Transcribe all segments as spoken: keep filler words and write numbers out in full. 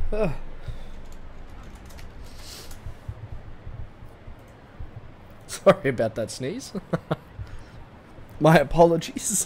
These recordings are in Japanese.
Ugh. Sorry about that sneeze. My apologies.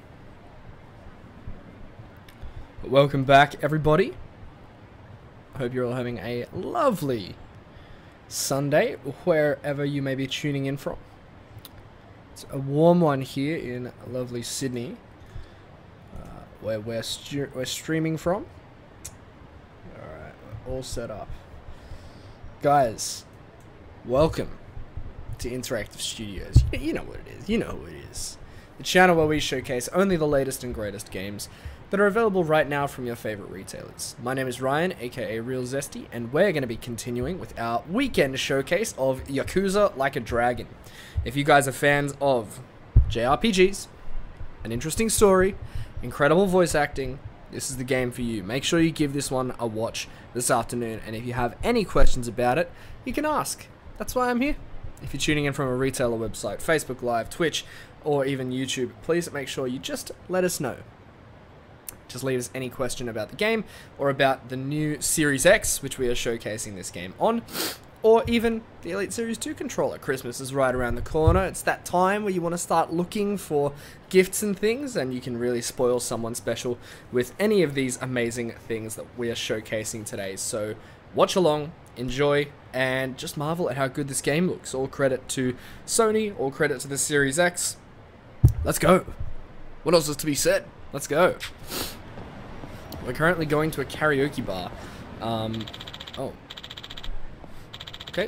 Welcome back, everybody. Hope you're all having a lovely Sunday, wherever you may be tuning in from. It's a warm one here in lovely Sydney, uh, where we're, we're streaming from. Alright, we're all set up. Guys, welcome to Interactive Studios. You know what it is. You know who it is. The channel where we showcase only the latest and greatest games that are available right now from your favorite retailers. My name is Ryan, aka Real Zesty, and we're going to be continuing with our weekend showcase of Yakuza Like a Dragon. If you guys are fans of J R P Gs, an interesting story, incredible voice acting, this is the game for you. Make sure you give this one a watch this afternoon, and if you have any questions about it, you can ask. That's why I'm here. If you're tuning in from a retailer website, Facebook Live, Twitch, or even YouTube, please make sure you just let us know. Just leave us any question about the game, or about the new Series X, which we are showcasing this game on, or even the Elite Series two controller. Christmas is right around the corner. It's that time where you want to start looking for gifts and things, and you can really spoil someone special with any of these amazing things that we are showcasing today. So watch along, enjoy, and just marvel at how good this game looks. All credit to Sony, all credit to the Series X. Let's go. What else is to be said? Let's go. We're currently going to a karaoke bar. Um, oh. Okay.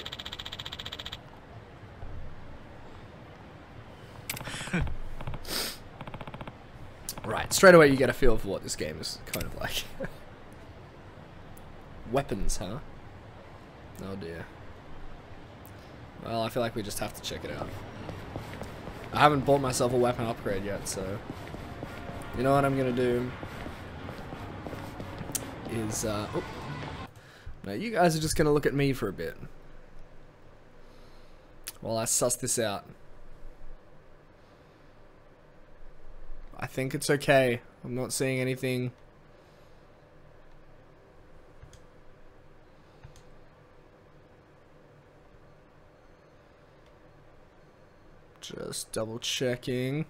Right, straight away you get a feel for what this game is kind of like. Weapons, huh? Oh dear. Well, I feel like we just have to check it out. I haven't bought myself a weapon upgrade yet, so you know what I'm gonna do is, uh, oh, now you guys are just gonna look at me for a bit while I suss this out. I think it's okay. I'm not seeing anything. Just double checking.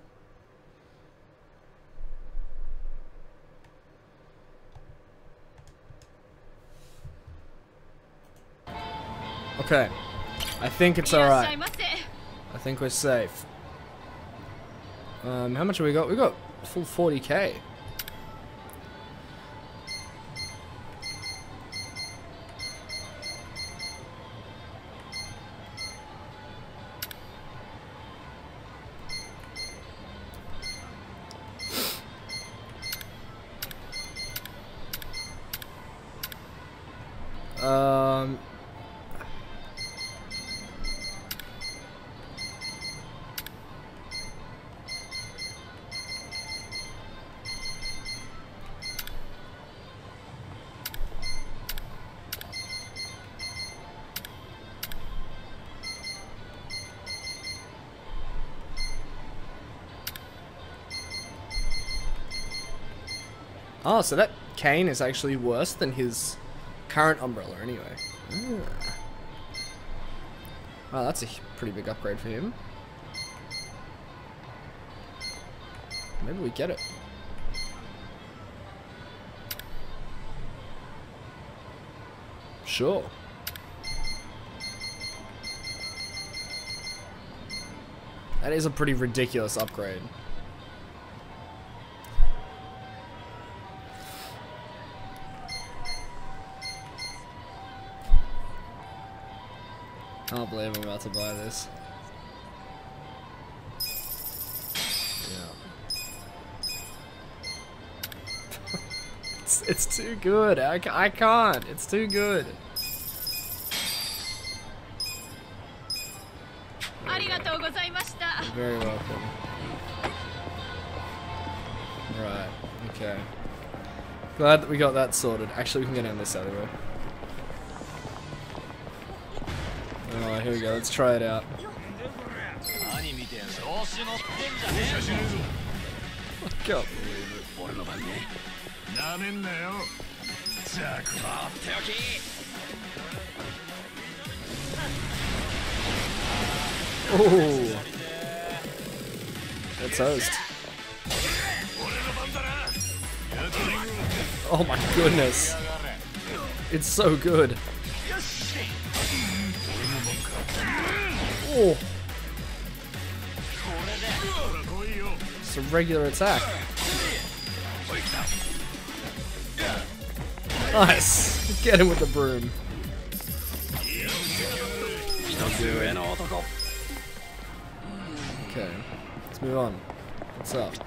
Okay, I think it's alright. I think we're safe. Um, how much have we got? We got full forty K. Um... Oh, so that cane is actually worse than his current umbrella anyway. Ah. Wow, that's a pretty big upgrade for him. Maybe we get it. Sure. That is a pretty ridiculous upgrade. I can't believe I'm about to buy this. Yeah. it's, it's too good. I, I can't. It's too good. You're very welcome. Right. Okay. Glad that we got that sorted. Actually, we can get in this alleyway. Oh, here we go. Let's try it out. I can't believe it. Oh, that's toast. Oh my goodness. It's so good. Oh. It's a regular attack. Nice. Get him with the broom. Okay, let's move on. What's up?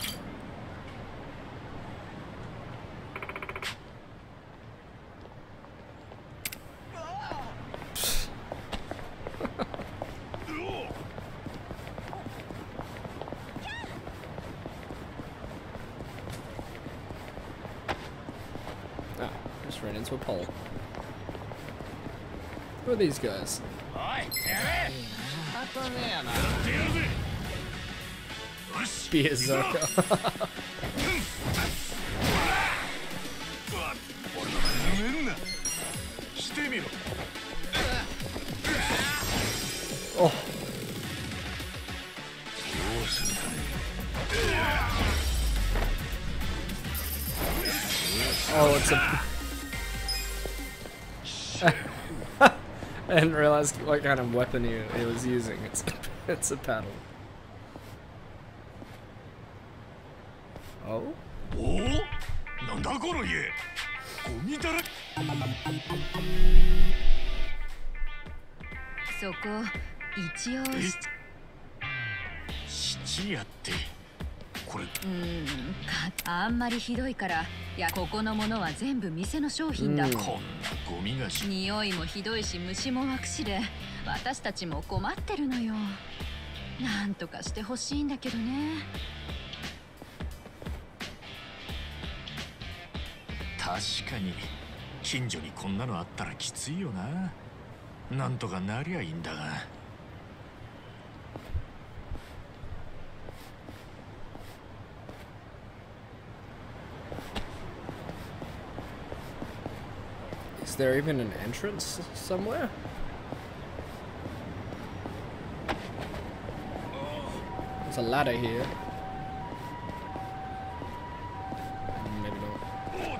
Ah, just ran into a pole. Who are these guys? Berserker. Oh. Oh, it's a... I didn't realize what kind of weapon he, he was using. It's, it's a paddle. Oh? Soこ一応七夜ってこれうんあんまりひどいからいやここのものは全部店の商品だ。 うんこんなゴミがし匂いもひどいし虫も湧くしで私たちも困ってるのよ。なんとかしてほしいんだけどね。 確かに近所にこんなのあったらきついよな。なんとかなりゃいいんだが。 Is there even an entrance somewhere? There's a ladder here. Maybe not.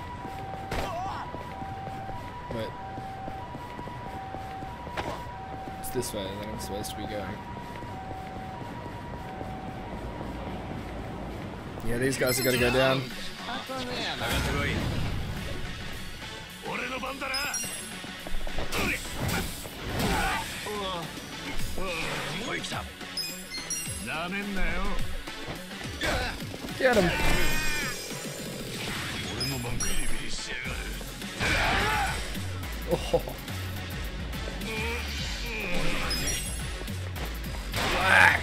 Wait. It's this way that I'm supposed to be going. Yeah, these guys are gonna go down. Get him. Oh. Whack.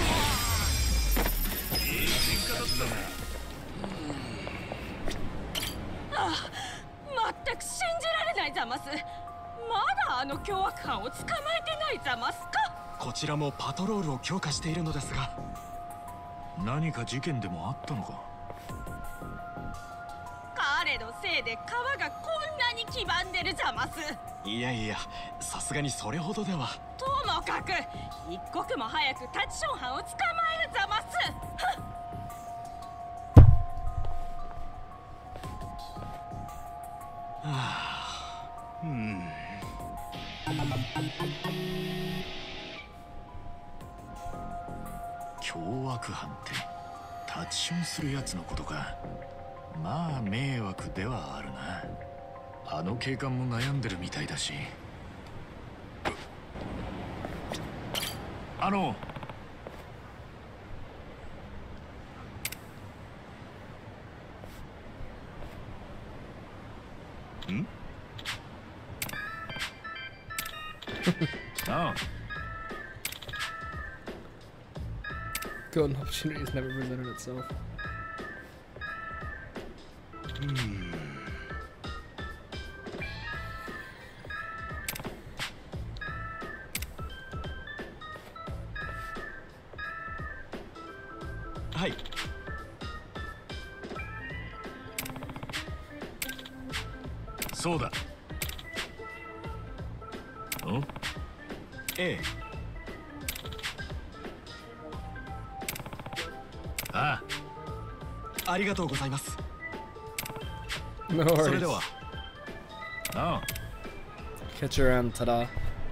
全く信じられないざます。まだあの凶悪犯を捕まえてないざますか。 こちらもパトロールを強化しているのですが、 何か事件でもあったのか。 彼のせいで川がこんなに黄ばんでるざます。 いやいや、さすがにそれほどでは。 ともかく一刻も早くタチション犯を捕まえるざます。 はあ、うん。 凶悪犯ってタチションするやつのことか。まあ迷惑ではあるな。あの警官も悩んでるみたいだし。あのんああ Golden opportunity has never presented itself. Hmm. Hi. そうだ。ん？ ええ。 ああ。ありがとうございます。 No それ worries. では。 あ。 Catch you around, ta-da.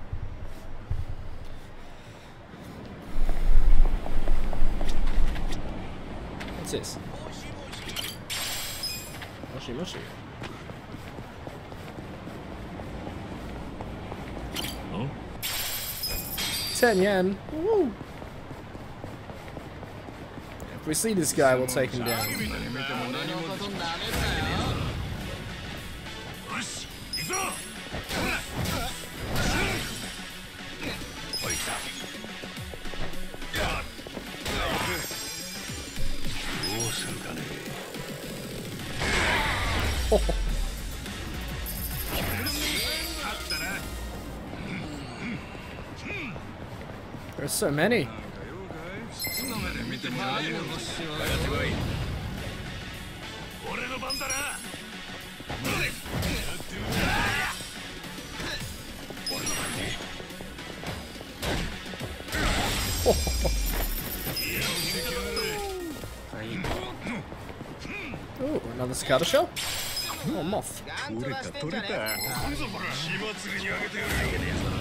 What's this? Moshi moshi. Huh? ten yen. Woo. If we see this guy, we'll take him down. よし、行くぞ。おい、来た。どうするかね。 There's so many. 俺の番だな。 Oh, another scouter shell? Oh, moth. 取れた取れた。今度ほら火祭りにあげてやるよ。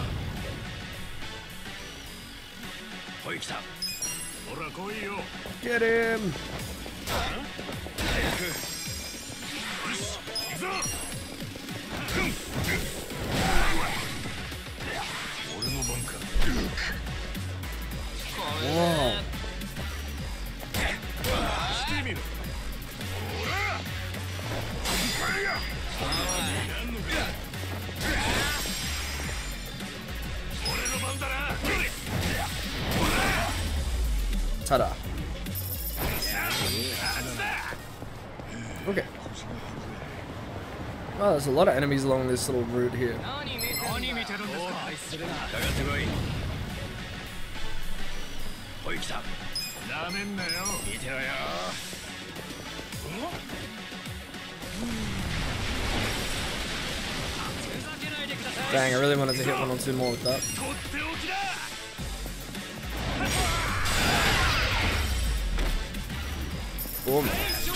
おい、来た。ほら来いよ。 Get him! よし、行くぞ。俺の番か。 Whoa. してみろ。ほら。俺の番だな。 Ta-da. Okay. Oh, there's a lot of enemies along this little route here. 何見てるんですか。かかってこい。おい、来た。なめんなよ。見てろよ。 Dang, I really wanted to hit one or two more with that. Boom.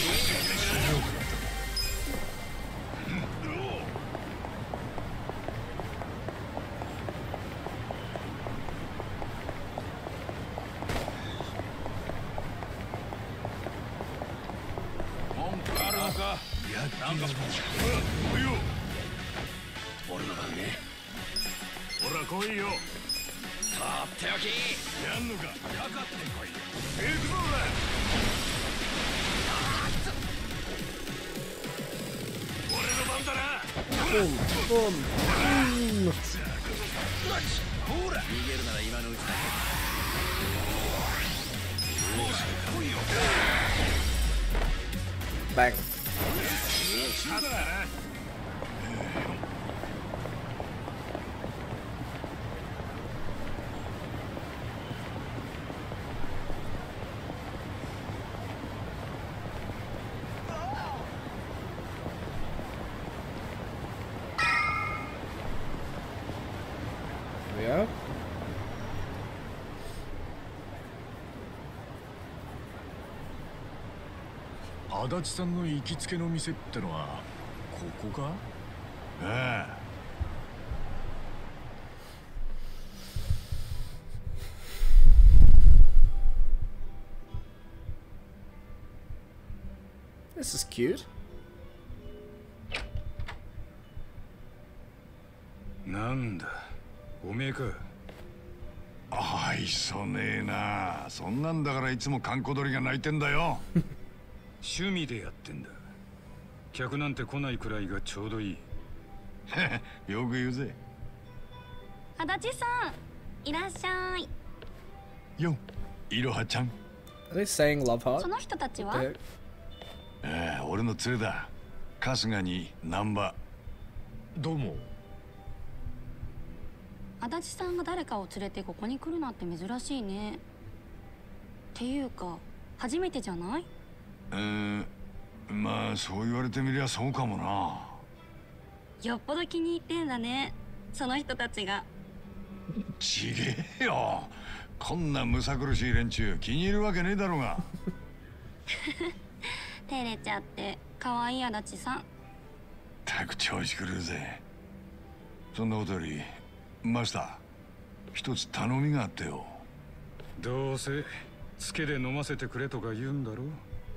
Boom, boom, boom. Bang. There we go. 足立さんの行きつけの店ってのはここか？ああ。 This is cute. なんだ、おめえか。愛想ねえな。そんなんだからいつも閑古鳥が鳴いてんだよ。趣味でやってんだ。客なんて来ないくらいがちょうどいい。よく言うぜ。 足立さん、いらっしゃい。 よ、いろはちゃん。 Are they saying love heart? その人たちは？ What the heck? ええ、俺の連れだ。春日に難波。どうも。 足立さんが誰かを連れてここに来るなんて珍しいね。っていうか、初めてじゃない？ えー、まあそう言われてみりゃそうかもな。 よっぽど気に入ってんだね、その人たちが。 ちげえよ、こんなむさ苦しい連中気に入るわけねえだろうが。 照れちゃって可愛い足立さん。 たく調子狂うぜ。そんなことよりマスター、一つ頼みがあってよ。 どうせつけで飲ませてくれとか言うんだろ。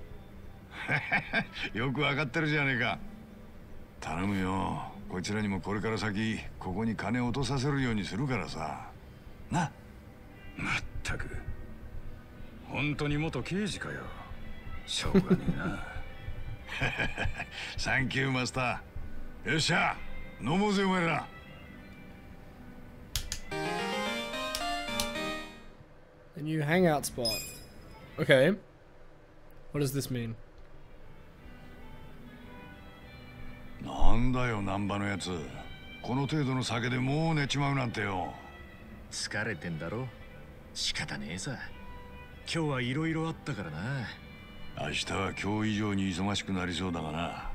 よくわかってるじゃねえか。頼むよ、こいつらにもこれから先ここに金を落とさせるようにするからさな。 まったく本当に元刑事かよ。しょうがねえな。 サンキューマスター。よっしゃ飲もうぜお前ら。 A new hangout spot. Okay. What does this mean? なんだよ難波のやつ、この程度の酒でもう寝ちまうなんてよ。 疲れてんだろ。仕方ねえさ。今日はいろいろあったからな。 明日は今日以上に忙しくなりそうだがな。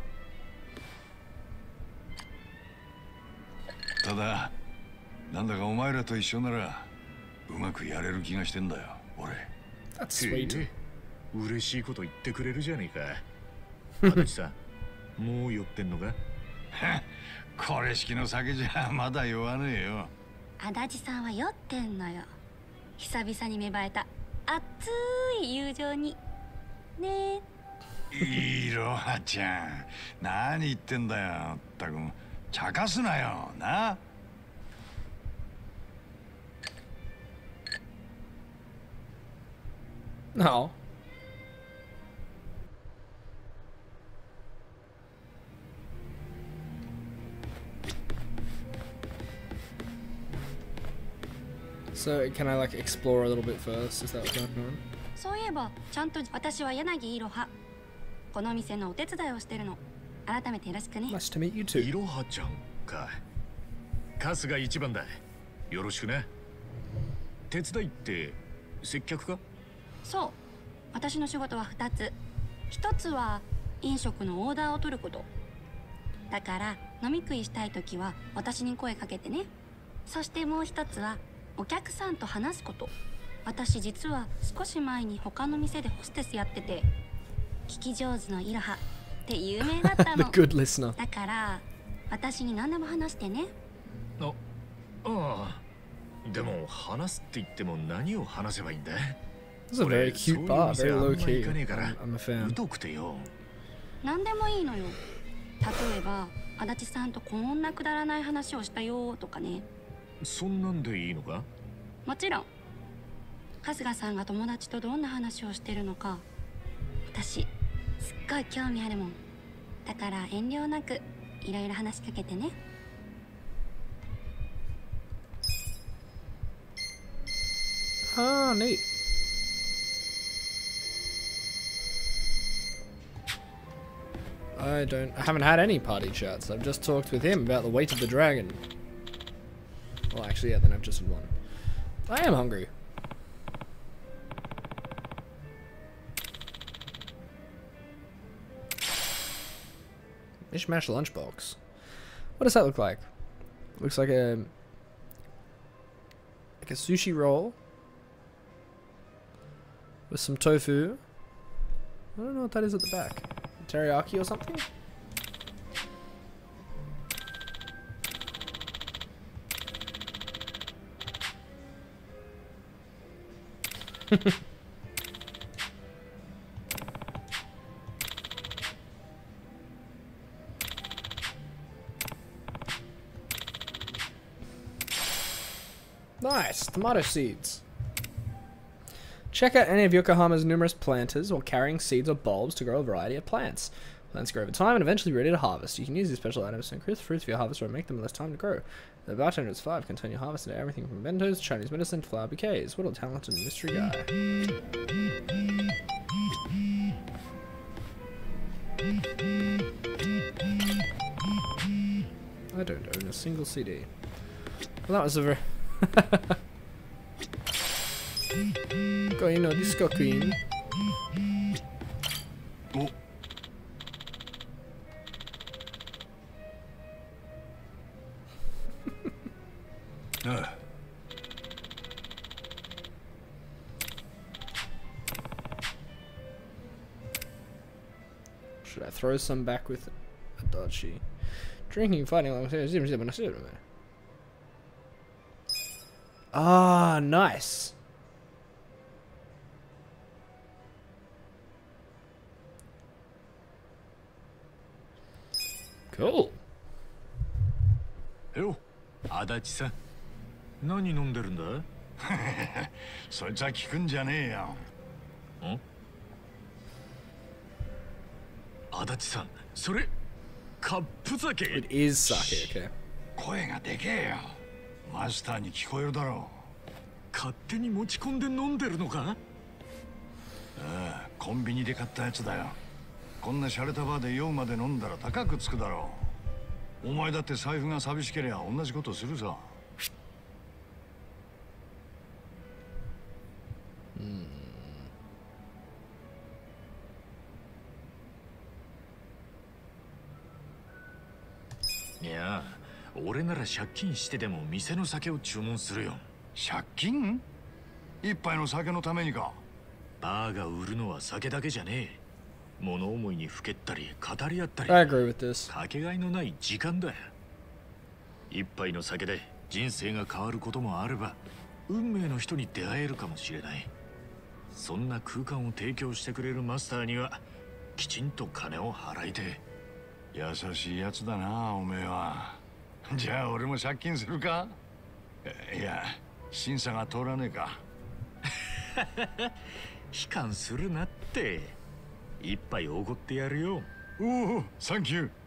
ただなんだかお前らと一緒ならうまくやれる気がしてんだよ俺。 That's sweet. 嬉しいこと言ってくれるじゃねえか。足立さん、もう酔ってんのか？ これ式の酒じゃまだ酔わねえよ。 足立さんは酔ってんのよ。久々に芽生えた熱い友情にねえ。 いろはちゃん、何言ってんだよ。ったく茶化すなよな。 No. So can I like explore a little bit first? Is that what's going on? そういえばちゃんと私は柳いろは。この店のお手伝いをしてるの。改めてよろしくね。 Nice to meet you い too. ろはちゃんか。春日一番だ。よろしくね。手伝いって接客か？ そう、私の仕事はふたつ。ひとつは飲食のオーダーを取ること。だから飲み食いしたいときは私に声かけてね。そしてもうひとつはお客さんと話すこと。私実は少し前に他の店でホステスやってて、聞き上手のいろはって有名だった The の。 good listener. だから私に何でも話してね。 あ、ああ。でも話すって言っても何を話せばいいんだ？ This is a very cute bar, very low key. I'm, I'm a う fan. どくてよ。 何でもいいのよ。例えば足立さんとこんなくだらない話をしたよとかね。 そんなんでいいのか？ もちろん。春日さんが友達とどんな話をしてるのか、私すっごい興味あるもん。だから遠慮なくいろいろ話しかけてね。 Ah, neat. I don't. I haven't had any party chats. I've just talked with him about the weight of the dragon. Well, actually, yeah. Then I've just had one. I am hungry. Mishmash lunchbox. What does that look like? Looks like a like a sushi roll with some tofu. I don't know what that is at the back. Teriyaki or something? Nice, tomato seeds. Check out any of Yokohama's numerous planters or carrying seeds or bulbs to grow a variety of plants. Plants grow over time and eventually ready to harvest. You can use these special items to increase fruits for your harvest or make them less time to grow. The bartender's five can turn your harvest into everything from bentos to Chinese medicine to flower bouquets. What a talented mystery guy. I don't own a single C D. Well, that was a very... Koino Disco Queen. Oh. Should I throw some back with Adachi? Drinking, fighting along. Ah, nice. Cool. よ、足立さん。何飲んでるんだ？ そいつは聞くんじゃねえよ。 ん？足立さん、それカップ酒。 It is sake, okay. 声がでけえよ。マスターに聞こえるだろう。 勝手に持ち込んで飲んでるのか？ ああ、コンビニで買ったやつだよ。こんな洒落たバーで酔うまで飲んだら高くつくだろう。お前だって財布が寂しけりゃ同じことするさ。 いや、俺なら借金してでも店の酒を注文するよ。 借金？一杯の酒のためにか。 バーが売るのは酒だけじゃねえ。物思いにふけったり語り合ったり、 I agree with this. かけがえのない時間だよ。一杯の酒で人生が変わることもあれば、運命の人に出会えるかもしれない。そんな空間を提供してくれるマスターにはきちんと金を払いて。 優しいやつだな、おめえは。じゃあ俺も借金するか？いや、審査が通らねえか。 悲観するなって。一杯おごってやるよ。 おお、サンキュ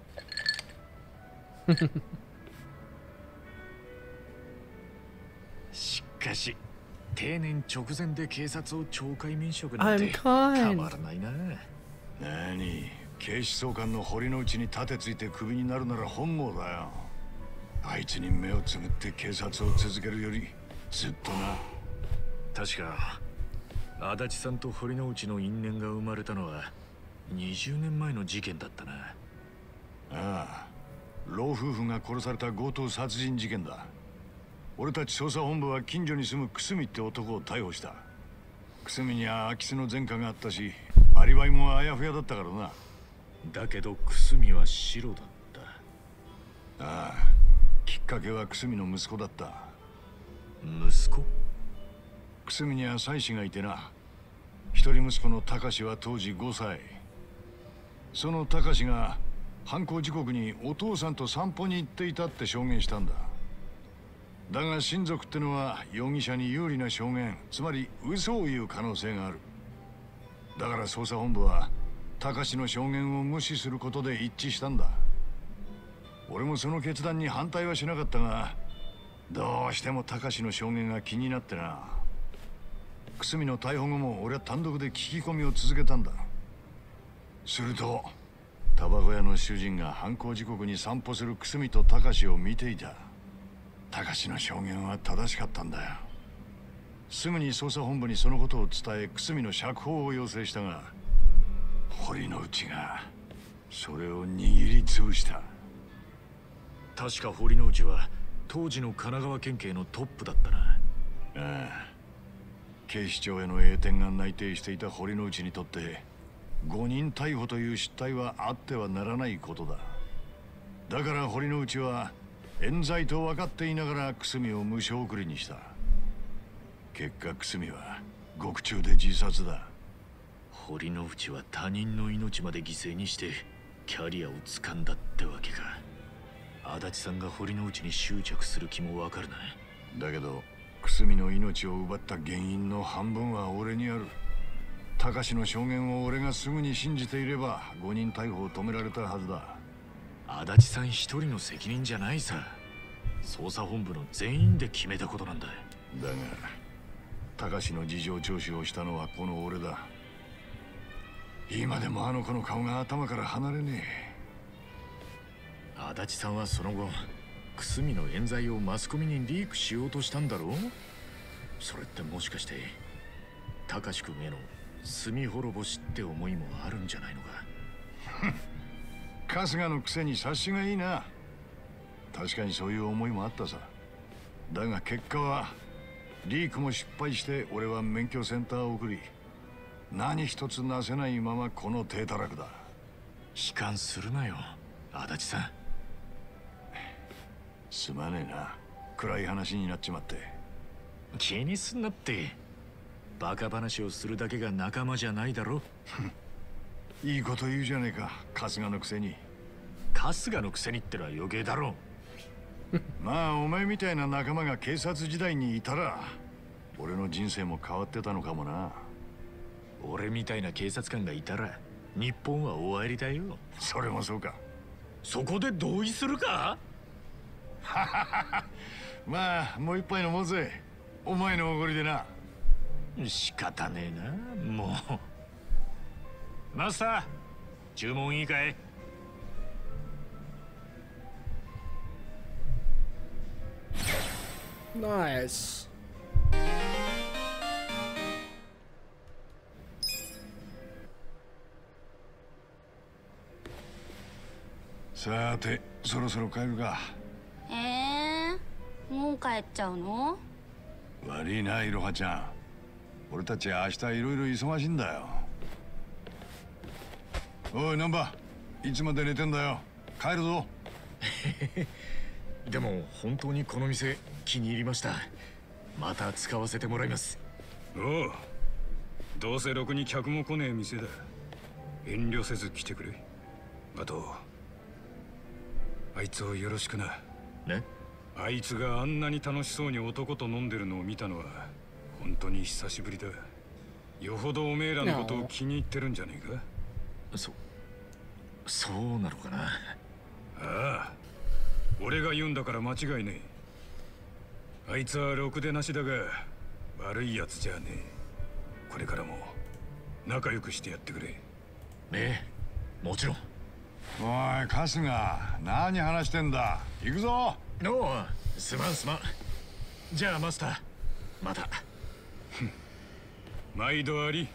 ー。しかし定年直前で警察を懲戒免職なんてたまらないな。 何、警視総監の堀之内に盾ついてクビになるなら本望だよ。あいつに目をつむって警察を続けるよりずっとな。 確か足立さんと堀之内の因縁が生まれたのはにじゅうねんまえの事件だったな。 ああ、老夫婦が殺された強盗殺人事件だ。俺たち捜査本部は近所に住む久住って男を逮捕した。久住には空き巣の前科があったし、アリバイもあやふやだったからな。 だけど久住は白だった。 ああ、きっかけは久住の息子だった。 息子？ 久住には妻子がいてな。一人息子の隆は当時ごさい。その隆が犯行時刻にお父さんと散歩に行っていたって証言したんだ。だが親族ってのは容疑者に有利な証言、つまり嘘を言う可能性がある。だから捜査本部は隆の証言を無視することで一致したんだ。俺もその決断に反対はしなかったが、どうしても隆の証言が気になってな。久住の逮捕後も俺は単独で聞き込みを続けたんだ。するとタバコ屋の主人が犯行時刻に散歩する久住と隆を見ていた。隆の証言は正しかったんだよ。すぐに捜査本部にそのことを伝え、久住の釈放を要請したが、堀之内がそれを握りつぶした。 確か堀之内は当時の神奈川県警のトップだったな。 ああ、警視庁への栄転が内定していた堀之内にとって誤認逮捕という失態はあってはならないことだ。だから堀之内は冤罪と分かっていながら久住を無償送りにした。結果久住は獄中で自殺だ。 堀之内は他人の命まで犠牲にしてキャリアを掴んだってわけか。足立さんが堀之内に執着する気もわかるな。 だけど久住の命を奪った原因の半分は俺にある。隆の証言を俺がすぐに信じていれば誤認逮捕を止められたはずだ。 足立さん一人の責任じゃないさ。捜査本部の全員で決めたことなんだ。 だが隆の事情聴取をしたのはこの俺だ。今でもあの子の顔が頭から離れねえ。足立さんはその後久住の冤罪をマスコミにリークしようとしたんだろう。それってもしかして隆君への罪滅ぼしって思いもあるんじゃないのか。 春日のくせに察しがいいな。確かにそういう思いもあったさ。だが結果はリークも失敗して俺は免許センターを送り、何一つなせないままこの低たらくだ。 悲観するなよ、足立さん。 すまねえな。暗い話になっちまって。 気にすんなって。バカ話をするだけが仲間じゃないだろ。 いいこと言うじゃねえか、春日のくせに。 春日のくせにってのは余計だろ。 まあお前みたいな仲間が警察時代にいたら俺の人生も変わってたのかもな。 俺みたいな警察官がいたら日本は終わりだよ。 それもそうか。 そこで同意するか。 まあもう一杯飲もうぜ、お前のおごりでな。 仕方ねえな、もう。マスター、注文いいかい。 Nice. さてそろそろ帰るか。 えー、もう帰っちゃうの？ 悪いな、いろはちゃん。俺たち明日いろいろ忙しいんだよ。おい難波、いつまで寝てんだよ。帰るぞ。 でも本当にこの店気に入りました。また使わせてもらいます。 おう、どうせろくに客も来ねえ店だ。遠慮せず来てくれ。あとあいつをよろしくな。 ね。 あいつがあんなに楽しそうに男と飲んでるのを見たのは本当に久しぶりだ。よほどおめえらのことを気に入ってるんじゃねえか。 そそうなのかな。 ああ、俺が言うんだから間違いねえ。あいつはろくでなしだが悪いやつじゃねえ。これからも仲良くしてやってくれ。 ねえ、もちろん。 おい春日、何話してんだ。行くぞ。 おお、すまんすまん。じゃあマスター、また。 毎度あり。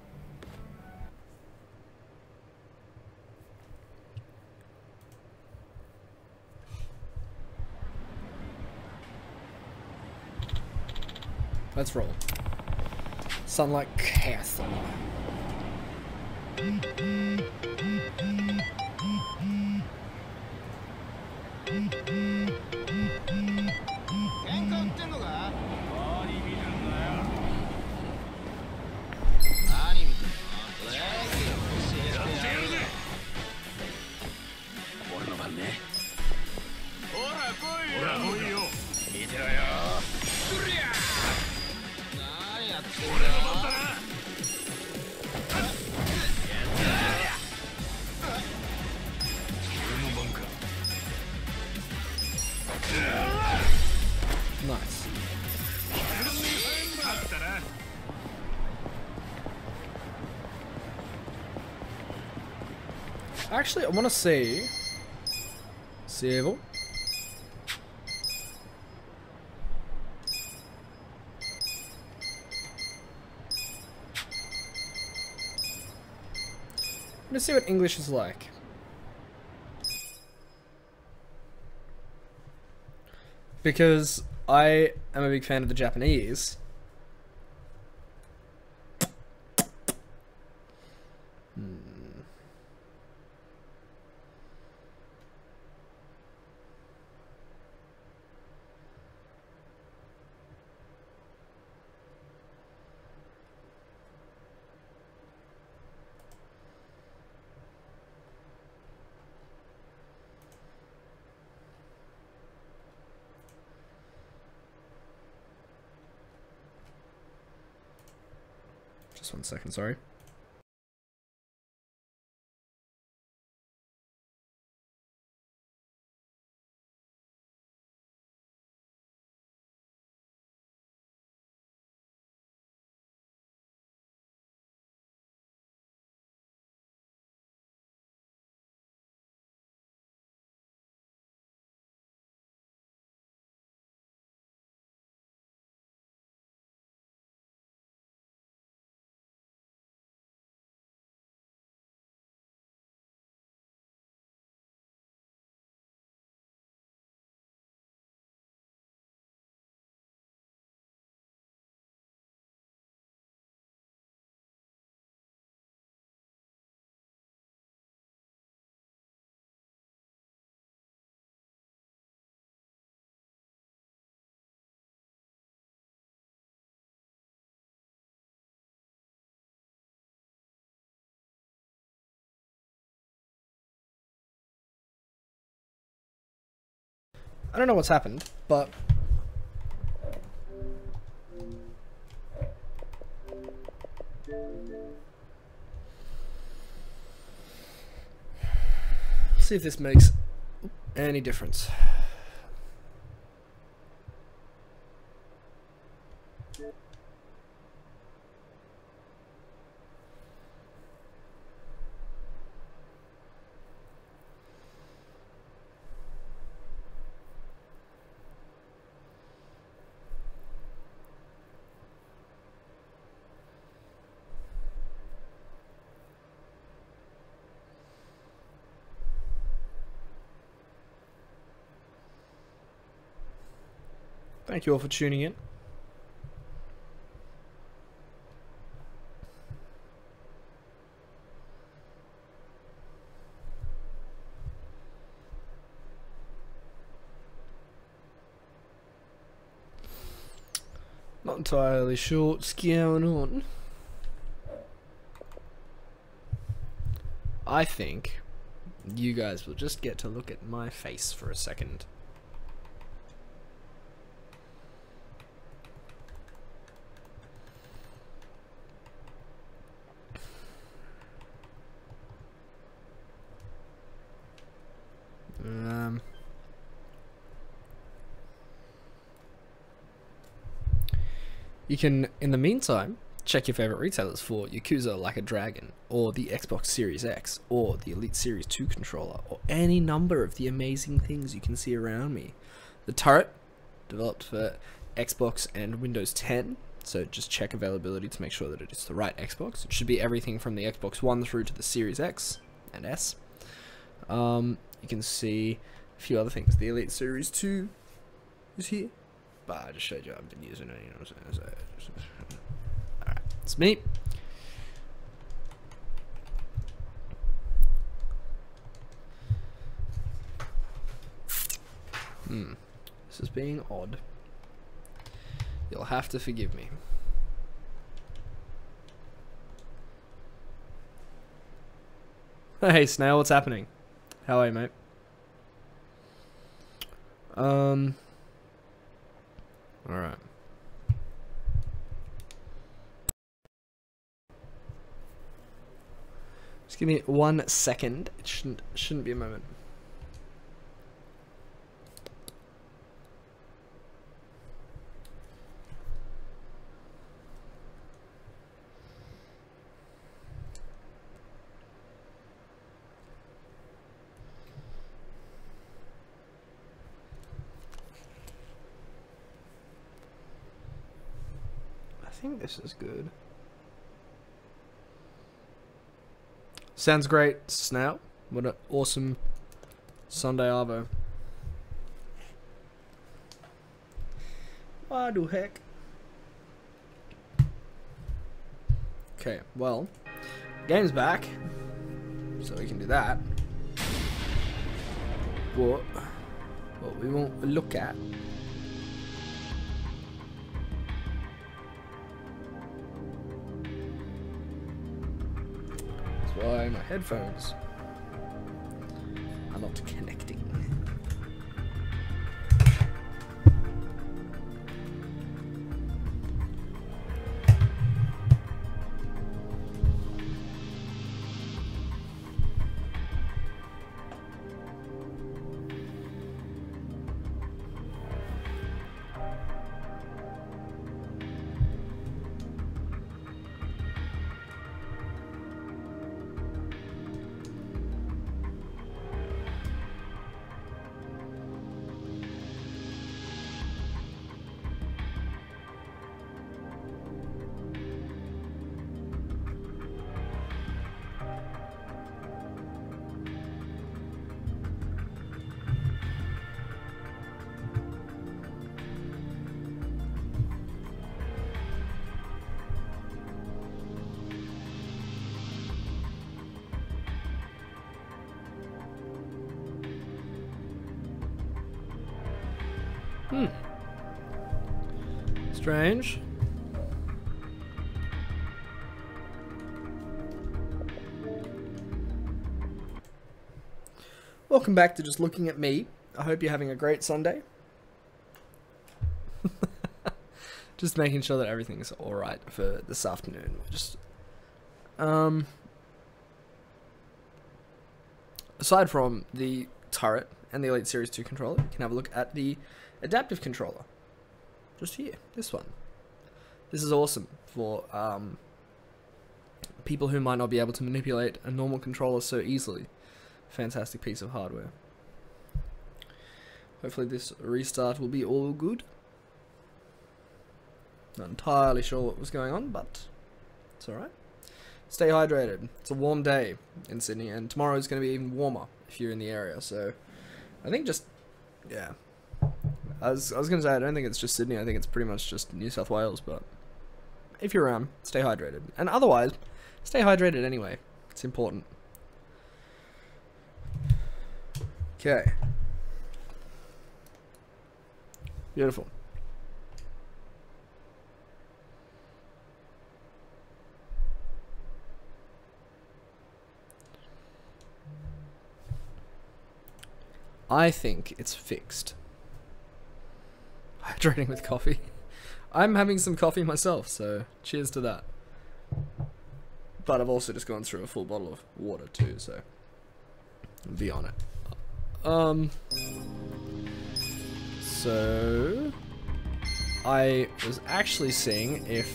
Let's roll. Sunlight Castle. ナイス。Actually, I want to see. Civil. Let's see what English is like. Because I am a big fan of the Japanese. Hmm. Just one second, sorry. I don't know what's happened, but see if this makes any difference. Thank you all for tuning in. Not entirely sure what's going on. I think you guys will just get to look at my face for a second. Um, you can, in the meantime, check your favorite retailers for Yakuza Like a Dragon, or the Xbox Series X, or the Elite Series two controller, or any number of the amazing things you can see around me. The turret, developed for Xbox and Windows ten, so just check availability to make sure that it's the right Xbox. It should be everything from the Xbox One through to the Series X and S. Um, you can see a few other things. The Elite Series two is here, but I just showed you I've been using it, you know what I'm saying? So, alright, it's me. Hmm, this is being odd. You'll have to forgive me. Hey Snail, what's happening? How are you, mate? Um. All right. Just give me one second. It shouldn't shouldn't be a moment. I think this is good. Sounds great, Snail. What an awesome Sunday arvo. Why the heck? Okay, well, game's back, so we can do that. What? What we won't look at. Why my headphones are not connecting. Hmm. Strange. Welcome back to Just Looking at Me. I hope you're having a great Sunday. Just making sure that everything's alright for this afternoon. Just, um, aside from the turret and the Elite Series two controller, you can have a look at the adaptive controller. Just here, this one. This is awesome for um, people who might not be able to manipulate a normal controller so easily. Fantastic piece of hardware. Hopefully this restart will be all good. Not entirely sure what was going on, but it's alright. Stay hydrated. It's a warm day in Sydney, and tomorrow is going to be even warmer if you're in the area. So I think just, yeah. I was, I was going to say, I don't think it's just Sydney. I think it's pretty much just New South Wales, but if you're around, stay hydrated. And otherwise, stay hydrated anyway. It's important. Okay. Beautiful. I think it's fixed. Hydrating with coffee. I'm having some coffee myself, so cheers to that. But I've also just gone through a full bottle of water too, so be on it. Um. So I was actually seeing if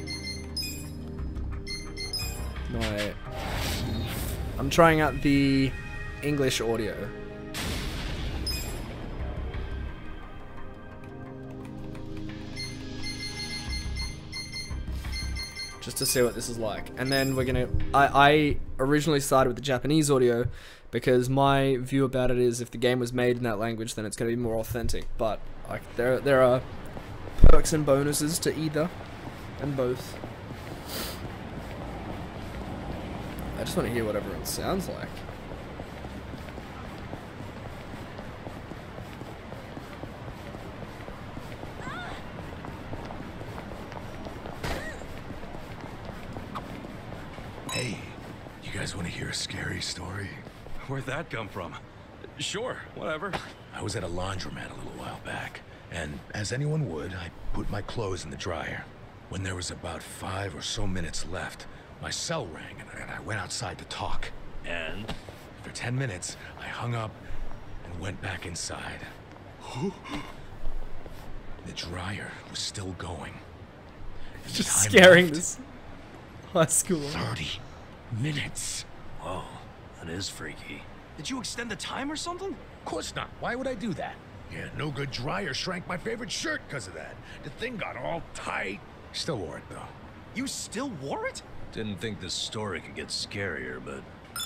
my I'm trying out the English audio. Just to see what this is like. And then we're gonna I, I originally started with the Japanese audio because my view about it is if the game was made in that language then it's gonna be more authentic. But like there there are perks and bonuses to either and both. I just want to hear what everyone sounds like. Hey, you guys want to hear a scary story? Where'd that come from? Sure, whatever. I was at a laundromat a little while back, and as anyone would, I put my clothes in the dryer. When there was about five or so minutes left, my cell rang, and I went outside to talk. And? For ten minutes, I hung up and went back inside. The dryer was still going. And Just the time scaring left, this high school. thirty minutes. Whoa, that is freaky. Did you extend the time or something? Of course not. Why would I do that? Yeah, no good dryer shrank my favorite shirt because of that. The thing got all tight. Still wore it, though. You still wore it? Didn't think this story could get scarier, but...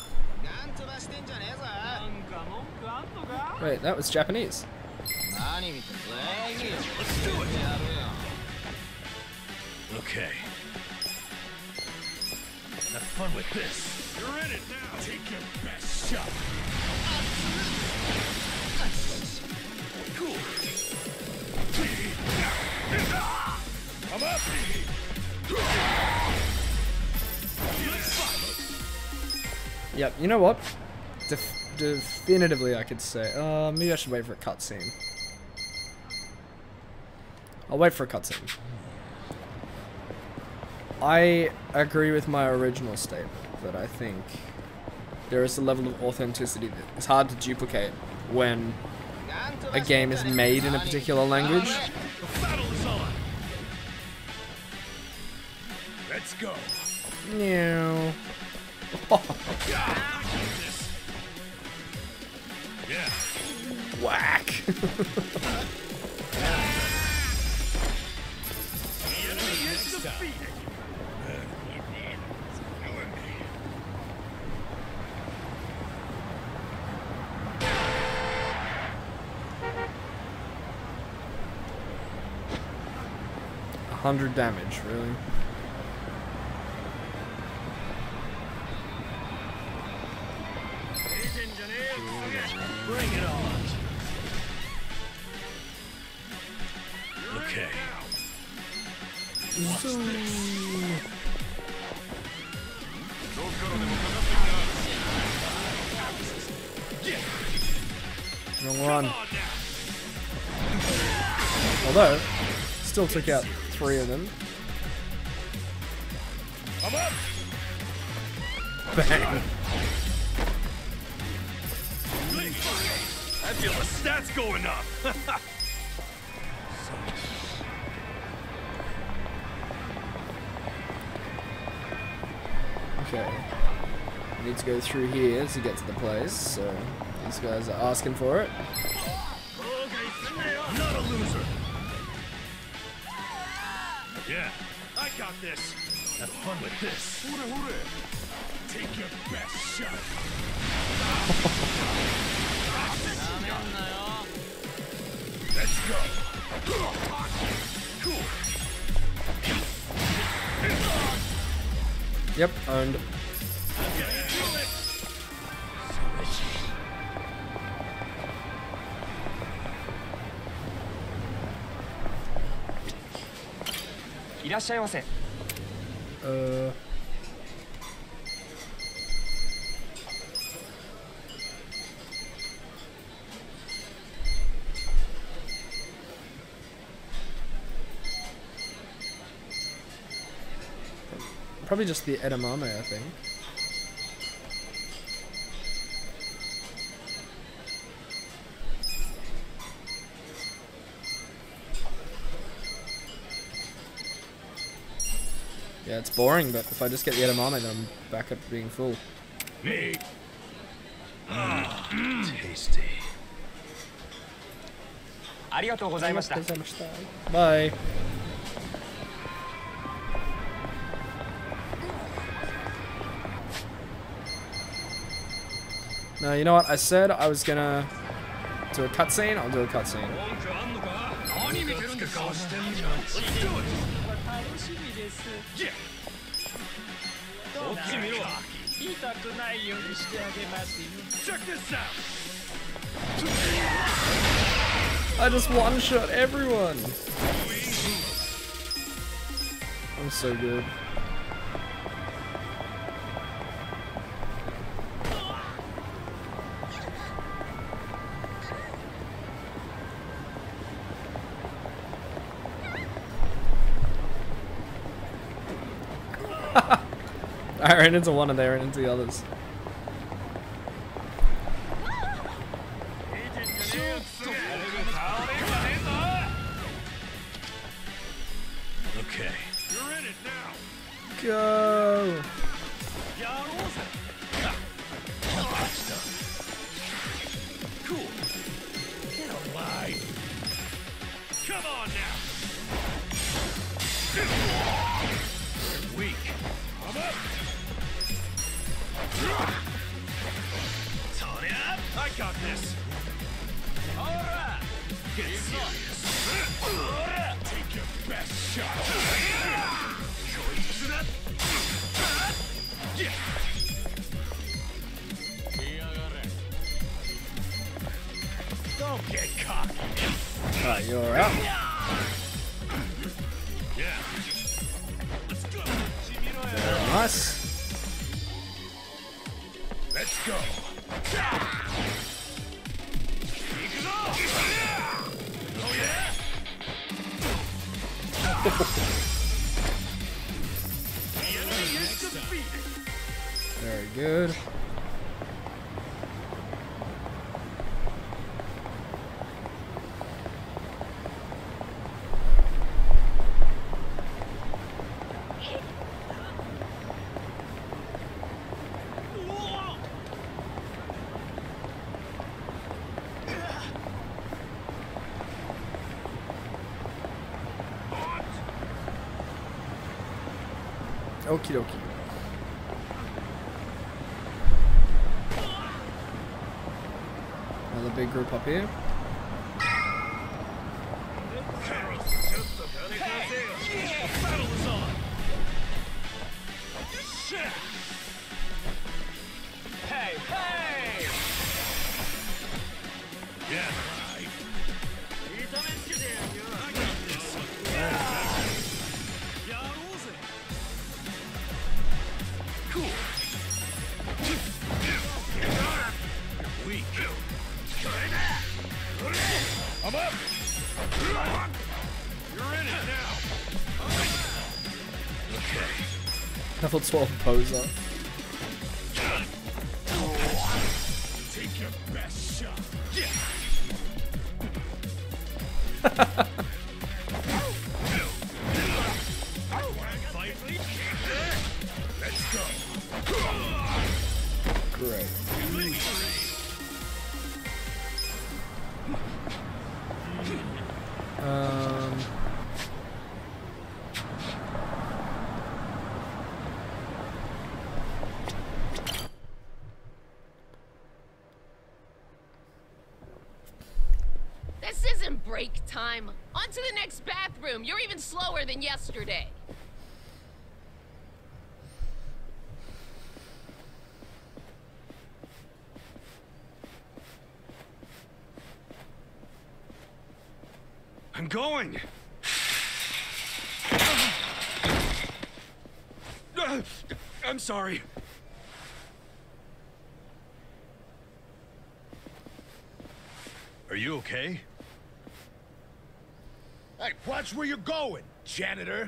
Wait, that was Japanese. Let's do it! Okay. Have fun with this. You're in it now. Take your best shot. Cool. I'm up. Yep, you know what? Def definitively I could say. Uh, maybe I should wait for a cutscene. I'll wait for a cutscene. I agree with my original statement that I think there is a level of authenticity that is hard to duplicate when a game is made in a particular language. The battle is on. Let's go. Meow. Yeah. Whack. The enemy is defeated. A hundred damage, really. Bring it on. Okay. What's this? Wrong Run. Although, still took out three of them. Bang. I feel the stats going up. Okay. I need to go through here to get to the place, so these guys are asking for it. Not a loser. Yeah, I got this. Have fun with this. Take your best shot. Let's go. Cool. Yep, owned. Uh. Probably just the edamame, I think. Yeah, it's boring, but if I just get the edamame, then I'm back up to being full. Me. Ah, tasty. Bye. No, you know what? I said I was gonna do a cutscene. I'll do a cutscene. Check this out. I just one-shot everyone. I'm so good. I ran into one and they ran into the others. Okay. You're in it now. Go! Cool. Get alive. Come on now. You're weak. I'm up. I got this. Alright. Get serious. Take your best shot. Don't get cocky. Alright, you're out. Yeah. Let's go. Very nice. Let's go. Oh yeah. The enemy is defeated. Very good. Okie dokie. Another big group up here. Battle is on. Hey, hey! Yeah, right. I got this. Cool. You're weak. You're in it now. Okay. Level twelve poser. Take your best shot. Yeah. Let's go. Great. Um. This isn't break time. On to the next bathroom. You're even slower than yesterday. I'm going. I'm sorry. Are you okay? Hey, watch where you're going, janitor.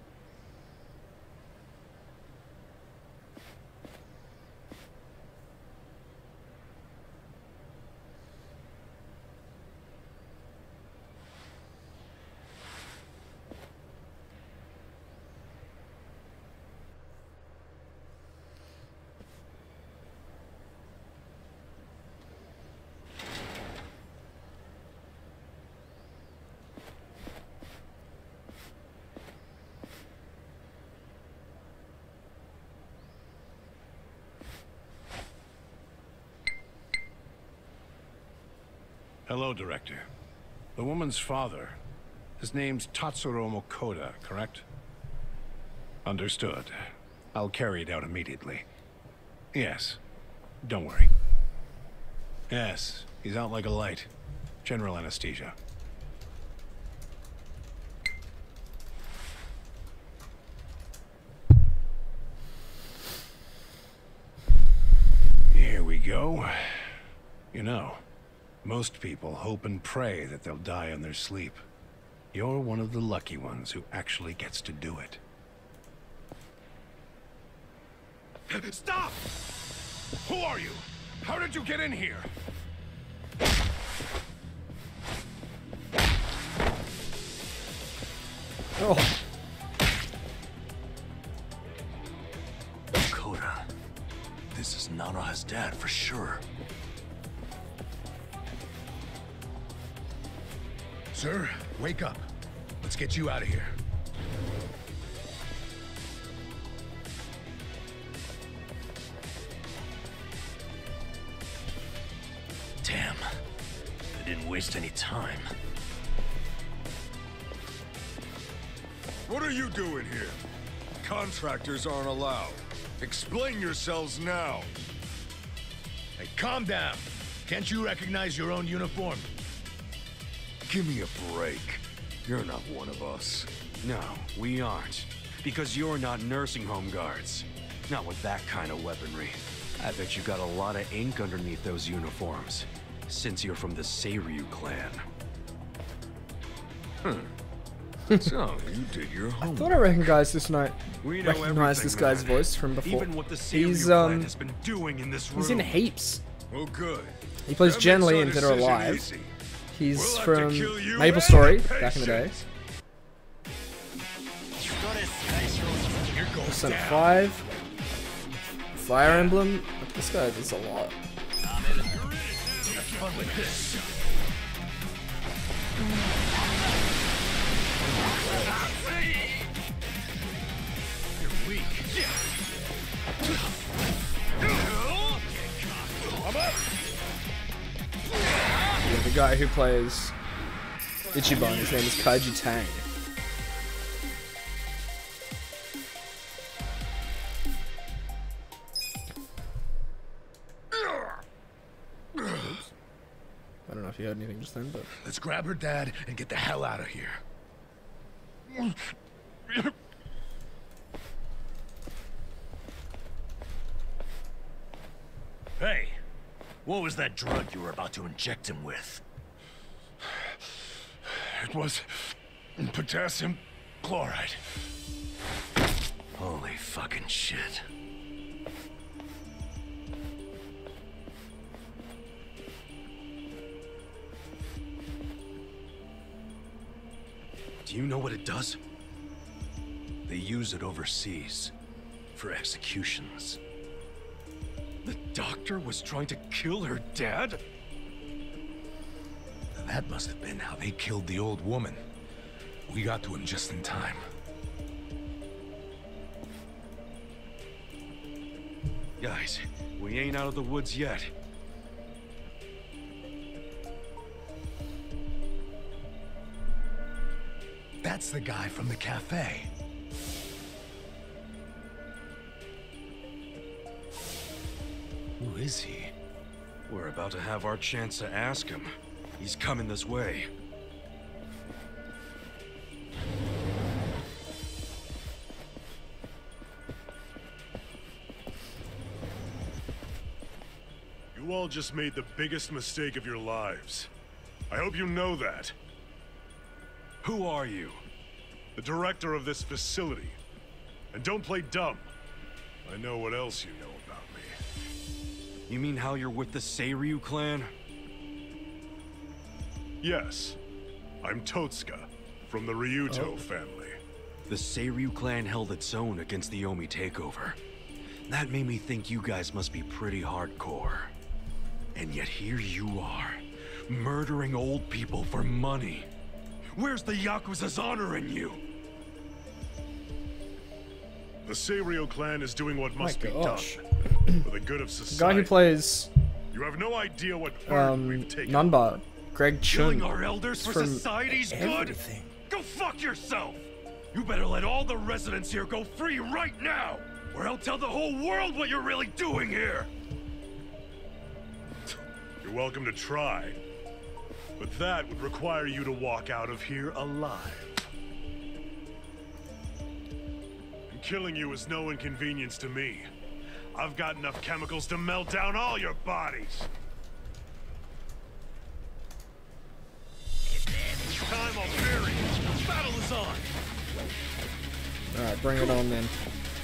Hello, Director. The woman's father. His name's Tatsuro Mokoda, correct? Understood. I'll carry it out immediately. Yes. Don't worry. Yes, he's out like a light. General anesthesia. Here we go. You know, most people hope and pray that they'll die in their sleep. You're one of the lucky ones who actually gets to do it. Stop! Who are you? How did you get in here? Oh. Koda. This is Nanoha's dad for sure. Sir, wake up. Let's get you out of here. Damn. They didn't waste any time. What are you doing here? Contractors aren't allowed. Explain yourselves now. Hey, calm down. Can't you recognize your own uniform? Give me a break. You're not one of us. No, we aren't. Because you're not nursing home guards. Not with that kind of weaponry. I bet you got a lot of ink underneath those uniforms. Since you're from the Seiryu clan. Hmm. So, you did your I homework. thought I recognized this night. We know Recognized this everything, guy's man. voice from before. Even what the Seiryu He's clan um, has been doing in this room. he's in heaps. Oh, good. He plays That Jen makes Lee our in Dead or decision Alive. easy. He's We'll have to from kill you Maple and Story your back in the day. patients. Persona five. Fire Emblem. This guy does a lot. Have fun with this. You're weak. I'm up. Yeah, the guy who plays Ichiban, his name is Kaiji Tang. Oops. I don't know if you heard anything just then, but Let's grab her dad and get the hell out of here. Hey, what was that drug you were about to inject him with? It was potassium chloride. Holy fucking shit. Do you know what it does? They use it overseas for executions. The doctor was trying to kill her dad? That must have been how they killed the old woman. We got to him just in time. Guys, we ain't out of the woods yet. That's the guy from the cafe. Who is he? We're about to have our chance to ask him. He's coming this way. You all just made the biggest mistake of your lives. I hope you know that. Who are you? The director of this facility. And don't play dumb. I know what else you know about me. You mean how you're with the Seiryu clan? Yes. I'm Totsuka, from the Ryuto Oh. family. The Seiryu clan held its own against the Omi takeover. That made me think you guys must be pretty hardcore. And yet here you are, murdering old people for money. Where's the Yakuza's honor in you? The Seiryu clan is doing what must be gosh. done for the good of The society. guy who plays You have no idea what burden um, we've taken. Nunba, Greg Chun. Killing our elders is for from society's good? everything. Go fuck yourself! You better let all the residents here go free right now, or I'll tell the whole world what you're really doing here! You're welcome to try. But that would require you to walk out of here alive. And killing you is no inconvenience to me. I've got enough chemicals to melt down all your bodies. Time I'll bury you. Battle is on. Alright, bring it on then.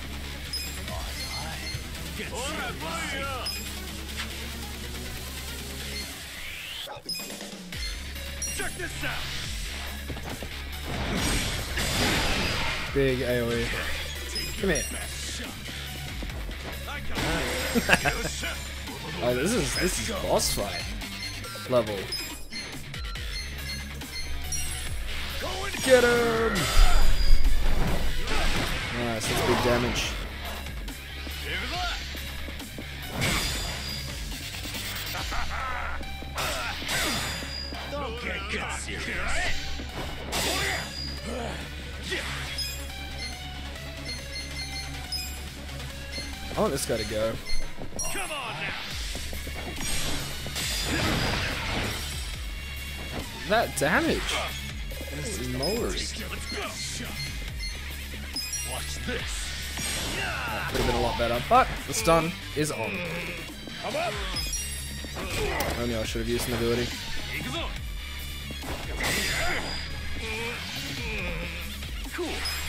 Check this out. Big AoE. Come here. Oh, this is this is boss fight level. Get him! Nice, that's big damage. Don't get cocky. I want this guy to go. Come on now. That damage! This molars. Watch this. Could have been a lot better, but the stun is on. Only I should have used an ability. Cool.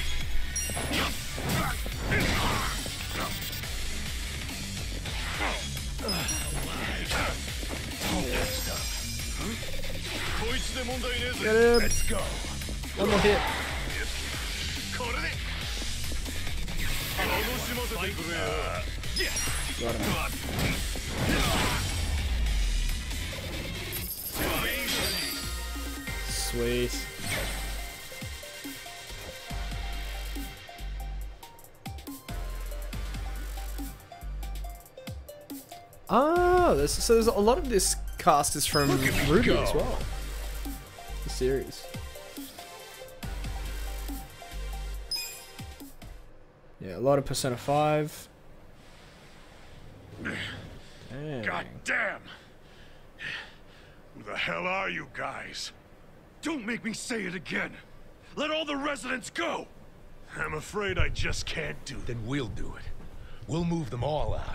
Get him! Let's go. One more hit. Got him. Sweet. Ah, there's, so there's a lot of this cast is from Ruby as well. The series. Yeah, a lot of Persona five. Dang. God damn! Who the hell are you guys? Don't make me say it again! Let all the residents go! I'm afraid I just can't do that. Then we'll do it. We'll move them all out.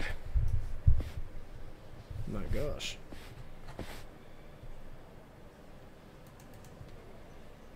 My gosh.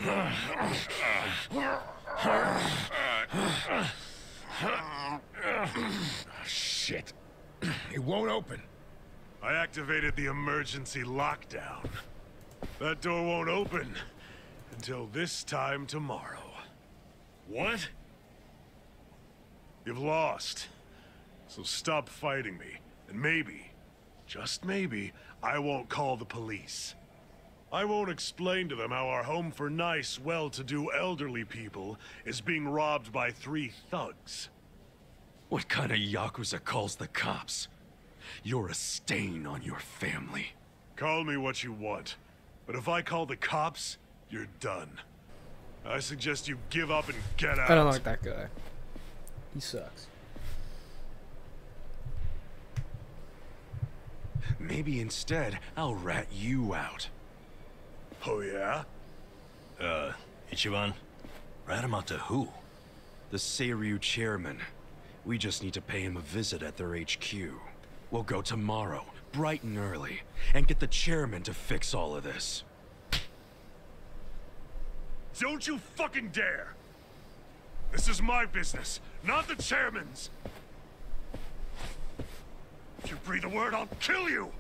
Shit. It won't open. I activated the emergency lockdown. That door won't open until this time tomorrow. What? You've lost. So stop fighting me, and maybe, just maybe, I won't call the police. I won't explain to them how our home for nice, well-to-do elderly people is being robbed by three thugs. What kind of Yakuza calls the cops? You're a stain on your family. Call me what you want, but if I call the cops, you're done. I suggest you give up and get out. I don't like that guy. He sucks. Maybe instead, I'll rat you out. Oh yeah? Uh, Ichiban, rat him out to who? The Seiryu chairman. We just need to pay him a visit at their H Q. We'll go tomorrow, bright and early, and get the chairman to fix all of this. Don't you fucking dare! This is my business, not the chairman's! If you breathe a word, I'll kill you!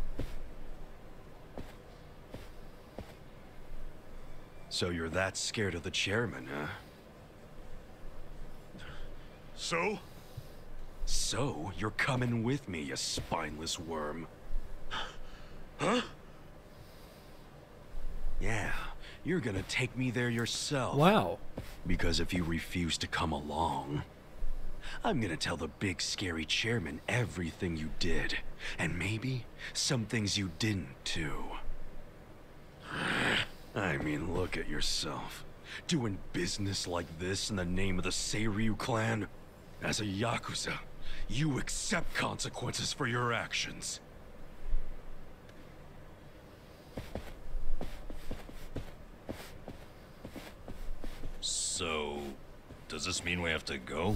So you're that scared of the chairman, huh? So? So, you're coming with me, you spineless worm. Huh? Yeah, you're gonna take me there yourself. Wow. Because if you refuse to come along, I'm gonna tell the big scary chairman everything you did. And maybe some things you didn't, too. I mean, look at yourself. Doing business like this in the name of the Seiryu clan? As a Yakuza, you accept consequences for your actions. So, does this mean we have to go?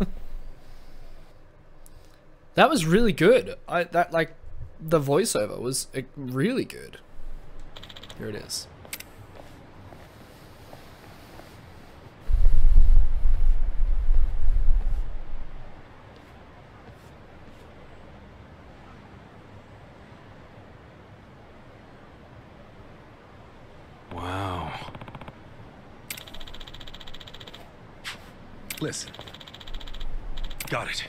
That was really good. I that like the voiceover was uh, really good. Here it is. Wow. Listen. Got it.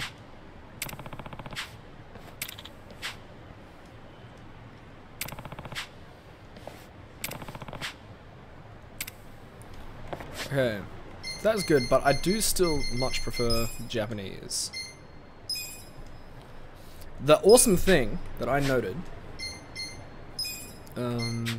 Okay, that's good, but I do still much prefer Japanese. The awesome thing that I noted, um,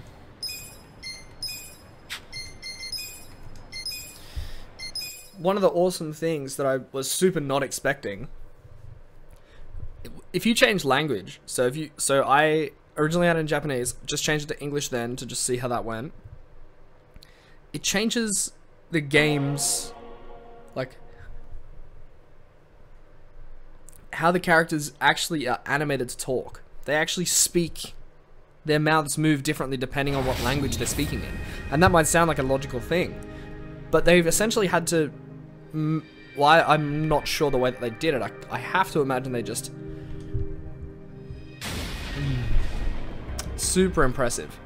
one of the awesome things that I was super not expecting, if you change language, so if you, so I originally had it in Japanese, just changed it to English then to just see how that went. It changes the game's, like, how the characters actually are animated to talk. They actually speak, their mouths move differently depending on what language they're speaking in. And that might sound like a logical thing, but they've essentially had to, mm, well, I, I'm not sure the way that they did it. I, I have to imagine they just, mm, super impressive.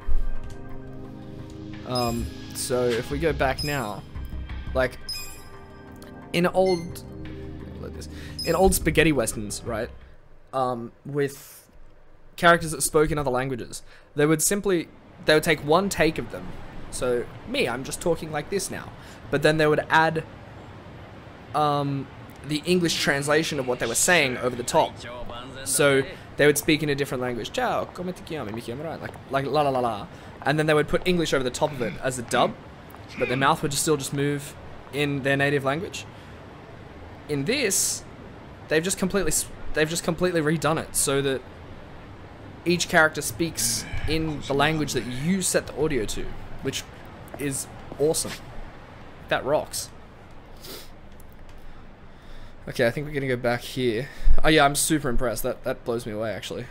Um, so if we go back now, like, in old, like this, in old spaghetti westerns, right, um, with characters that spoke in other languages, they would simply, they would take one take of them. So, me, I'm just talking like this now. But then they would add, um, the English translation of what they were saying over the top. So, they would speak in a different language. Ciao, come ti chiami, mi chiamo Ryan, like, like, la la la la. And then they would put English over the top of it as a dub, but their mouth would just still just move in their native language. In this, they've just completely they've just completely redone it so that each character speaks in the language that you set the audio to, which is awesome. That rocks. Okay, I think we're gonna go back here. Oh yeah, I'm super impressed. That that blows me away actually.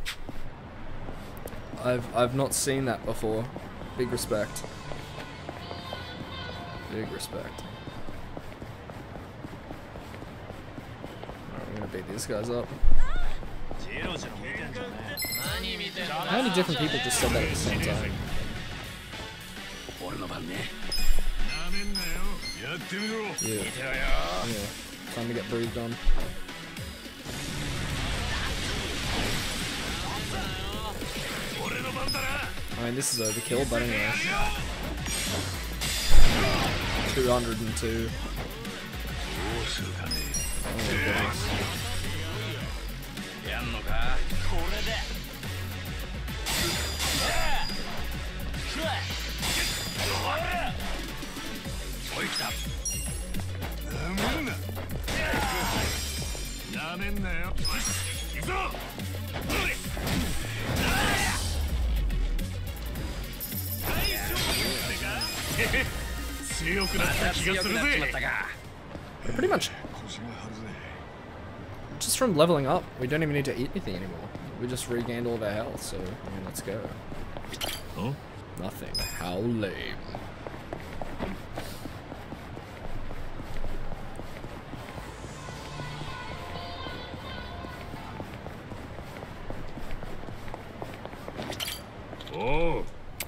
I've I've not seen that before. Big respect. Big respect. Alright, we're gonna beat these guys up. How many different people just said that at the same time? Yeah. Yeah. Time to get breathed on. I mean, this is overkill, but anyway. two hundred two. Oh my goodness. Pretty much just from leveling up, we don't even need to eat anything anymore. We just regained all of our health, so I mean, let's go. Huh? Nothing. How lame. Oh.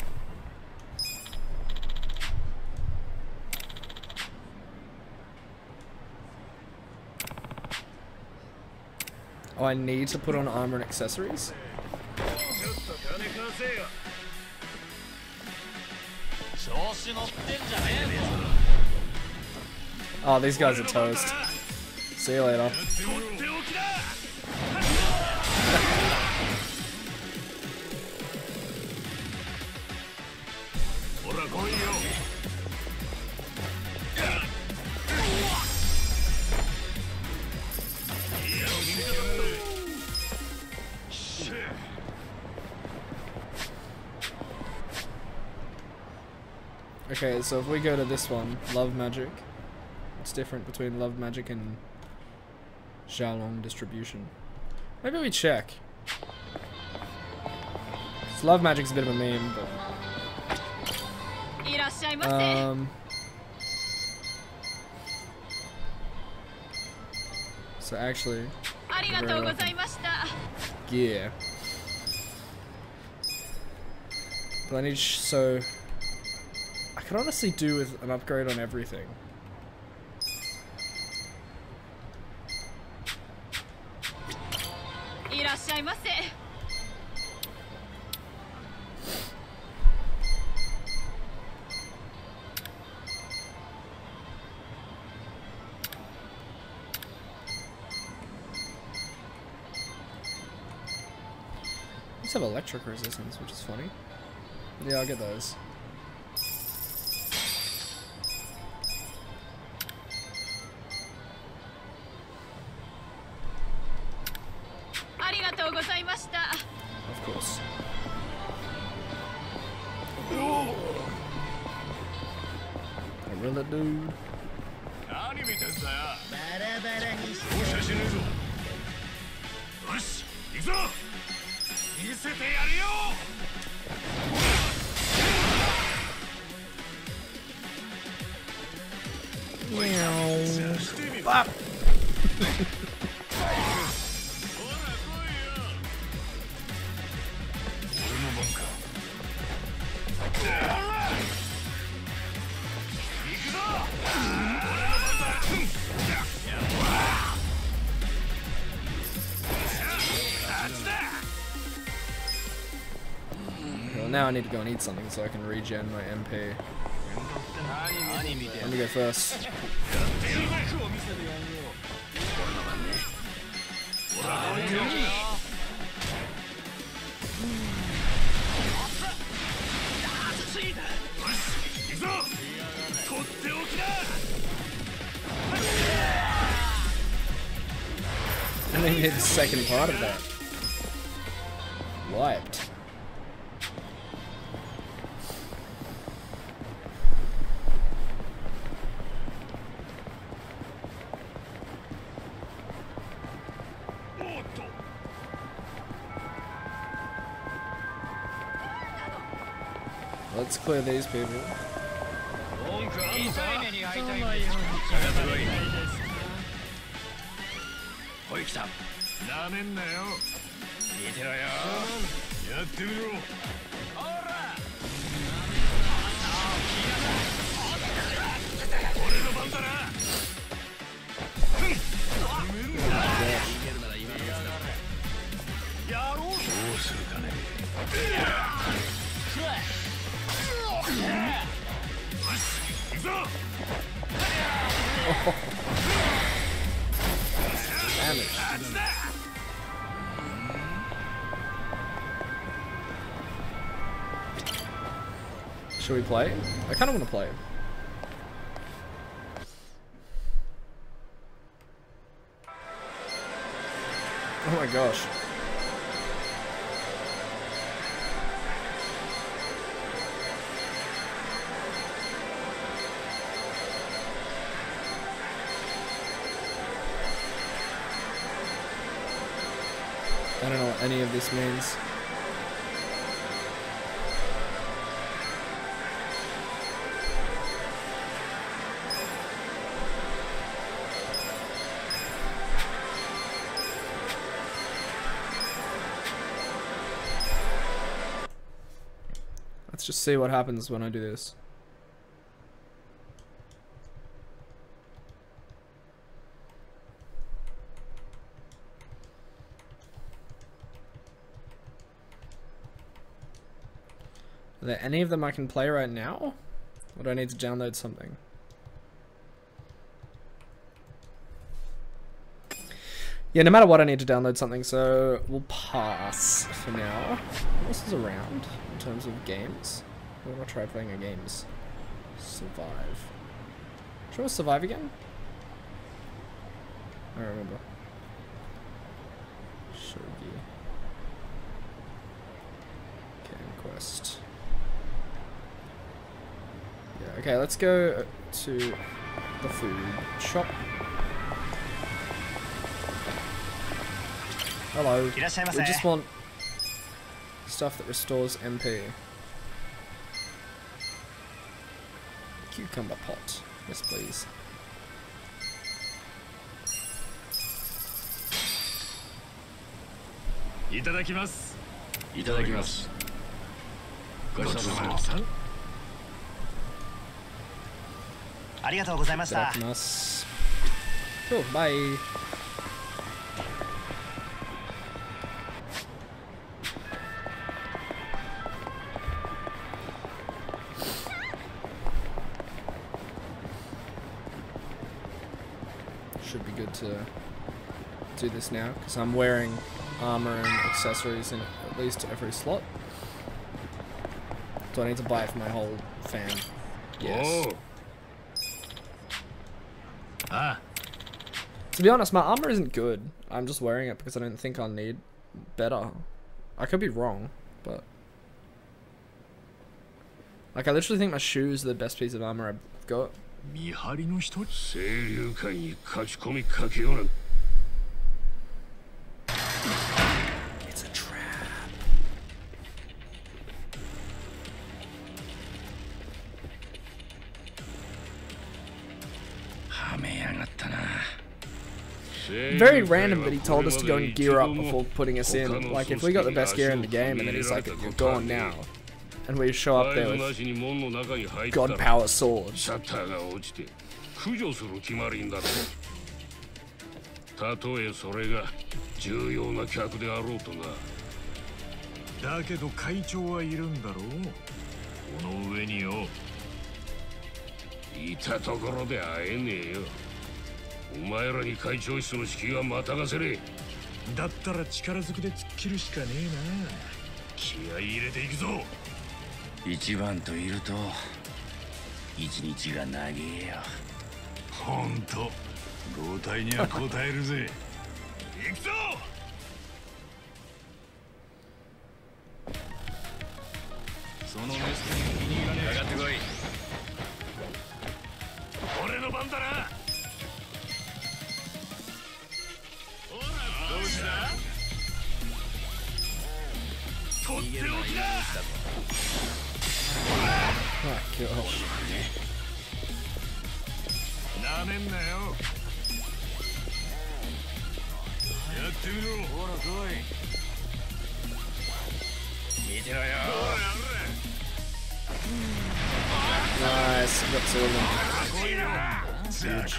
Oh, I need to put on armor and accessories? Oh, these guys are toast. See you later. Okay, so if we go to this one, Love Magic, what's different between Love Magic and Xiaolong Distribution? Maybe we check. So Love Magic's a bit of a meme, but... Um... So actually... Yeah. But I need... Sh so... I could honestly do with an upgrade on everything. These have electric resistance, which is funny. Yeah, I'll get those. Of course. Gorilla dude. Bop. Well, now I need to go and eat something so I can regen my M P. Let me go first. I didn't even hit the second part of that. Wiped. Let's clear these people. おい来た。なめんなよ。見てろよ。やってみろ。ほら。俺の番だな。やろう。どうするかね。行くぞ。 Should we play? I kind of want to play. Oh my gosh. I don't know what any of this means. Let's just see what happens when I do this. Are there any of them I can play right now? Or do I need to download something? Yeah, no matter what, I need to download something, so we'll pass for now. What else is around in terms of games? What do I try playing a games? Survive. Should I survive again? I don't remember. Shogi. Game Quest. Yeah, okay, let's go to the food shop. Hello. We just want stuff that restores M P. Cucumber pot. Yes, please. Itadakimasu. Itadakimasu. Gochousoumashita. Arigatou gozaimashita. Itadakimasu. Cool, bye. Should be good to do this now because I'm wearing armor and accessories in at least every slot. Do I need to buy it for my whole fam? Yes. Ah. To be honest, my armor isn't good. I'm just wearing it because I don't think I'll need better. I could be wrong, but like I literally think my shoes are the best piece of armor I've got. 見張りの人清流会に書き込みかけようなん It's a trap. はめやがったな Very random that he told us to go and gear up before putting us in. Like, if we got the best gear in the game and then he's like, you're gone now. And we show up there with God Power swords. 駆除する決まりんだろたとえそれが重要な客であろうとなだけど会長はいるんだろうこの上によいたところで会えねえよお前らに会長室の敷居はまたがせれだったら力ずくで突っ切るしかねえな気合い入れていくぞ一番といると一日が長えよほんと豪体には応えるぜ行くぞそのメスに気に入らねえ上がってこい俺の番だなほらどうしたとっておきだ Oh gosh. なめんなよ。やってみろ。ほら来い。見てろよ。 Nice, got two of them. Huge.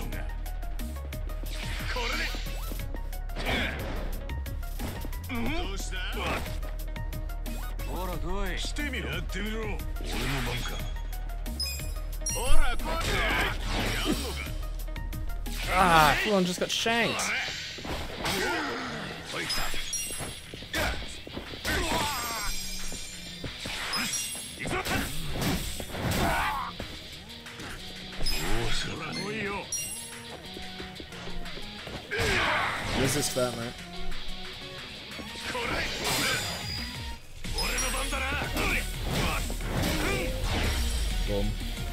Ah, Fulon just got shanked. Resist that, mate. Boom.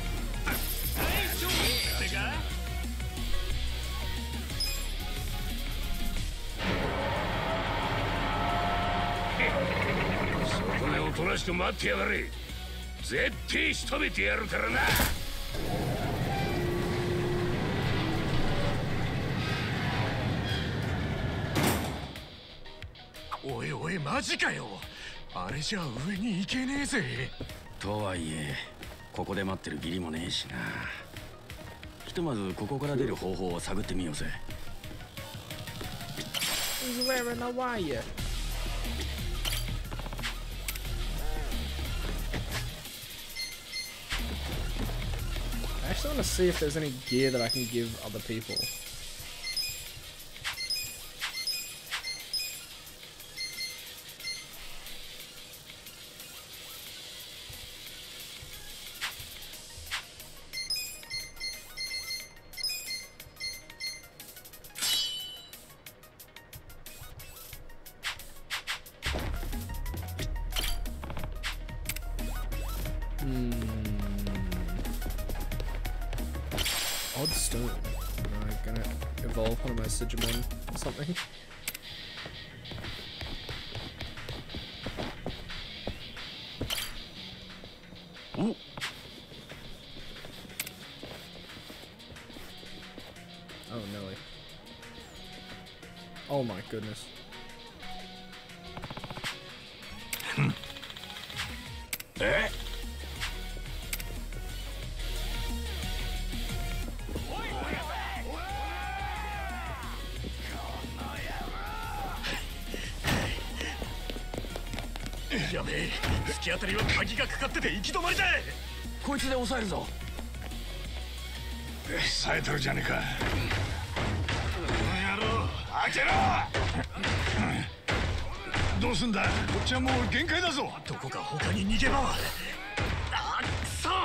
Oi, oi, マジかよ。あれじゃ上に行けねえぜ。 とはいえ、ここで待ってる義理もねえしな。ひとまずここから出る方法を探ってみようぜ。 He's wearing a wire. I actually want to see if there's any gear that I can give other people. Odd stone. Am I gonna evolve one of my Sigimon or something? Ooh. Oh Nelly. Oh my goodness. Eh?やべえ、突き当たりは鍵がかかってて行き止まりだ。 こいつで抑えるぞ。 冴えてるじゃねえか。 野郎、開けろ。 どうすんだ。こっちはもう限界だぞ。 どこか他に逃げ場は。あっ、くそ。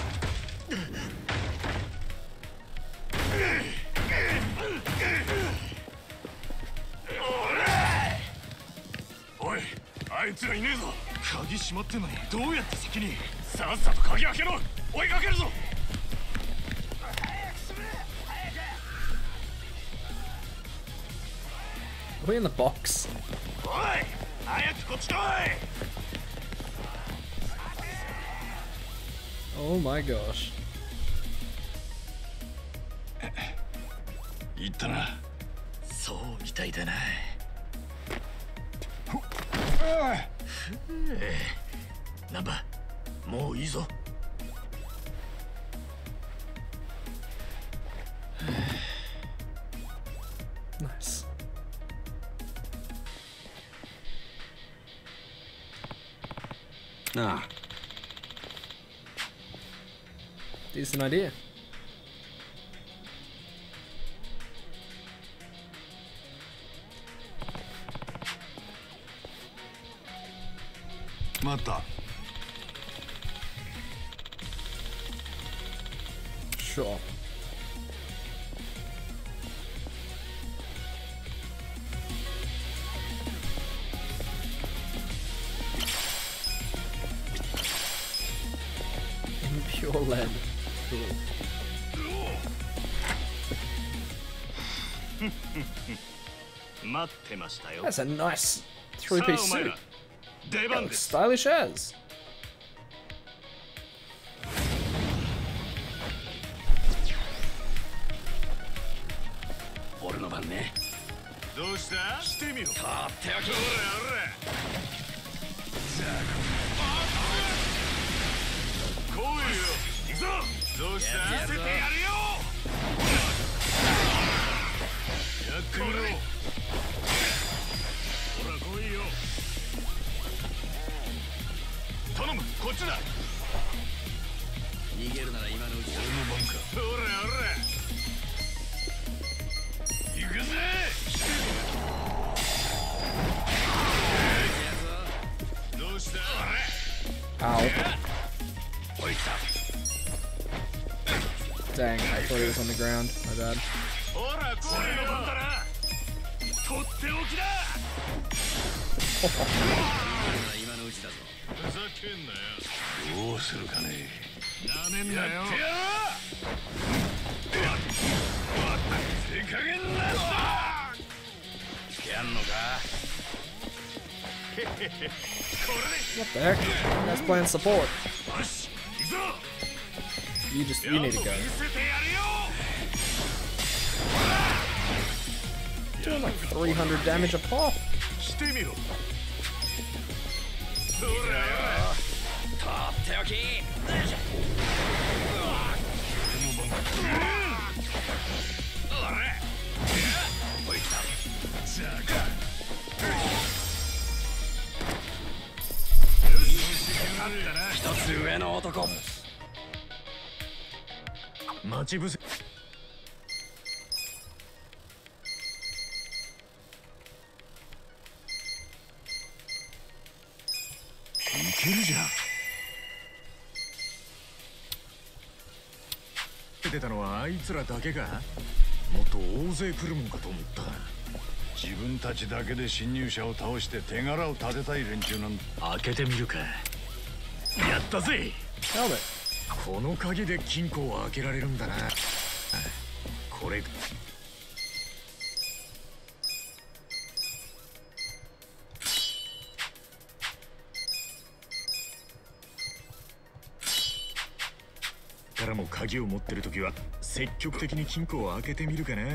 おい、あいつらいねえぞ。鍵閉まってんのにどうやって先に。さっさと鍵開けろ。追いかけるぞ。 Are we in the box? おい、早くこっち来い。 Oh my gosh. 言ったな。 そうみたいだな。ナンバ、もういいぞ。 Nice. Ah. Decent idea. Mata. Sure. Pure lead. Cool. That's a nice three-piece suit. That looks stylish as. 番ね。 どうしたしてみろ。とっておき。おらおら。来いよ。行くぞ。どうした見せてやるよ。やってみろ。ほら来いよ。頼む、こっちだ。 逃げるなら今のうちだ。 俺の番か。ほらほら。行くぜ。どうした。 Ow. おい来た。 Dang, I thought he was on the ground. My bad. ほら、これの番だな。とっておきだ。 今のうちだぞ。 ふざけんなよ。どうするかね。なめんなよ。やってやろう。手加減なしだ。やんのか。へへへ。これで。 What the heck? You guys playing support? よし、行くぞ。 You just you need to go. Doing like three hundred damage a pop. してみろ。 とっておき。一つ上の男。 待ち伏せ。いけるじゃん。出たのはあいつらだけか。もっと大勢来るもんかと思った。自分たちだけで侵入者を倒して手柄を立てたい連中なんだ。開けてみるか。やったぜ。この鍵で金庫を開けられるんだな。これからも鍵を持ってるときは積極的に金庫を開けてみるかな。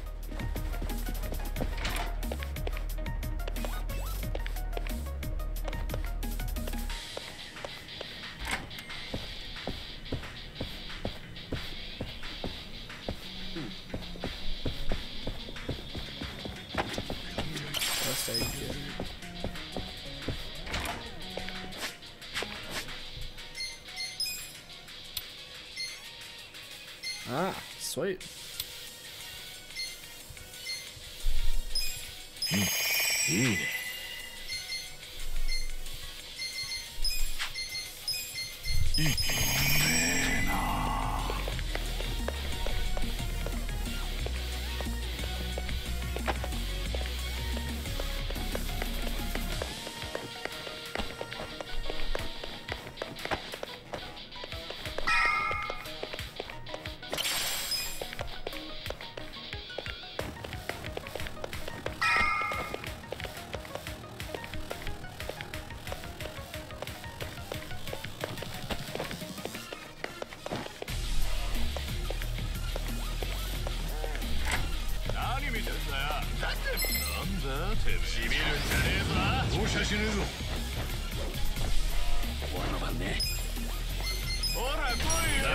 Ah, sweet. うん、いいね。いいねえな。しびるんじゃねえぞ。容赦しねえぞ。 俺の番ね。 ほら来いよ。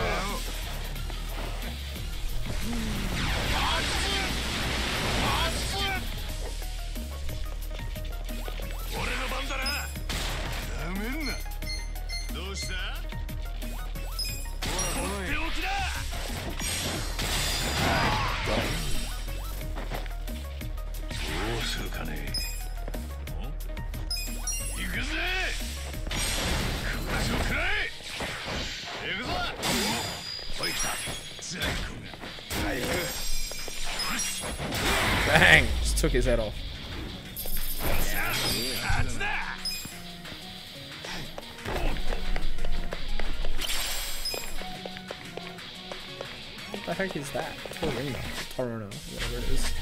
俺の番だな。なめんな。どうした？とっておきだ。どうするかね。行くぜ。食わしを食らえ。行くぞ。おい来た。ザコが。早く。よし。 Bang! Just took his head off. あっちだ。 What the heck is that? Torino. Torino, whatever it is.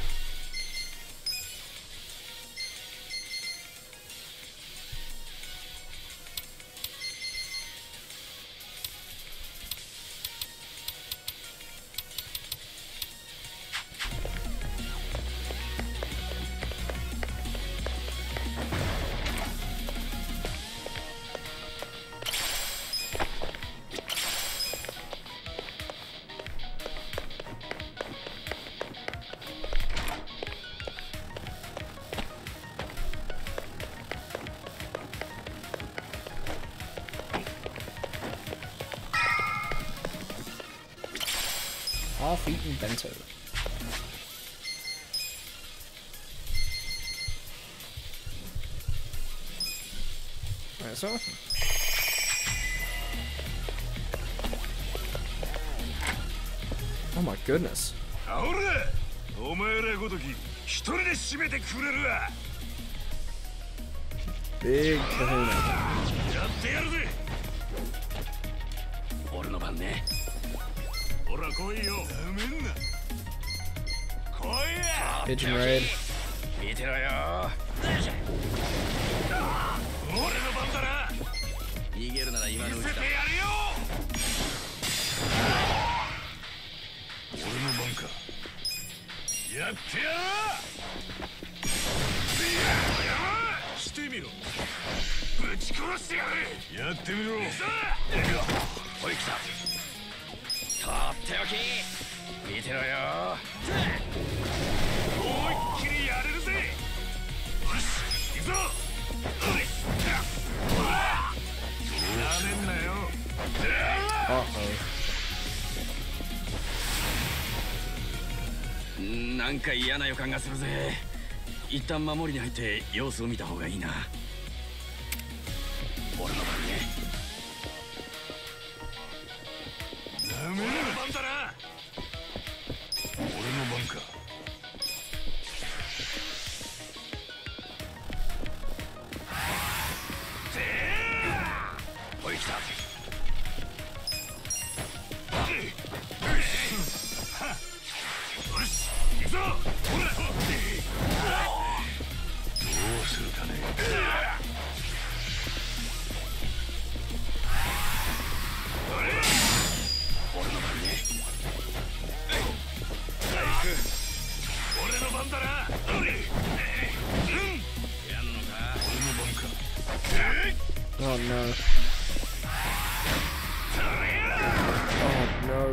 half-eaten bento. Right, so. Oh my goodness. Big kahuna. Pigeon raid. Uh-oh. なんか嫌な予感がするぜ。一旦守りに入って様子を見た方がいいな。俺の番ね。なめる番だな。俺の番か。おい来た。 Oh no. Oh no.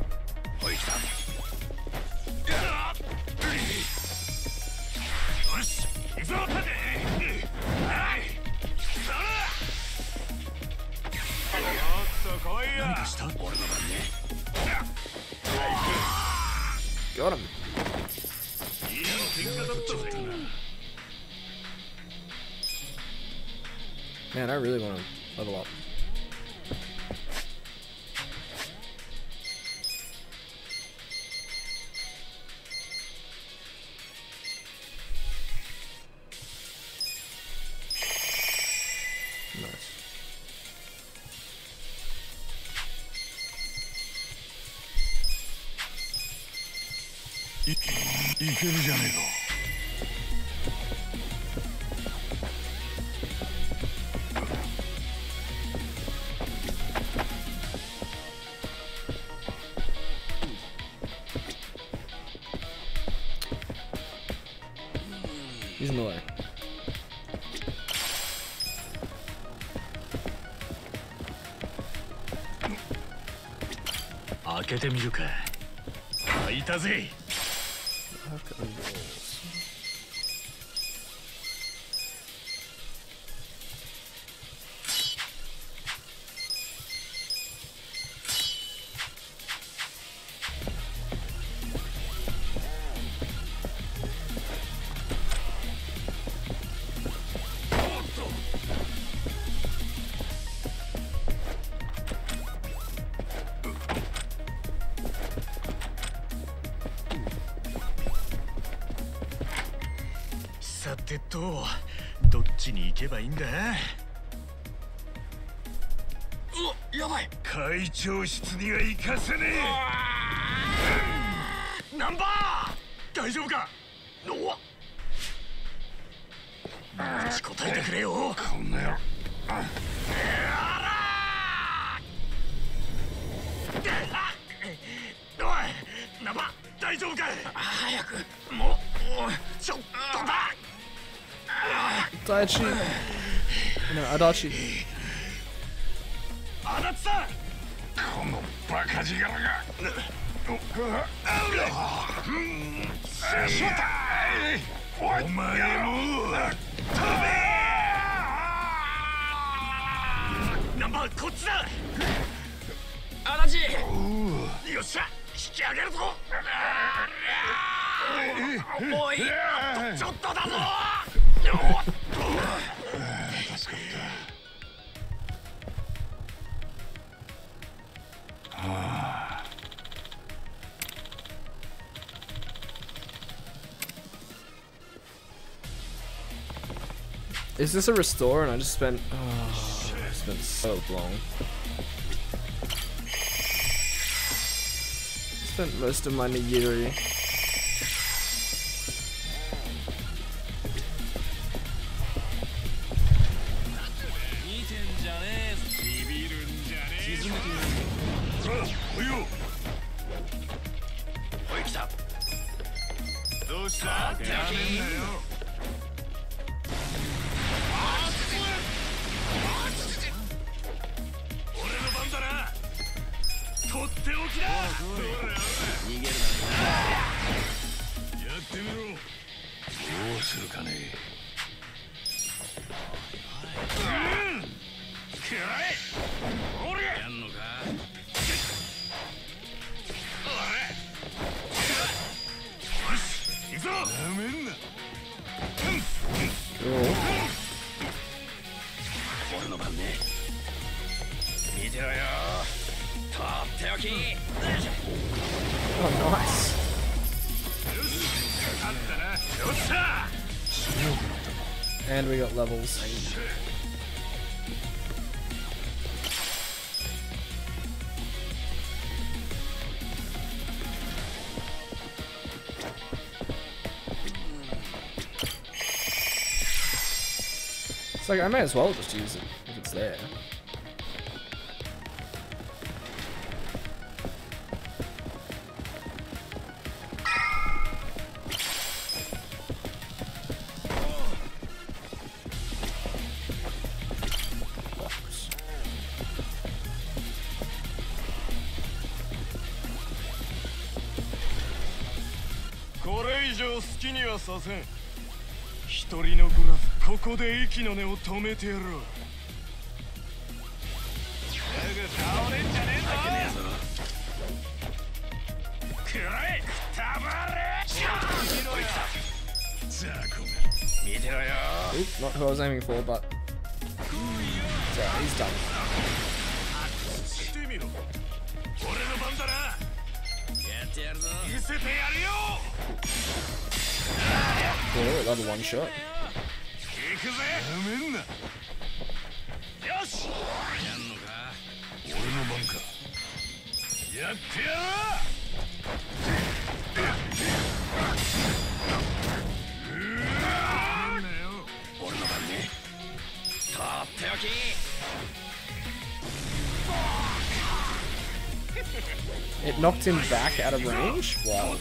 Got him. Man, I really want to level up. Nice. い, いけるじゃねえか。 He's in the way. 開けてみるか。開いたぜ。さてと、どっちに行けばいいんだ。うわ、やばい。会長室には行かせねえ。ナンバー大丈夫か。おわっ、答えてくれよ。こんなよ。おい、ナンバー大丈夫か。早く。もうちょっとだ。 Daichi. No, Adachi. あなたさん、このバカ力が。しまった。お前も飛べ。ナンバーこっちだ。アダチ。よっしゃ、一引き上げるぞ。もういい。ちょっとだぞ。 助かった。はあ。 Is this a restore? And I just spent. Oh, I spent so long. Spent most of my Nigiri. Oh, nice. And we got levels. It's like, I may as well just use it if it's there. Oop, not who I was aiming for, but so he's done. Cool, another one shot. It knocked him back out of range? Wow.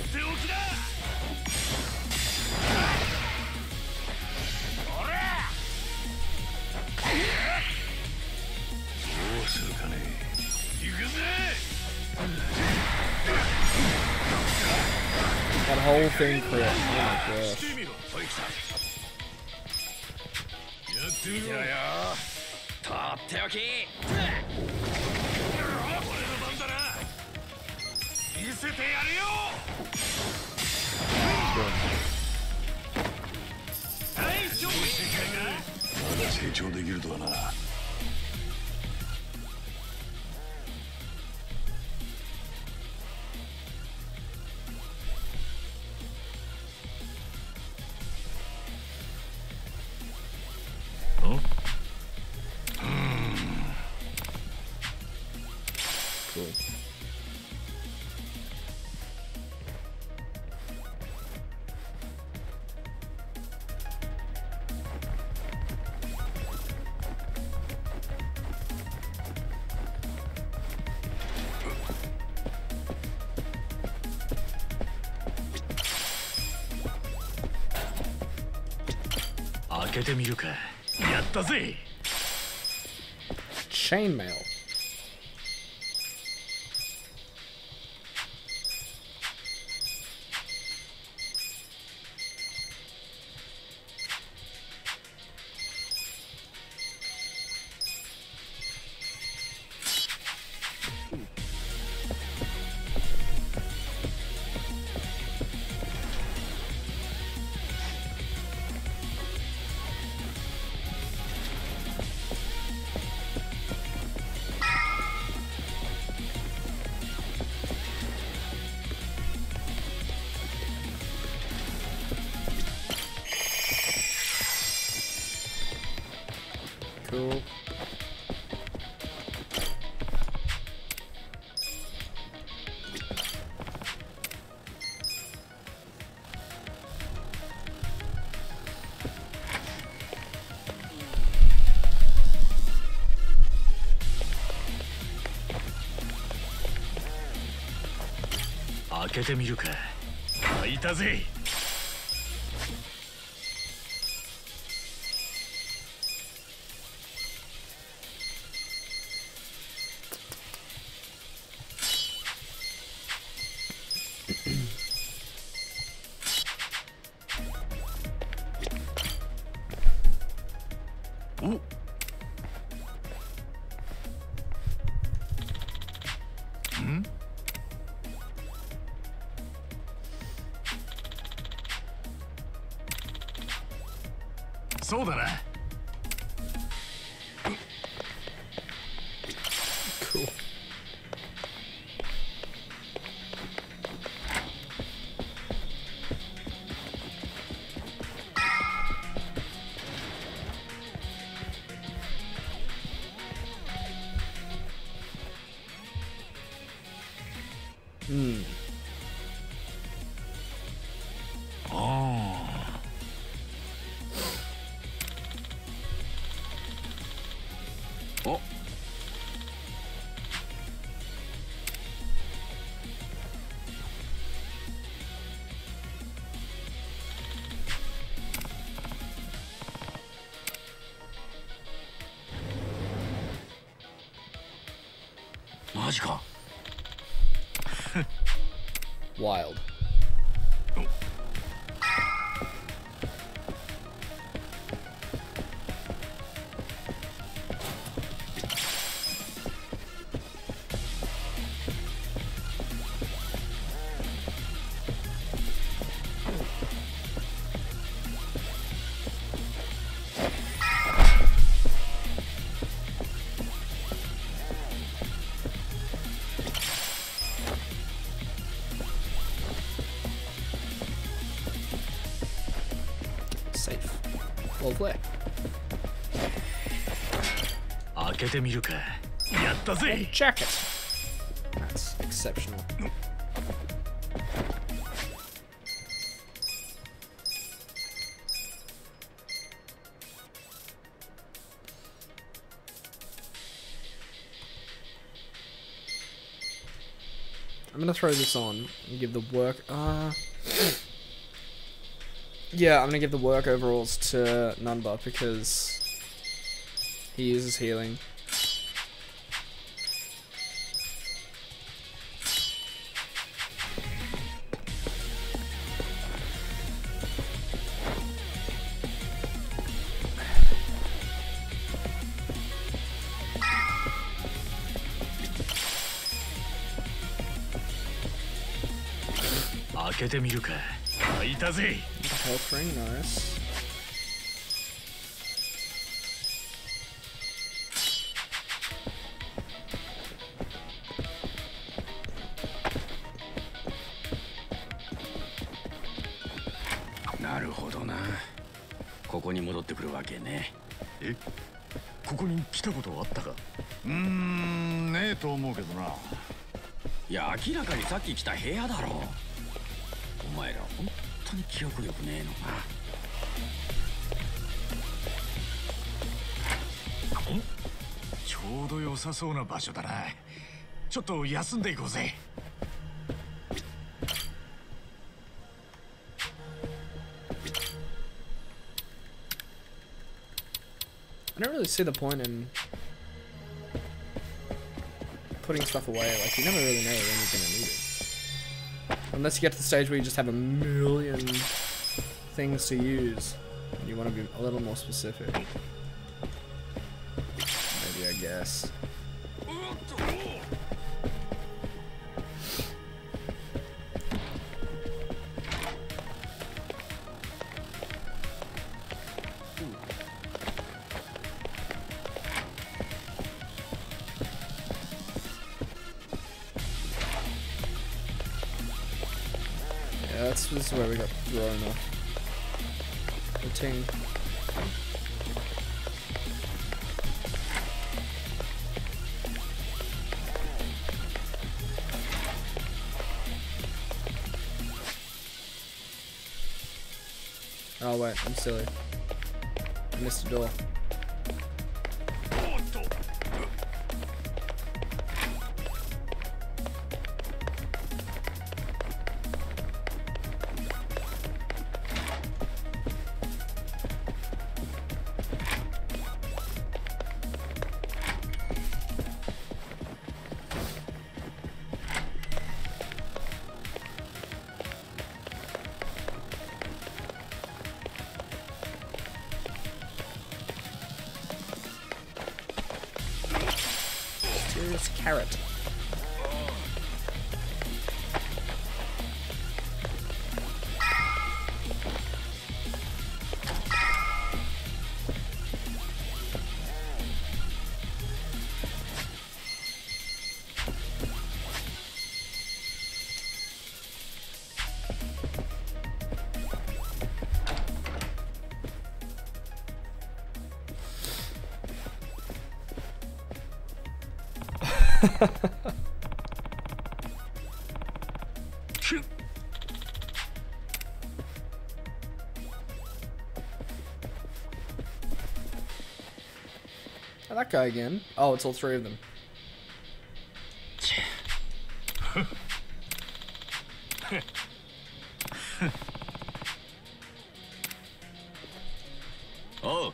That whole thing crit. Oh my gosh. Huh? Cool. Chainmail. 開けてみるか。開いたぜ。お。ん？そうだな。 Cool. Hmm. Oh. お。マジか。 Wild. Safe. Well played. 開けてみるか。やったぜ。 Check it. That's exceptional. I'm gonna throw this on and give the work. Uh, yeah, I'm gonna give the work overalls to Nunba because he uses healing. Health ring, nice. Naruhodo na. ここに戻ってくるわけね。 え、ここに来たことあったか？ うーん、ねえと思うけどな。 いや、明らかにさっき来た部屋だろう。お前ら本当に記憶力ねえのか。 ん？ちょうど良さそうな場所だな。ちょっと休んでいこうぜ。 I don't really see the point in putting stuff away. Like, you never really know when you're gonna need it. Unless you get to the stage where you just have a million things to use. And you want to be a little more specific. Maybe, I guess. This is where we got thrown off the team. Oh wait, I'm silly. I missed a door. It's carrot. Oh, that guy again. Oh, it's all three of them. Oh.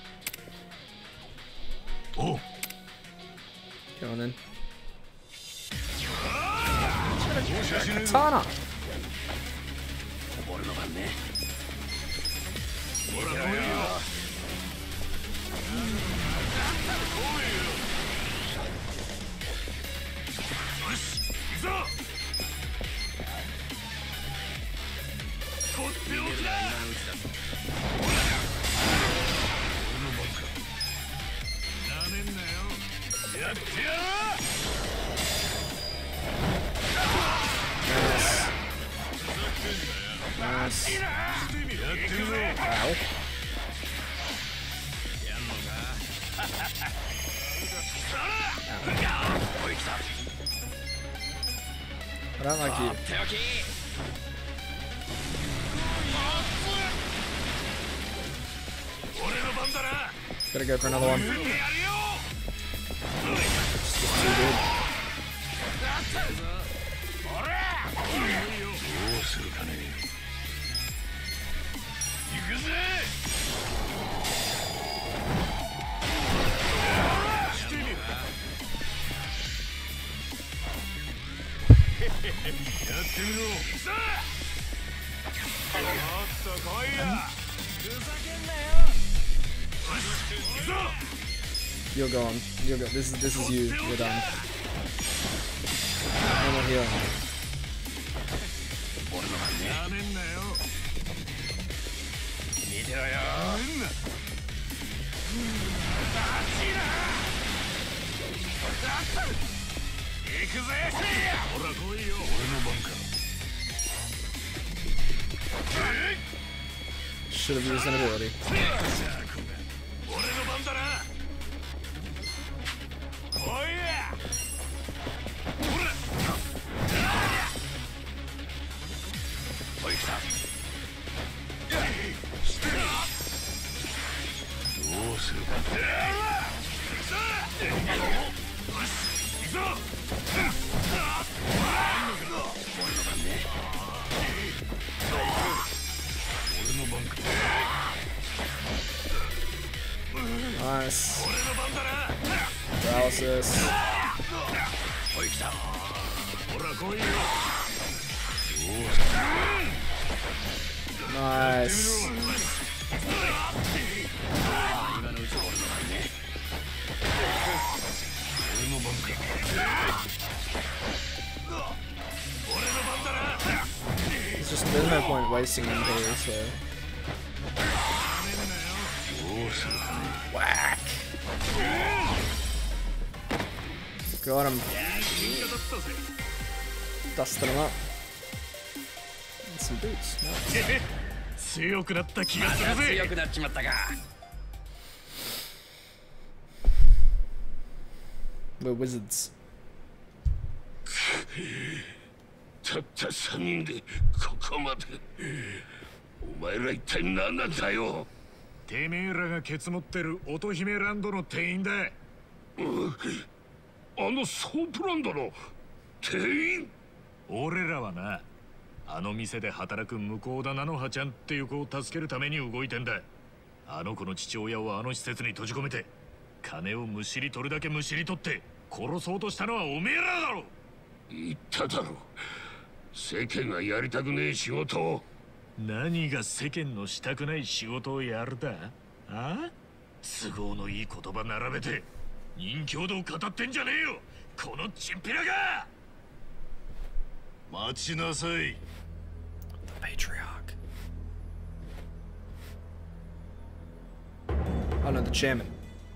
Oh. Go on then. Katana. Nice. Ow. I don't like you. Gotta go for another one. It's just too good. You're gone. You're go this is this is you. You're done. No more healing. Should have used an ability. Nice. Paralysis. Nice. It's just there's no point wasting them here, so. Whack! Got him. Dusted him up. And some boots. Nice. We're wizards. たったさんにんでここまで。お前ら一体何なんだよ。 てめえらがケツ持ってる乙姫ランドの店員だ。 あのソープランドの店員。 俺らはな、あの店で働く向田菜の葉ちゃんっていう子を助けるために動いてんだ。あの子の父親をあの施設に閉じ込めて、金をむしり取るだけむしり取って殺そうとしたのはおめえらだろ。 言っただろ。世間がやりたくねえ仕事を。 何が世間のしたくない仕事をやるだ。あ？都合のいい言葉並べて人気度を語ってんじゃねえよ。 このチンピラが。待ちなさい。 The patriarch. Oh no, the chairman.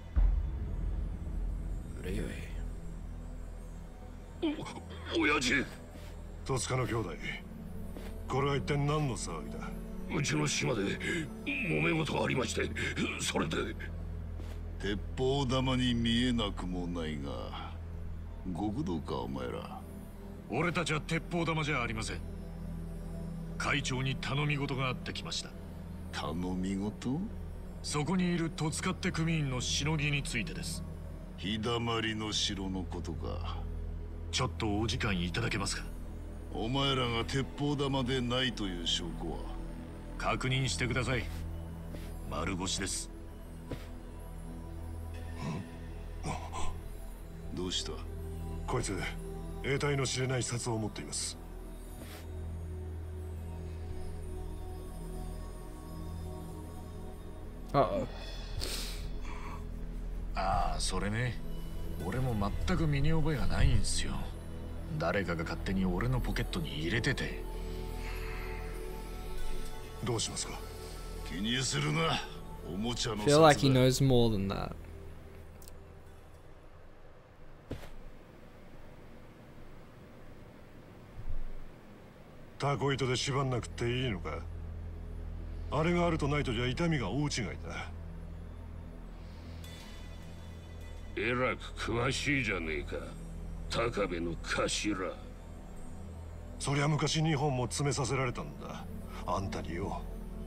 お、親父。戸塚の兄弟。これは一体何の騒ぎだ。うちの島で揉め事がありまして、それで。 鉄砲玉に見えなくもないが、極道かお前ら。 俺たちは鉄砲玉じゃありません。会長に頼み事があってきました。 頼み事？ そこにいる戸塚って組員のしのぎについてです。 日だまりの城のことか。 ちょっとお時間いただけますか。 お前らが鉄砲玉でないという証拠は？ 確認してください。丸腰です。 どうした？ こいつ得体の知れない札を持っています。 ああ、それね。俺も全く身に覚えがないんすよ。誰かが勝手に俺のポケットに入れてて。 どうしますか？ 気にするな。おもちゃの I feel like he knows more than that. タコ糸で縛んなくていいのか？あれがあるとないとじゃ痛みが大違いだ。 えらく詳しいじゃねえか、高部の頭。 そりゃ昔日本も詰めさせられたんだ、あんたによ。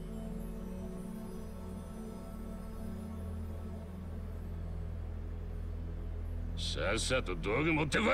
さっさと道具持ってこ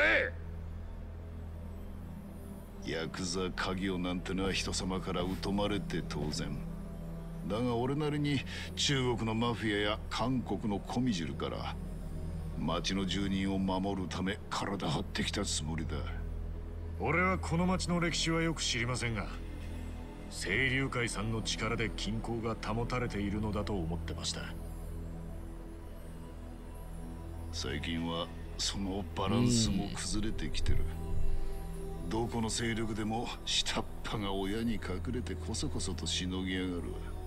い。ヤクザ家業なんてのは人様から疎まれて当然だが、俺なりに中国のマフィアや韓国のコミジルから町の住人を守るため体張ってきたつもりだ。 俺はこの町の歴史はよく知りませんが、清流会さんの力で均衡が保たれているのだと思ってました。 最近はそのバランスも崩れてきてる。どこの勢力でも下っ端が親に隠れてこそこそとしのぎやがる。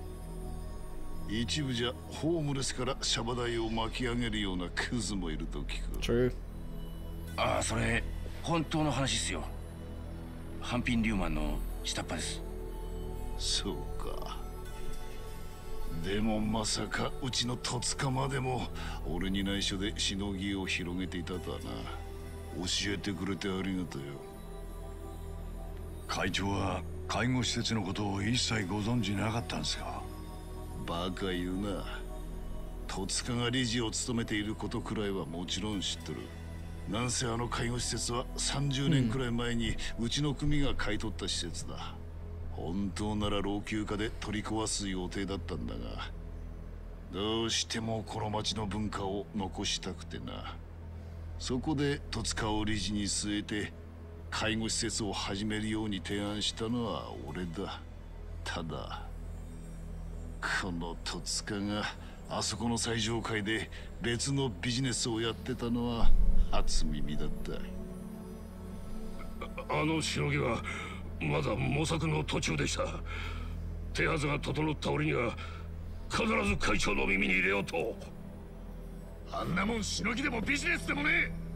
一部じゃホームレスからシャバ代を巻き上げるようなクズもいると聞く。 True. ああ、それ本当の話っすよ。ハンピン・リューマンの下っ端です。 そうか。でもまさかうちの戸塚までも俺に内緒でしのぎを広げていたとはな。教えてくれてありがとうよ。 会長は介護施設のことを一切ご存じなかったんですか？ バカ言うな。戸塚が理事を務めていることくらいはもちろん知ってる。なんせあの介護施設はさんじゅうねんくらい前にうちの組が買い取った施設だ。本当なら老朽化で取り壊す予定だったんだが、どうしてもこの町の文化を残したくてな。そこで戸塚を理事に据えて介護施設を始めるように提案したのは俺だ。ただこの戸塚があそこの最上階で別のビジネスをやってたのは初耳だった。 あのしのぎはまだ模索の途中でした。手はずが整った折には必ず会長の耳に入れようと。 あんなもんしのぎでもビジネスでもねえ。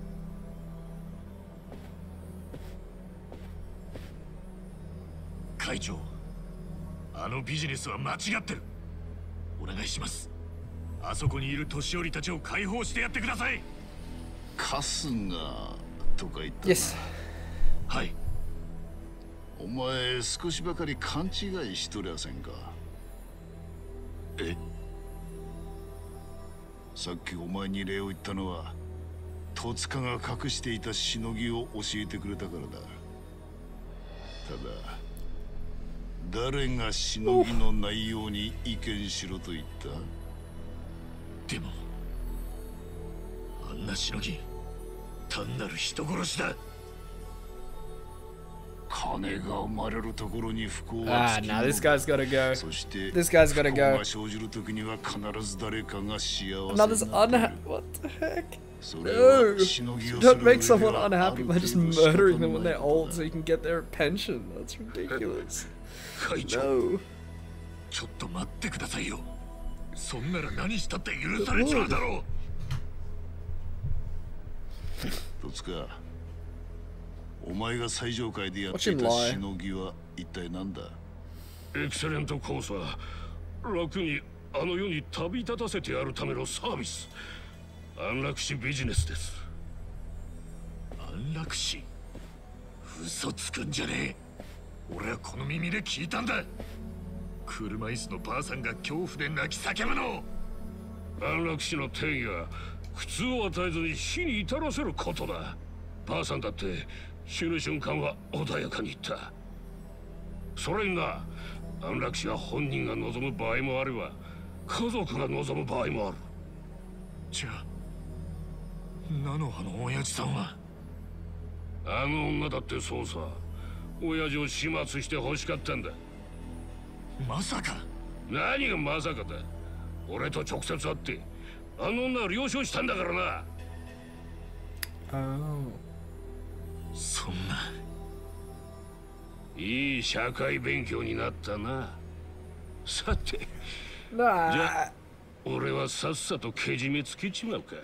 会長、あのビジネスは間違ってる。お願いします。あそこにいる年寄りたちを解放してやってください。 春日とか言ったな。 Yes。 はい。 お前少しばかり勘違いしとりゃせんか。 え？ さっきお前に礼を言ったのは戸塚が隠していたしのぎを教えてくれたからだ。ただ誰がしのぎの内容に意見しろと言った？ でもあんなしのぎ単なる人殺しだ。 金が生まれるところに不幸 Ah, はつき nah, もの this guy's gotta go. そして This guy's gotta 不 go. 幸が生じるときには必ず誰かが幸せに Another's なってい unha- る。 What the heck? No! Don't make someone unhappy by just murdering them when they're old so you can get their pension. That's ridiculous. No. ちょっと待ってくださいよ。そんなら何したって許されちゃうだろう。 どつか、お前が最上階でやっていたしのぎは一体何だ？ エクセレントコースは楽にあの世に旅立たせてやるためのサービス。安楽死ビジネスです。 安楽死？嘘つくんじゃねえ。俺はこの耳で聞いたんだ。車椅子のばあさんが恐怖で泣き叫ぶの。 安楽死の定義は苦痛を与えずに死に至らせることだ。ばあさんだって死ぬ瞬間は穏やかに言った。それにな、安楽死は本人が望む場合もあれば家族が望む場合もある。 じゃあ菜の葉の親父さんは？ あの女だってそうさ。親父を始末して欲しかったんだ。 まさか。 何がまさかだ。俺と直接会ってあの女を了承したんだからな。 そんな。 いい社会勉強になったな。さて、 なあ、 じゃあ俺はさっさとけじめつけちまうか。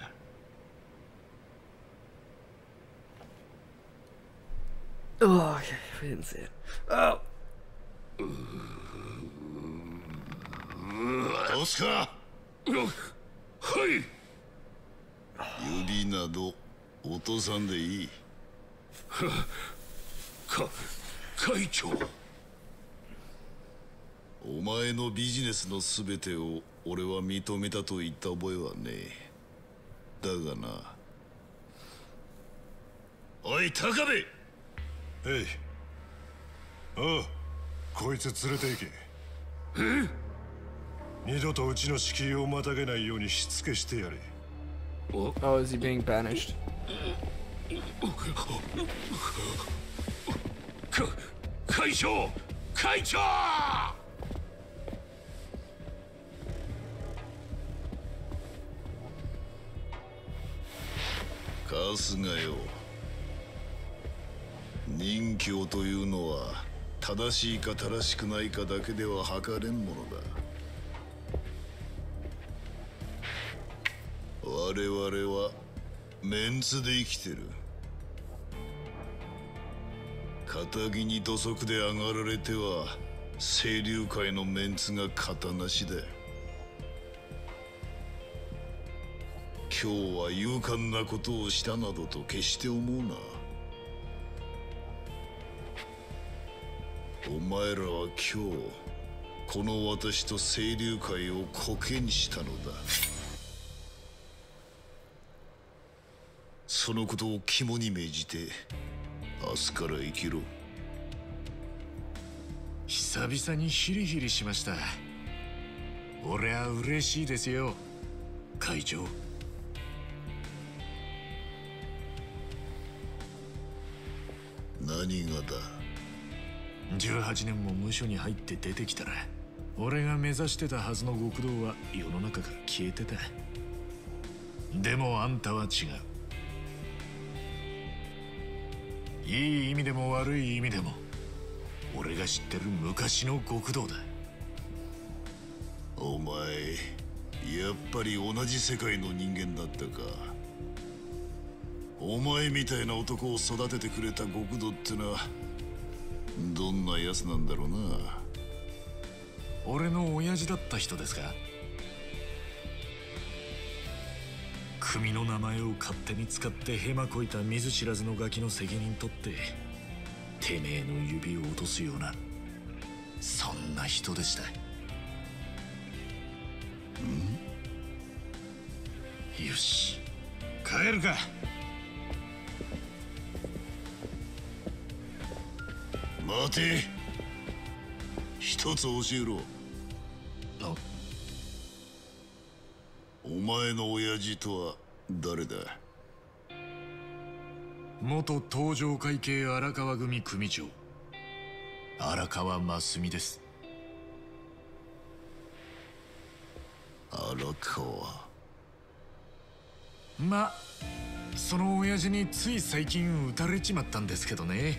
Oh, okay, we didn't see it. Oh. どうすか？ はい。 指など落とさんでいい。 か、会長。 お前のビジネスのすべてを俺は認めたと言った覚えはねえ。だがな。おい、高部。 えい。ああ、こいつ連れて行け。 え？ 二度とうちの敷居をまたげないようにしつけしてやれ。 Oh, is he being banished? か、会長！会長！ カスがよ。任侠というのは正しいか正しくないかだけでは測れんものだ。我々はメンツで生きてる。堅気に土足で上がられては清流会のメンツが型なしだ。今日は勇敢なことをしたなどと決して思うな。お前らは今日この私と清流会をコケにしたのだ。そのことを肝に銘じて明日から生きろ。 久々にヒリヒリしました。俺は嬉しいですよ、会長。 何がだ？ じゅうはちねんも無所に入って出てきたら、俺が目指してたはずの極道は世の中から消えてた。でもあんたは違う。いい意味でも悪い意味でも俺が知ってる昔の極道だ。 お前やっぱり同じ世界の人間だったか。お前みたいな男を育ててくれた極道ってのはどんなやつなんだろうな。 俺の親父だった人ですか？組の名前を勝手に使ってヘマこいた見ず知らずのガキの責任取っててめえの指を落とすような、そんな人でした。ん？よし、帰るか。 待て。一つ教えろ。お前の親父とは誰だ？ 元東上会系荒川組組長荒川真澄です。 荒川。 ま、その親父につい最近撃たれちまったんですけどね。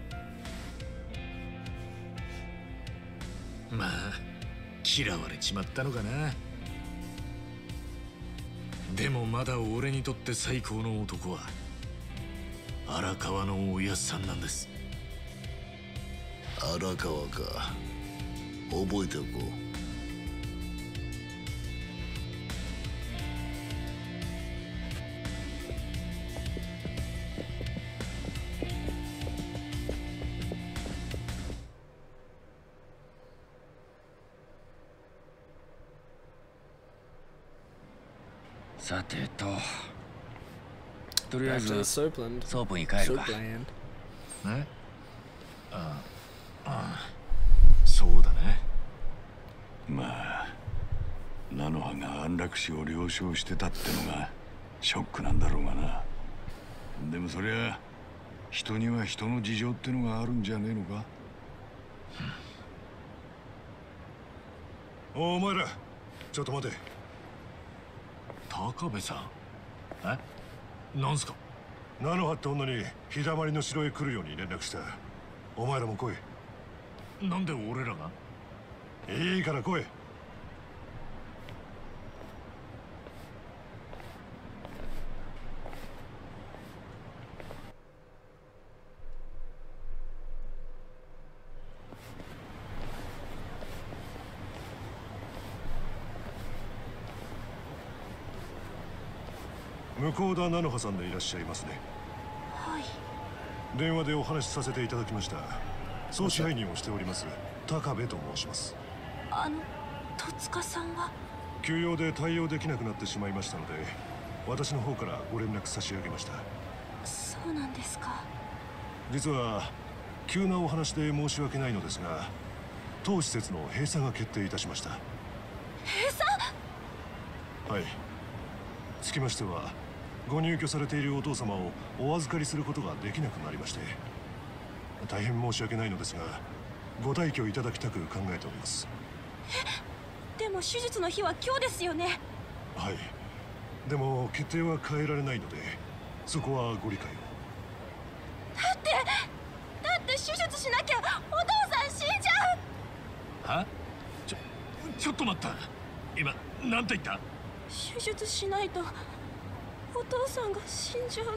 まあ嫌われちまったのかな。でもまだ俺にとって最高の男は荒川のおやっさんなんです。 荒川か、覚えておこう。 さてと、とりあえず Back to the Soapland. ソープに帰るか。 Soapland. ね、ああ、ああ、そうだね。 まあ菜の葉が安楽死を了承してたってのがショックなんだろうがな。でもそりゃ人には人の事情ってのがあるんじゃねえのか。 お前らちょっと待て。 高部さん、え、なんすか。 菜の葉って女に日だまりの城へ来るように連絡した。お前らも来い。 なんで俺らが。 いいから来い。向田菜の葉さんでいらっしゃいますね。 はい。 電話でお話しさせていただきました。総支配人をしております高部と申します。 あの戸塚さんは休養で対応できなくなってしまいましたので、私の方からご連絡差し上げました。 そうなんですか。 実は急なお話で申し訳ないのですが、当施設の閉鎖が決定いたしました。 閉鎖？ はい。つきましては、ご入居されているお父様をお預かりすることができなくなりまして、大変申し訳ないのですが、ご退去いただきたく考えております。 え、でも手術の日は今日ですよね。 はい。でも決定は変えられないので、そこはご理解を。 だってだって手術しなきゃお父さん死んじゃう。 は？ちょちょっと待った。今なんて言った？ 手術しないとお父さんが死んじゃうって。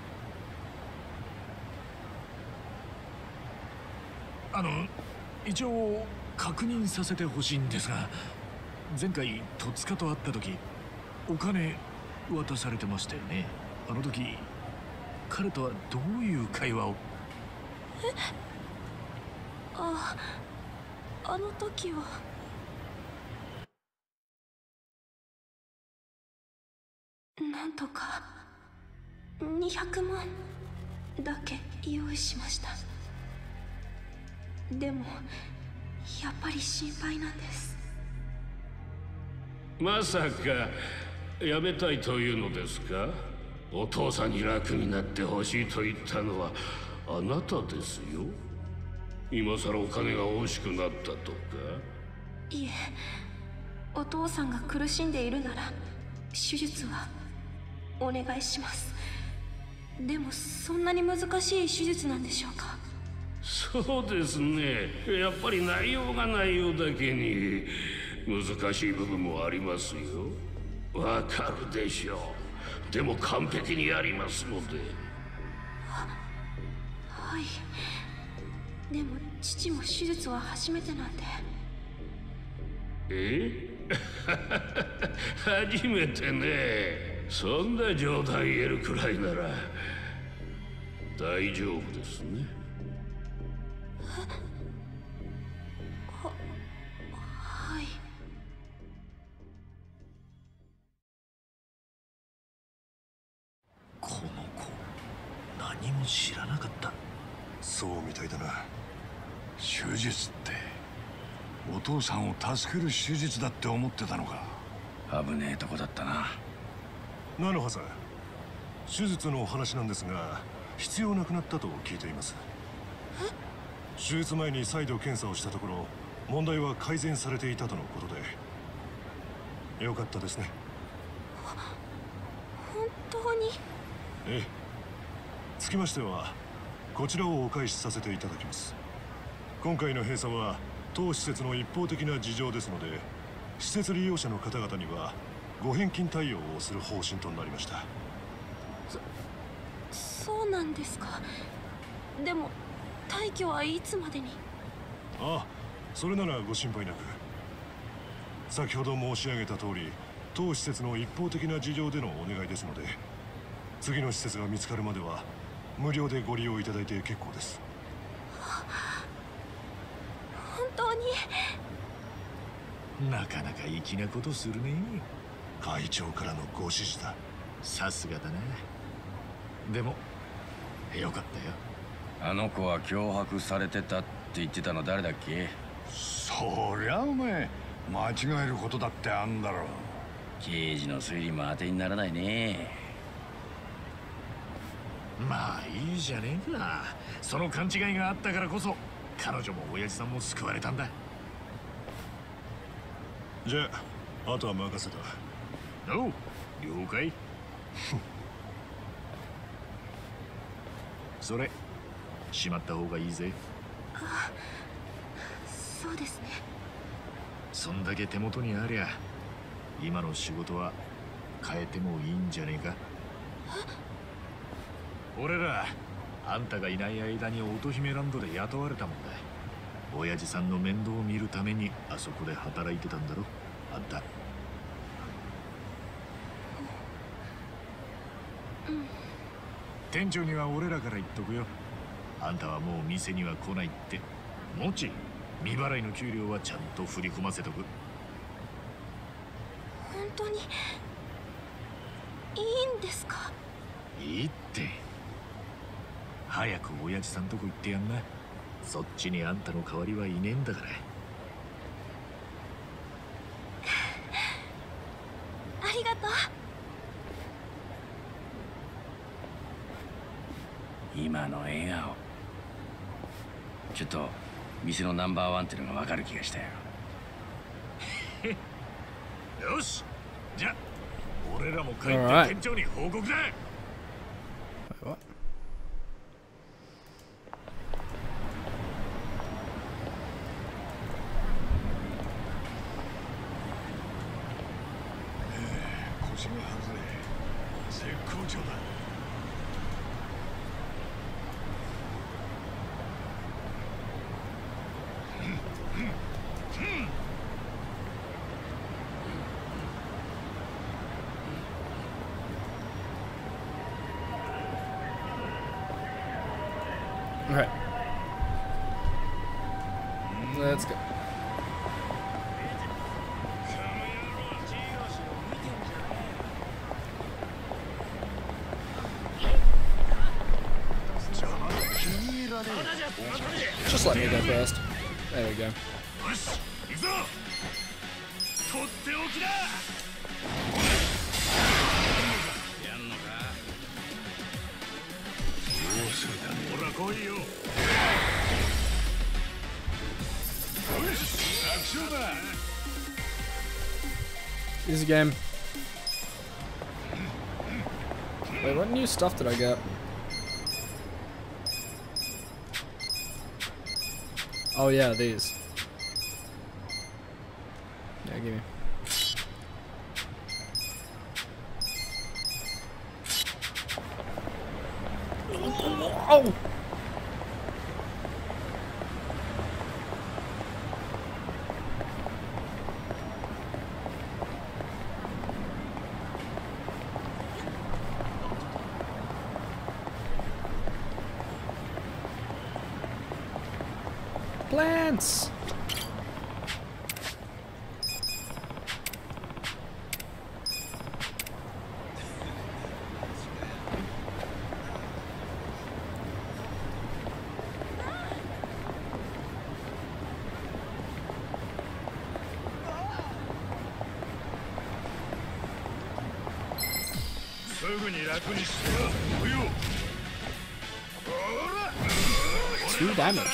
あの一応確認させてほしいんですが、前回戸塚と会った時お金渡されてましたよね。あの時彼とはどういう会話を。 え、ああの時はなんとかにひゃくまんだけ用意しました。でもやっぱり心配なんです。 まさかやめたいというのですか。お父さんに楽になってほしいと言ったのはあなたですよ。今さらお金が欲しくなったとか。 いえ、お父さんが苦しんでいるなら手術はお願いします。でもそんなに難しい手術なんでしょうか。 そうですね。やっぱり内容が内容だけに難しい部分もありますよ。わかるでしょう。でも完璧にやりますので。 は、はい。でも父も手術は初めてなんで。 え初めてね。そんな冗談言えるくらいなら大丈夫ですね。 は、はい。 この子何も知らなかった。 そうみたいだな。 手術ってお父さんを助ける手術だって思ってたのか。 危ねえとこだったな。 菜の葉さん、手術のお話なんですが、必要なくなったと聞いています。手術前に再度検査をしたところ、問題は改善されていたとのことで。よかったですね。 本当に？ ええ。つきましてはこちらをお返しさせていただきます。今回の閉鎖は当施設の一方的な事情ですので、施設利用者の方々にはご返金対応をする方針となりました。 そ、そうなんですか。でも退去はいつまでに？ ああ、それならご心配なく。先ほど申し上げた通り、当施設の一方的な事情でのお願いですので、次の施設が見つかるまでは無料でご利用いただいて結構です。 本当に？ なかなか粋なことするね。 会長からのご指示だ。 さすがだな。でもよかったよ。 あの子は脅迫されてたって言ってたの誰だっけ？ そりゃお前間違えることだってあんだろう。 刑事の推理も当てにならないね。 まあいいじゃねえか。その勘違いがあったからこそ彼女も親父さんも救われたんだ。 じゃああとは任せた。 おう、了解。それしまった方がいいぜ。 あ、そうですね。 そんだけ手元にありゃ今の仕事は変えてもいいんじゃねえか。俺らあんたがいない間に乙姫ランドで雇われたもんだ。親父さんの面倒を見るためにあそこで働いてたんだろあんた。 うん。 店長には俺らから言っとくよ。あんたはもう店には来ないって。もち未払いの給料はちゃんと振り込ませとく。 本当にいいんですか？ いいって。早く親父さんとこ行ってやんな。そっちにあんたの代わりはいねえんだから。 ありがとう。 今の笑顔、ちょっと店のナンバーワンってのが分かる気がしたよ。 よし、じゃ俺らも帰って店長に報告だ。 腰が外れ絶好調だ。 Okay. Let's go. Just let me go first. There we go. Easy game. Wait, what new stuff did I get? Oh yeah, these. Yeah, give me. Oh! Plants! Two damage.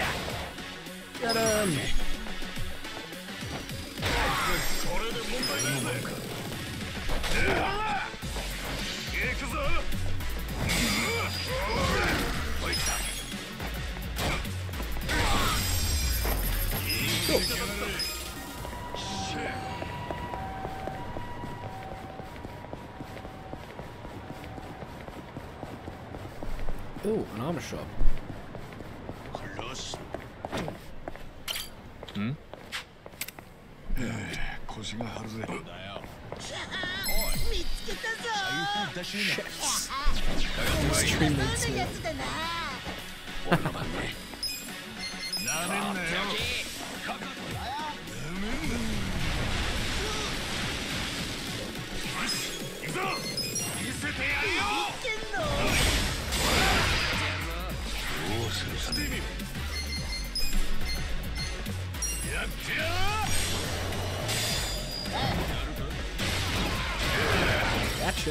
Get him! Ooh, an armor shop. Hmm? 腰が張るぜ。 見つけたぞ。やつだな。 なめんなよ。行くぞ。見せてやるよ。いけんの。どうするさね。やってや。 Gotcha. や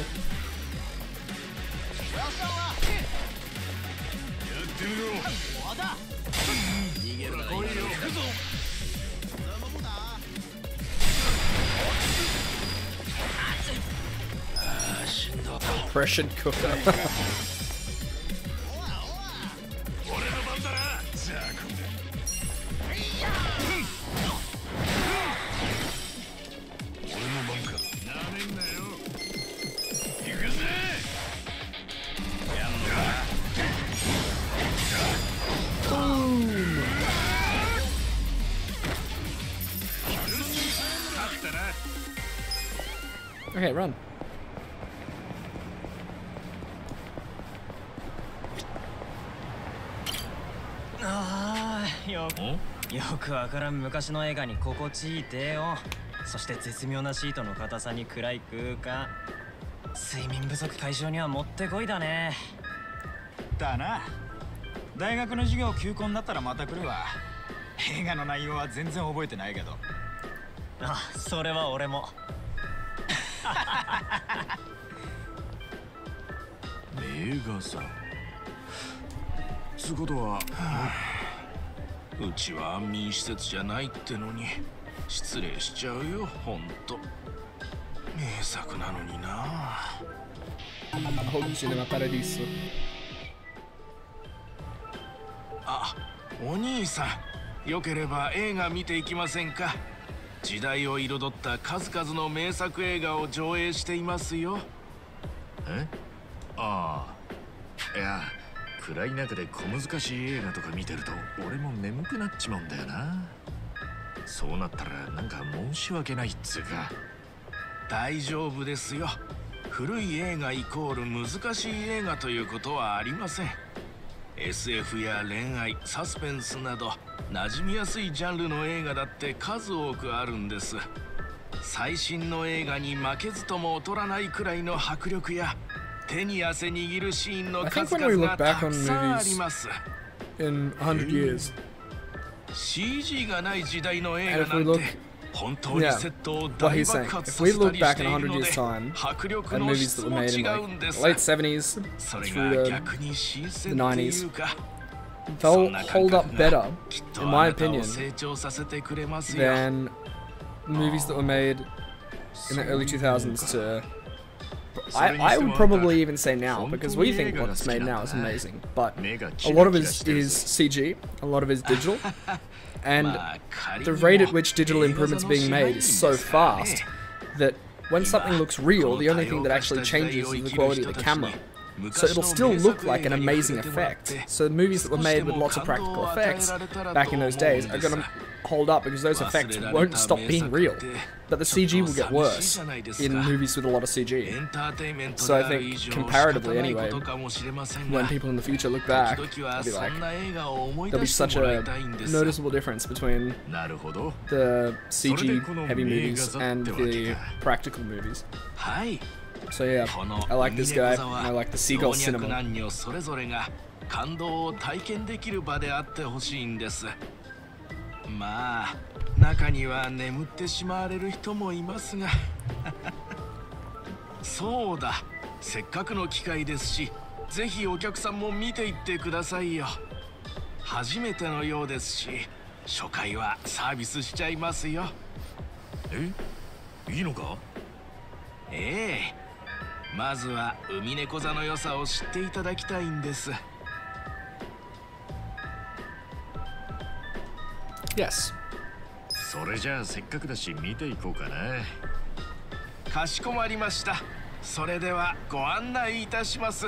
ってみろ。逃げるならいいよ。行くぞ。 Pressure cooker. 俺の番だな。じゃあこれ。俺の番か。なめんなよ。行くぜ。やんのか。勝ったな。 Okay, run. ああ、よよくわからん昔の映画に心地いい低音、そして絶妙なシートの硬さに暗い空間。睡眠不足解消にはもってこいだね。 だな。大学の授業休校になったらまた来るわ。映画の内容は全然覚えてないけど。 あ、それは俺も。 映画さ。つうことは、うちは安眠施設じゃないってのに失礼しちゃうよ、ほんと。名作なのにな。 Home Cinema Paradiso。 あ、お兄さん、よければ映画見ていきませんか。時代を彩った数々の名作映画を上映していますよ。え？ああ、いや、暗い中で小難しい映画とか見てると俺も眠くなっちまうんだよな。そうなったらなんか申し訳ないっつうか。大丈夫ですよ。古い映画イコール難しい映画ということはありません。 エスエフ や恋愛、サスペンスなど馴染みやすいジャンルの映画だって数多くあるんです。最新の映画に負けずとも劣らないくらいの迫力や手に汗握るシーンの数々がたくさんあります。 In one hundred years. シージー がない時代の映画なんて本当にセットを What 大 he's 爆 saying, 発 if さ we せた look り back して in い one る hundred の years' で time 迫力 and の movies 質 that were も made 違 in うん like です the late seventies それ through が the 逆に新鮮 the って nineties, いうか they'll hold up better, in my opinion, 成長させてくれますよ than movies that were made in the early two thousands to... I, I would probably even say now, because we think what's made now is amazing, but a lot of it is, is C G, a lot of it is digital, and the rate at which digital improvements are being made is so fast that when something looks real, the only thing that actually changes is the quality of the camera. So it'll still look like an amazing effect. So the movies that were made with lots of practical effects back in those days are going to hold up because those effects won't stop being real. But the C G will get worse in movies with a lot of C G. So I think, comparatively anyway, when people in the future look back, they'll be like, there'll be such a noticeable difference between the C G heavy movies and the practical movies. So yeah, I like this guy, and I like the Seagull Cinema. それぞれが感動を体験できる場であってほしいんです。まあ、中には眠ってしまわれる人もいますが。そうだ、せっかくの機会ですし、ぜひお客さんも見ていってくださいよ。初めてのようですし、初回はサービスしちゃいますよ。え？ いいのか？ ええ、まずは海猫座の良さを知っていただきたいんです。 Yes。 それじゃあせっかくだし見ていこうかな。 かしこまりました。それではご案内いたします。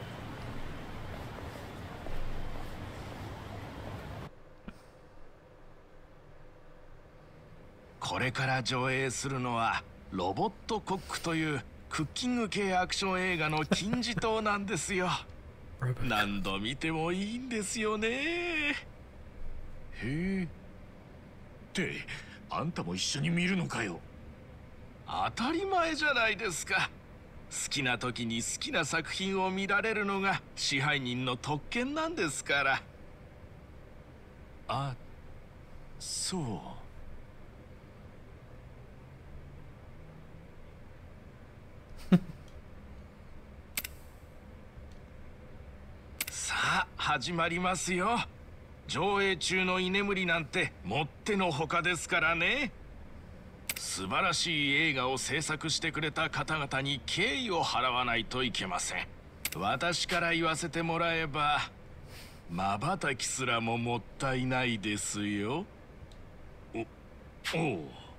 これから上映するのはロボットコックというクッキング系アクション映画の金字塔なんですよ。何度見てもいいんですよね。 へえ。ってあんたも一緒に見るのかよ。 当たり前じゃないですか。好きな時に好きな作品を見られるのが支配人の特権なんですから。 あ、そう。 さあ始まりますよ。上映中の居眠りなんてもってのほかですからね。素晴らしい映画を制作してくれた方々に敬意を払わないといけません。私から言わせてもらえば瞬きすらももったいないですよ。 お、おう。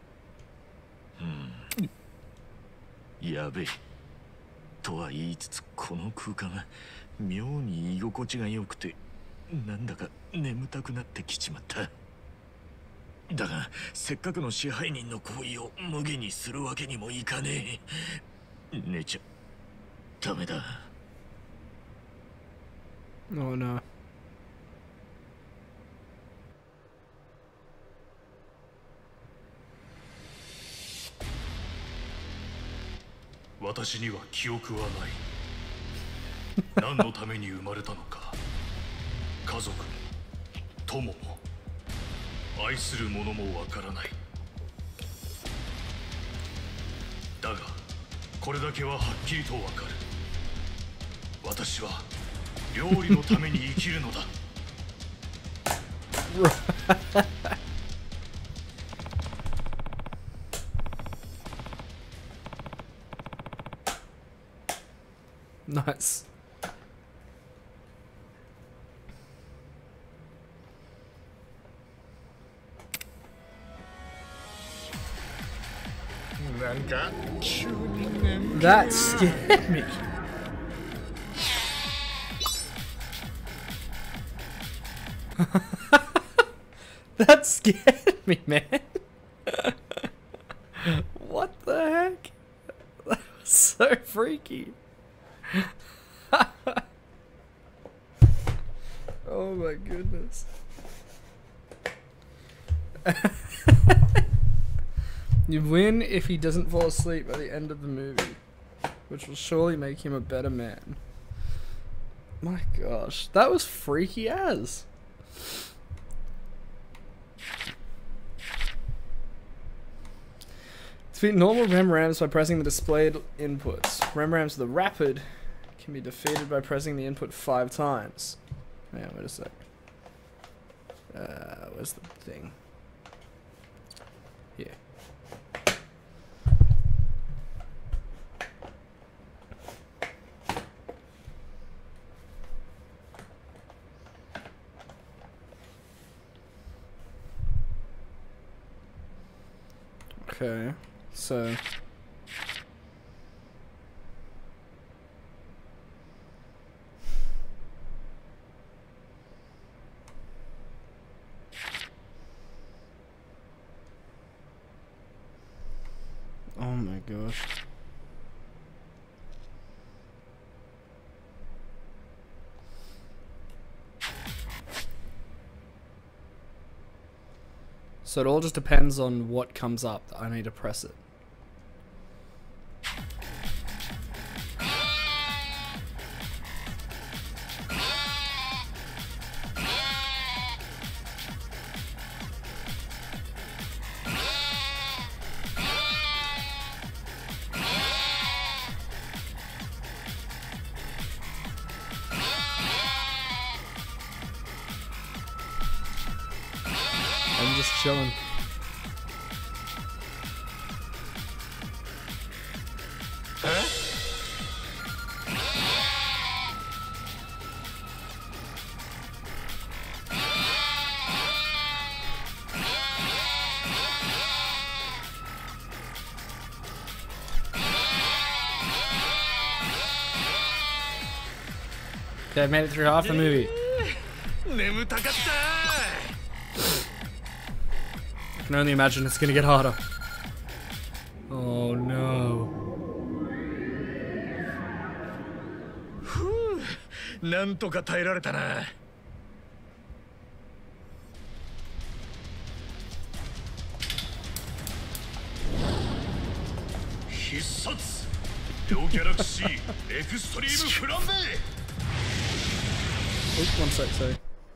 うん。やべえ。とは言いつつこの空間妙に居心地が良くてなんだか眠たくなってきちまった。だがせっかくの支配人の行為を無下にするわけにもいかねえ。寝ちゃダメだ。 Oh no。 私には記憶はない。何のために生まれたのか、家族も友も愛する者もわからない。だがこれだけははっきりとわかる。私は料理のために生きるのだ。 Nice. That scared me. That scared me, man. What the heck? That was so freaky. Oh my goodness. You win if he doesn't fall asleep by the end of the movie, which will surely make him a better man. My gosh, that was freaky as. Defeat normal RAM Rams by pressing the displayed inputs. RAM Rams the Rapid can be defeated by pressing the input five times. Hang on, wait a sec. Uh, where's the thing? Here. Okay, so oh my gosh. So it all just depends on what comes up. I need to press it. I'm just chilling. Okay, I made it through half the movie. I can only imagine it's gonna get harder. Oh no. Whew. なんとか耐えられたな。必殺両ギャラクシーエクストリームフランベ。 Oh, one sec, sorry.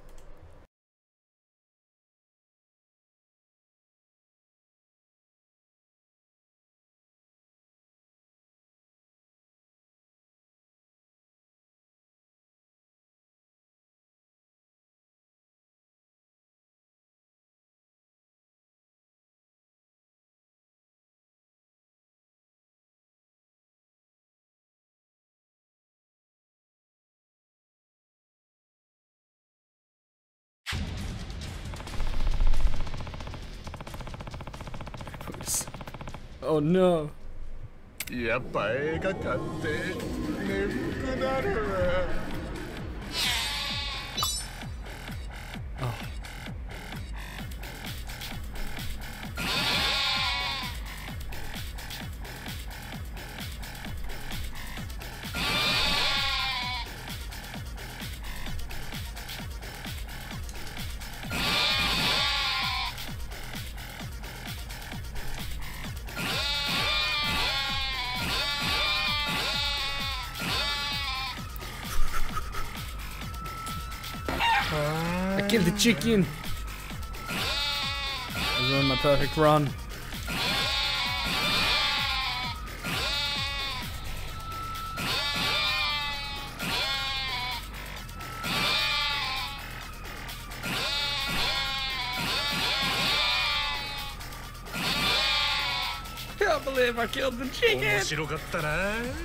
Oh no. やっぱ映画館って眠くなるわ。 I killed the chicken. I ruined my perfect run. Can't believe I killed the chicken. 面白かったな。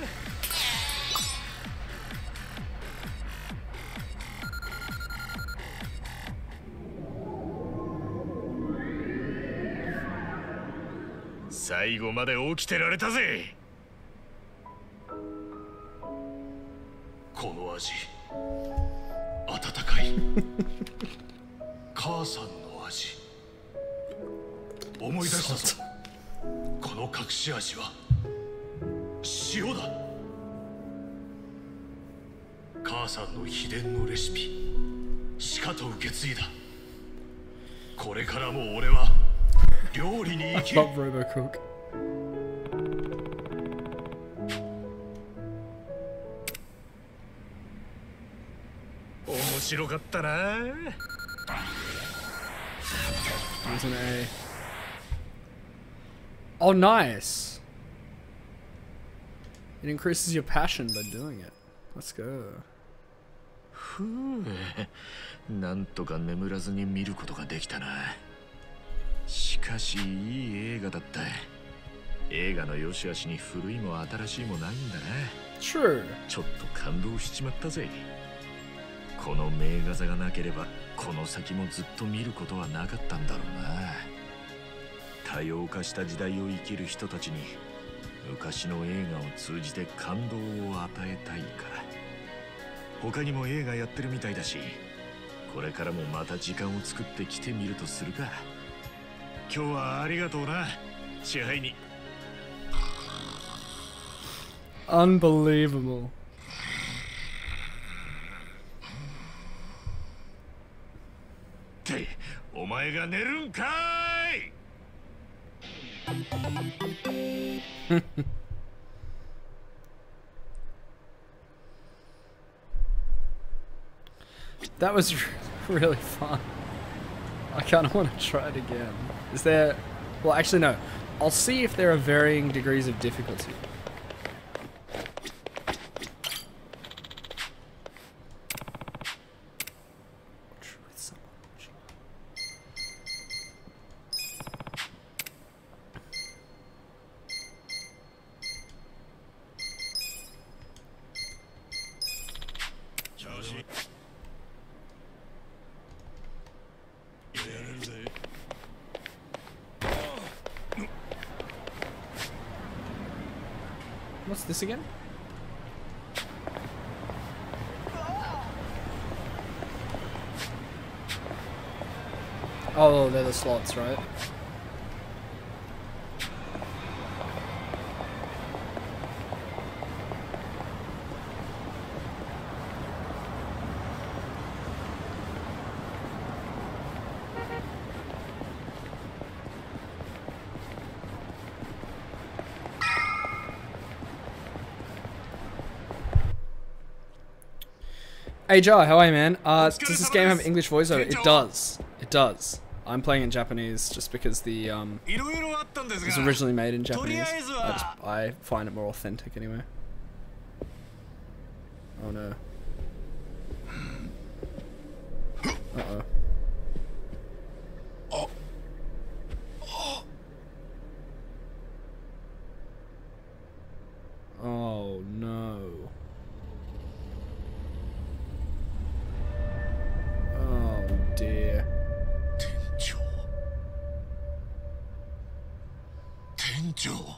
最後まで起きてられたぜ。この味、温かい。母さんの味。思い出したぞ。この隠し味は塩だ。母さんの秘伝のレシピ、しかと受け継いだ。これからも俺は料理に生きる。 I love Robocook. 面白かったな。 There's an A. Oh, nice. It increases your passion by doing it. Let's go. ふう、なんとか眠らずに見ることができたな。しかしいい映画だった。映画の良し悪しに古いも新しいもないんだな。 True. ちょっと感動しちまったぜ。この名画座がなければこの先もずっと見ることはなかったんだろうな。多様化した時代を生きる人たちに昔の映画を通じて感動を与えたいか。他にも映画やってるみたいだし、これからもまた時間を作って来てみるとするか。今日はありがとうな、支配人。 Unbelievable. ってお前が寝るんかい。 That was really fun. I kind of want to try it again. Is there... Well, actually, no. I'll see if there are varying degrees of difficulty. What's this again? Oh, they're the slots, right? Hey Jar, how are you, man? Uh, does this game have English voiceover? It does. It does. I'm playing in Japanese just because the um, it was originally made in Japanese. I, just, I find it more authentic anyway. Oh no. Uh oh. Oh no. Oh dear. Tencho. Tencho.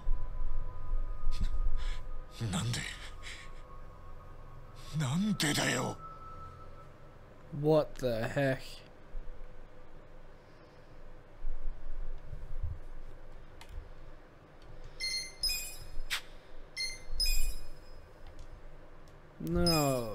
Nande. Nande da yo. What the heck? No.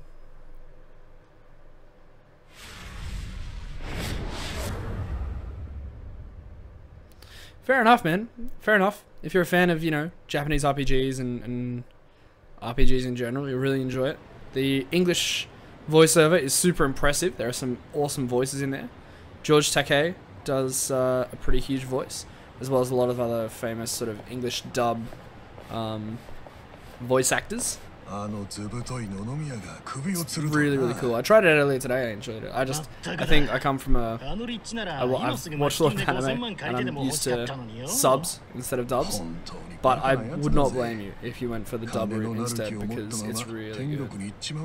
Fair enough, man. Fair enough. If you're a fan of, you know, Japanese R P Gs and, and R P Gs in general, you'll really enjoy it. The English voiceover is super impressive. There are some awesome voices in there. George Takei does uh, a pretty huge voice, as well as a lot of other famous sort of English dub um, voice actors. It's really, really cool. I tried it earlier today. I enjoyed it. I just, I think I come from a, I, I've watched a lot of anime and I'm used to subs instead of dubs. But I would not blame you if you went for the dub route instead, because it's really good.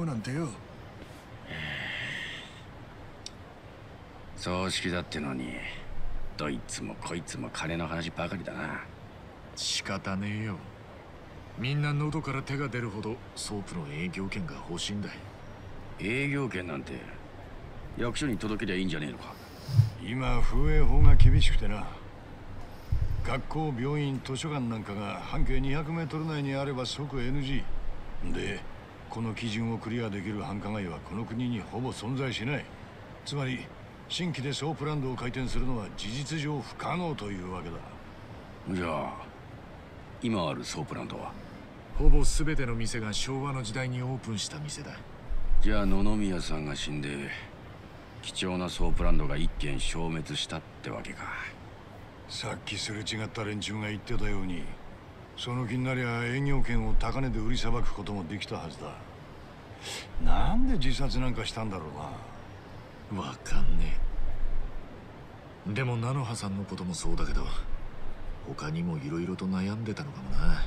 葬式だってのに、どいつもこいつも金の話ばかりだな。 仕方ねえよ。みんな喉から手が出るほどソープの営業権が欲しいんだ。 営業権なんて役所に届けりゃいいんじゃねえのか。 今風営法が厳しくてな。学校、病院、図書館なんかが半径にひゃくメートル内にあれば即 エヌジー。で、この基準をクリアできる繁華街はこの国にほぼ存在しない。つまり新規でソープランドを開店するのは事実上不可能というわけだ。 じゃあ今あるソープランドはほぼ全ての店が昭和の時代にオープンした店だ。 じゃあ野々宮さんが死んで貴重なソープランドが一軒消滅したってわけか。 さっきすれ違った連中が言ってたように、その気になりゃ営業権を高値で売りさばくこともできたはずだ。なんで自殺なんかしたんだろうな。 わかんねえ。でも菜の葉さんのこともそうだけど、他にもいろいろと悩んでたのかもな。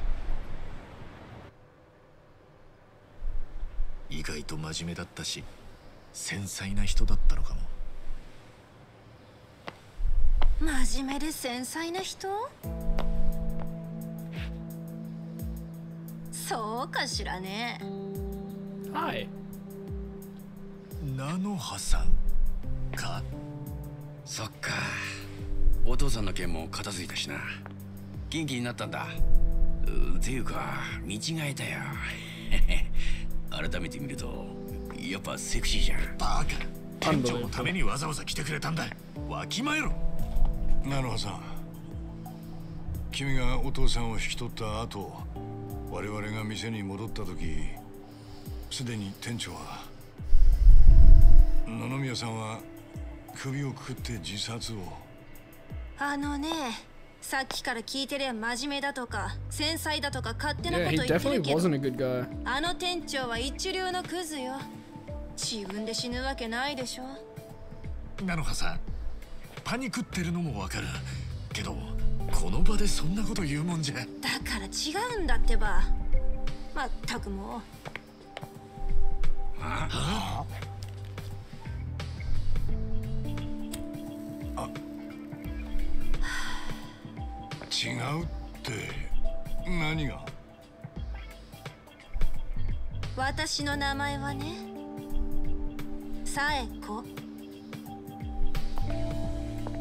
意外と真面目だったし、繊細な人だったのかも。 真面目で繊細な人？そうかしらね。 はい。 菜の葉さんか。 そっか。お父さんの件も片付いたしな。元気になったんだ。っていうか見違えたよ。改めて見るとやっぱセクシーじゃん。 バカ。店長のためにわざわざ来てくれたんだ。わきまえろ。 菜の葉さん、君がお父さんを引き取った後、我々が店に戻った時、すでに店長は、野々宮さんは首をくくって自殺を。 あのね、さっきから聞いてりゃ真面目だとか繊細だとか勝手なこと言ってるけど、あの店長は一流のクズよ。自分で死ぬわけないでしょ。 菜の葉さん、パニクってるのもわかるけど、この場でそんなこと言うもんじゃ。だから違うんだってば。まったくもう。 ああ違うって何が？ 私の名前はね、サエコ。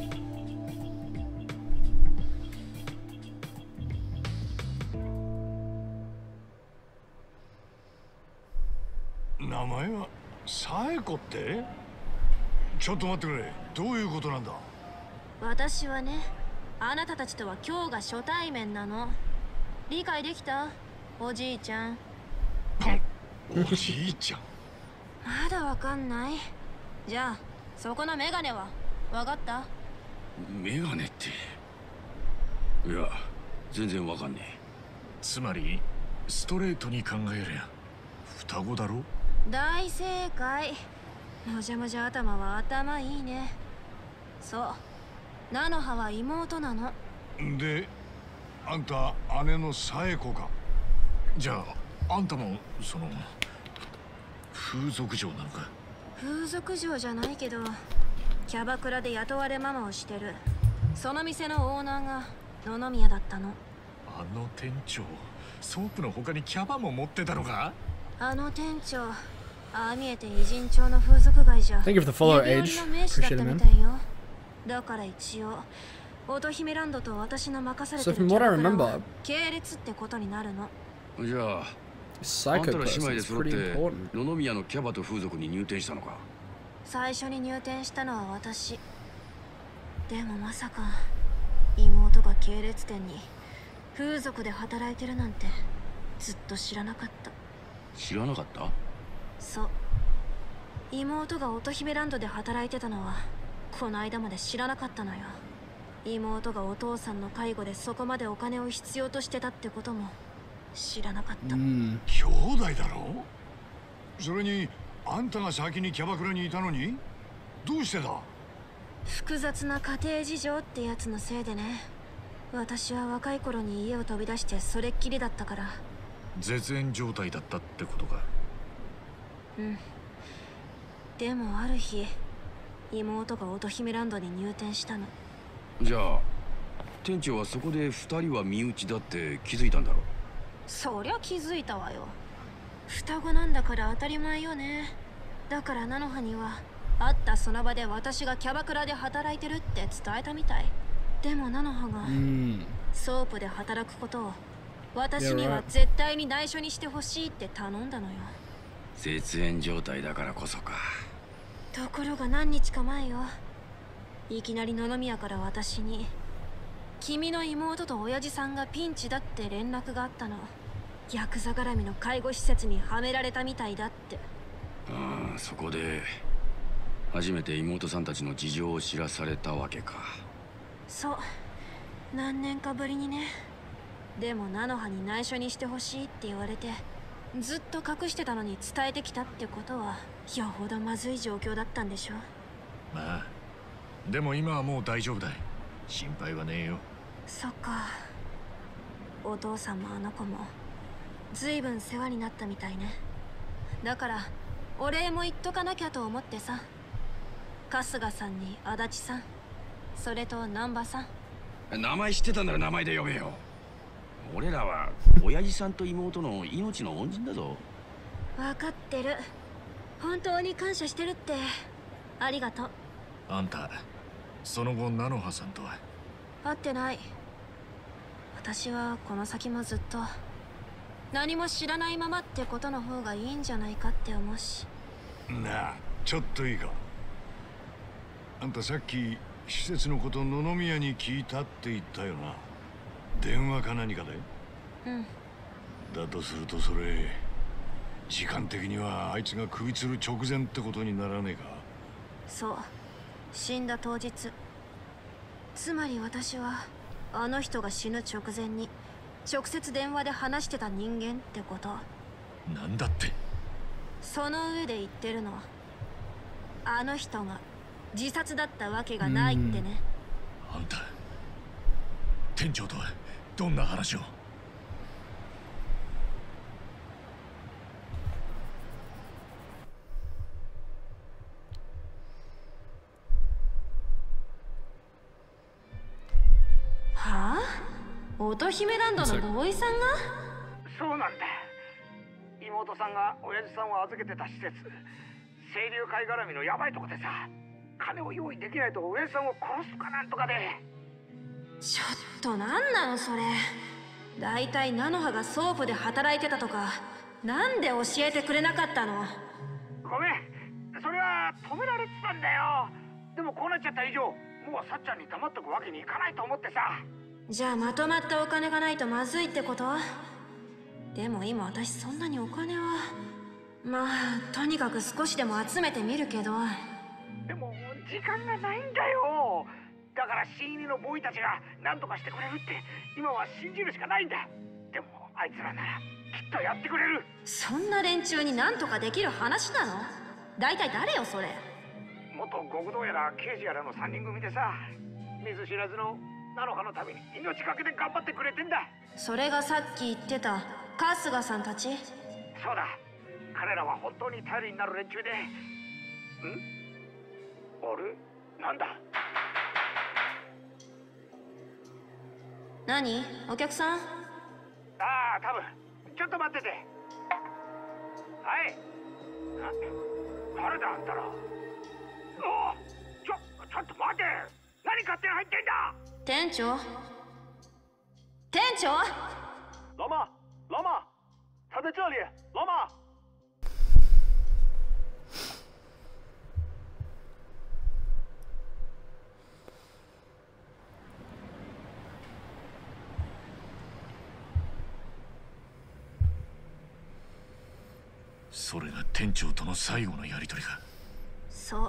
名前はサエコって？ちょっと待ってくれ。どういうことなんだ？ 私はね、あなたたちとは今日が初対面なの。理解できた？おじいちゃん。 おじいちゃん。 まだわかんない。じゃあそこのメガネはわかった？ メガネって。いや、全然わかんねえ。 つまりストレートに考えりゃ双子だろ。 大正解。もじゃもじゃ頭は頭いいね。そう、菜の葉は妹なの。 で、あんた姉のサエコか。 じゃああんたもその風俗嬢なのか？ 風俗嬢じゃないけど、キャバクラで雇われママをしてる。その店のオーナーが野々宮だったの。 あの店長、ソープの他にキャバも持ってたのか？ あの店長、ああ見えて偉人町の風俗街じゃ Thank you for the follow, 指折 Age. りの名士だっ Appreciate た it, み man. たいよ。だから一応乙姫ランドと私の任されて So る from キャ what I バクラ remember, は系列ってことになるの。 じゃあ、あん Psycho たら姉 person 妹で is 揃っ pretty て important. 野々宮のキャバと風俗に入店したのか？ 最初に入店したのは私。でもまさか妹が系列店に風俗で働いてるなんてずっと知らなかった。 知らなかった？ そう、妹が乙姫ランドで働いてたのはこの間まで知らなかったのよ。妹がお父さんの介護でそこまでお金を必要としてたってことも知らなかった。 兄弟だろ？それにあんたが先にキャバクラにいたのにどうしてだ？ 複雑な家庭事情ってやつのせいでね。私は若い頃に家を飛び出してそれっきりだったから。 絶縁状態だったってことか？ うん。でもある日、妹が乙姫ランドに入店したの。 じゃあ店長はそこで二人は身内だって気づいたんだろう？ そりゃ気づいたわよ。双子なんだから当たり前よね。だから菜の葉には会ったその場で私がキャバクラで働いてるって伝えたみたい。でも菜の葉がソープで働くことを私には絶対に内緒にしてほしいって頼んだのよ。 絶縁状態だからこそか。 ところが何日か前よ、いきなり野々宮から私に君の妹と親父さんがピンチだって連絡があったの。ヤクザ絡みの介護施設にはめられたみたいだって。 ああ、そこで初めて妹さんたちの事情を知らされたわけか。 そう、何年かぶりにね。でも菜の葉に内緒にしてほしいって言われてずっと隠してたのに伝えてきたってことはよほどまずい状況だったんでしょ。 まあでも今はもう大丈夫だ。心配はねえよ。 そっか。お父さんもあの子もずいぶん世話になったみたいね。だからお礼も言っとかなきゃと思ってさ。春日さんに足立さん、それと南波さん。 名前知ってたんなら名前で呼べよ。俺らは親父さんと妹の命の恩人だぞ。 分かってる。本当に感謝してるって。ありがとう。 あんたその後菜の葉さんとは？ 会ってない。私はこの先もずっと何も知らないままってことの方がいいんじゃないかって思うし。 なあ、ちょっといいか。あんたさっき施設のこと野々宮に聞いたって言ったよな。電話か何かで？ うん。 だとするとそれ時間的にはあいつが首吊る直前ってことにならねえか？ そう、死んだ当日。つまり私はあの人が死ぬ直前に直接電話で話してた人間ってこと。 なんだって？ その上で言ってるの、あの人が自殺だったわけがないってね。 あんた店長とはどんな話を？ はあ？乙姫ランドのボーイさんが？ そうなんだ。妹さんが親父さんを預けてた施設、清流会絡みのヤバいとこでさ、金を用意できないと親父さんを殺すかなんとかで。 ちょっとなんなのそれ。だいたい菜の葉がソープで働いてたとかなんで教えてくれなかったの？ ごめん、それは止められてたんだよ。でもこうなっちゃった以上、もうさっちゃんに黙っとくわけにいかないと思ってさ。 じゃあまとまったお金がないとまずいってこと？でも今私そんなにお金は。まあとにかく少しでも集めてみるけど。 でも時間がないんだよ。だから新入りのボーイたちが何とかしてくれるって今は信じるしかないんだ。でもあいつらならきっとやってくれる。 そんな連中に何とかできる話なの？大体誰よそれ？ 元極道やら刑事やらのさんにん組でさ、見ず知らずの菜の葉のために命かけて頑張ってくれてんだ。 それがさっき言ってた春日さんたち？ そうだ、彼らは本当に頼りになる連中で。ん？あれ？なんだ？ 何？お客さん？ ああ、多分。ちょっと待ってて。はい。な、誰だあんたら。おお、ちょ、ちょっと待て。何勝手に入ってんだ。 店長？店長？ 老妈，老妈，他在这里，老妈。 それが店長との最後のやり取りか。 そう。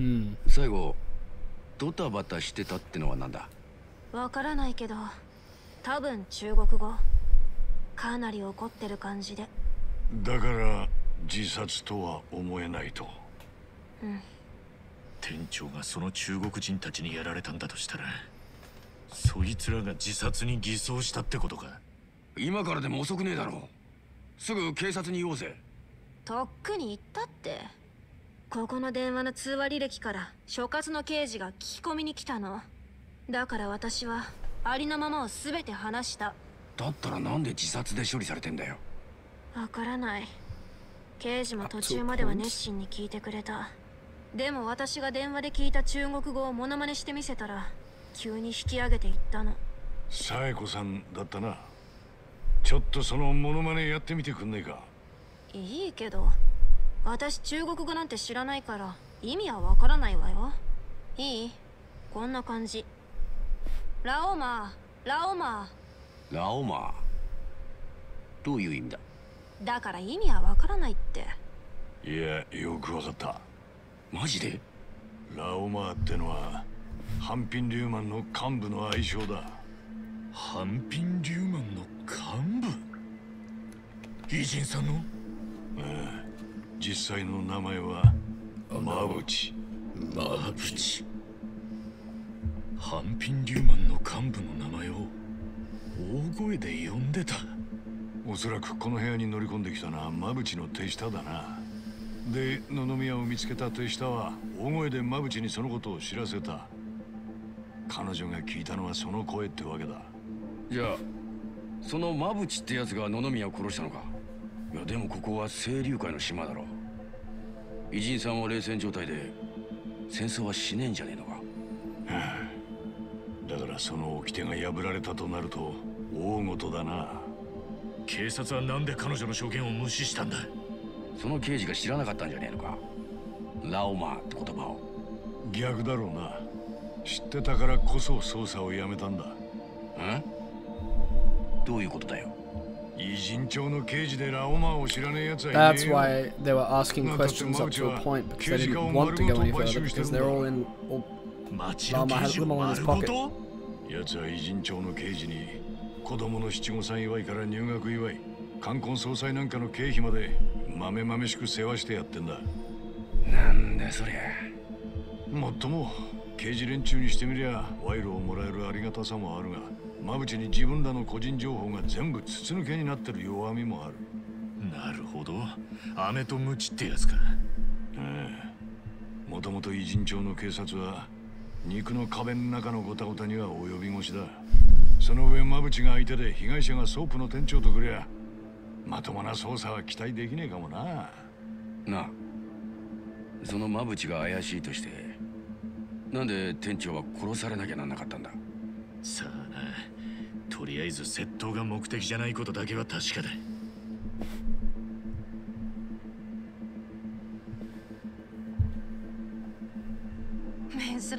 うん。最後ドタバタしてたってのはなんだ？ わからないけど、多分中国語。かなり怒ってる感じで。 だから自殺とは思えないと。 うん。 店長がその中国人たちにやられたんだとしたら、そいつらが自殺に偽装したってことか。 今からでも遅くねえだろう。すぐ警察に言おうぜ。 とっくに言ったって。ここの電話の通話履歴から所轄の刑事が聞き込みに来たの。だから私はありのままを全て話した。 だったらなんで自殺で処理されてんだよ。 わからない。刑事も途中までは熱心に聞いてくれた。でも私が電話で聞いた中国語をモノマネしてみせたら急に引き上げていったの。 サエコさんだったな。ちょっとそのモノマネやってみてくんねえか。 いいけど、私中国語なんて知らないから意味はわからないわよ。いい？こんな感じ。ラオマー、ラオマー。ラオマー？どういう意味だ？ だから意味はわからないって。 いや、よくわかった。 マジで？ ラオマーってのはハンピン・リューマンの幹部の愛称だ。 ハンピン・リューマンの幹部？偉人さんの？ ああ、実際の名前はマブチ。 マブチ。ハンピン・リューマンの幹部の名前を大声で呼んでた。 おそらくこの部屋に乗り込んできたのはマブチの手下だな。で、野々宮を見つけた手下は大声でマブチにそのことを知らせた。彼女が聞いたのはその声ってわけだ。 じゃあそのマブチってやつが野々宮を殺したのか？いやでもここは清流会の島だろ。偉人さんは冷戦状態で戦争はしねえんじゃねえのか？ はあ、だからその掟が破られたとなると大事だな。 警察はなんで彼女の証言を無視したんだ？ その刑事が知らなかったんじゃねえのか？ラオマーって言葉を。 逆だろうな。知ってたからこそ捜査をやめたんだ。 ん？どういうことだよ。 偉人町の刑事でラオマーを知らねえやつはいねえよ。 That's why they were asking questions up to a point, because they didn't want to go any further, because they're all in... All, Lama had them all in his pocket. やつは偉人町の刑事に子供の七五三祝いから入学祝い、冠婚葬祭なんかの経費まで豆々しく世話してやってんだ。 なんだそりゃ。 もっとも刑事連中にしてみりゃ賄賂をもらえるありがたさもあるが、マブチに自分らの個人情報が全部筒抜けになってる弱みもある。 なるほど、飴とムチってやつか。 ああ、もともと偉人町の警察は肉の壁の中のゴタゴタには及び腰だ。その上マブチが相手で被害者がソープの店長とくりゃまともな捜査は期待できねえかもな。 なあ、そのマブチが怪しいとしてなんで店長は殺されなきゃなんなかったんだ？ さあな、とりあえず窃盗が目的じゃないことだけは確かだ。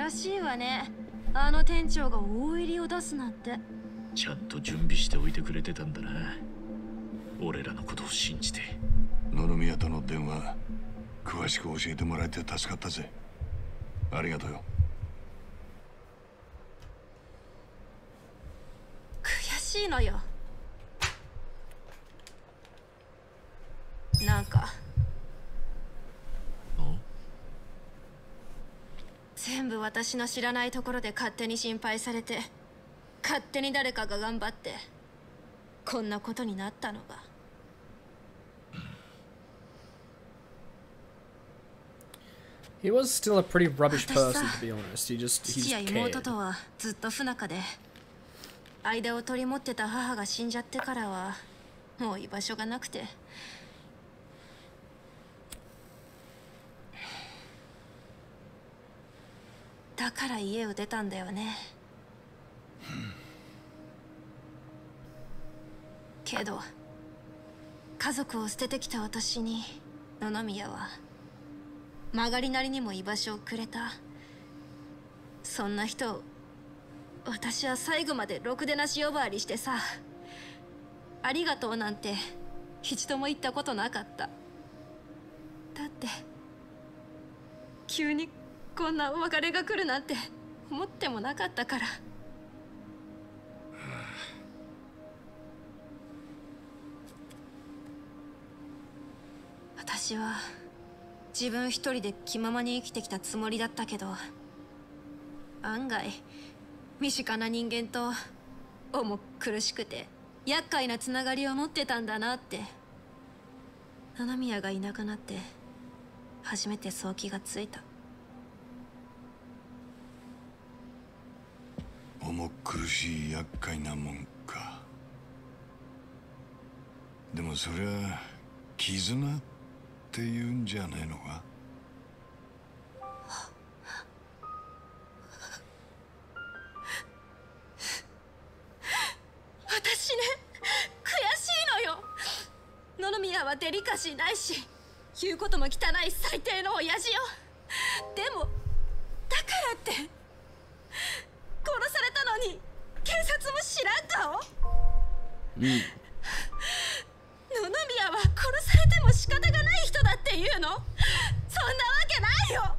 らしいわね。あの店長が大入りを出すなんて。 ちゃんと準備しておいてくれてたんだな。俺らのことを信じて。 野々宮との電話詳しく教えてもらえて助かったぜ。ありがとうよ。 悔しいのよ。なんか全部私の知らないところで勝手に心配されて、勝手に誰かが頑張ってこんなことになったのが。 He was still a pretty rubbish person, to be honest. He just, he 父や just 妹 cared. とはずっと不仲で、間を取り持ってた母が死んじゃってからはもう居場所がなくて。だから家を出たんだよね。けど家族を捨ててきた私に野々宮は曲がりなりにも居場所をくれた。そんな人を私は最後までろくでなし呼ばわりしてさ、ありがとうなんて一度も言ったことなかった。だって急にこんなお別れが来るなんて思ってもなかったから。私は自分一人で気ままに生きてきたつもりだったけど、案外身近な人間と重苦しくて厄介なつながりを持ってたんだなって、野々宮がいなくなって初めてそう気がついた。 重苦しい厄介なもんか。でもそりゃ絆って言うんじゃねえのか。 私ね、悔しいのよ。野々宮はデリカシーないし、言うことも汚い最低の親父よ。でもだからって殺されたのに警察も知らん顔。 うん、 野々宮は殺されても仕方がない人だっていうの？そんなわけないよ。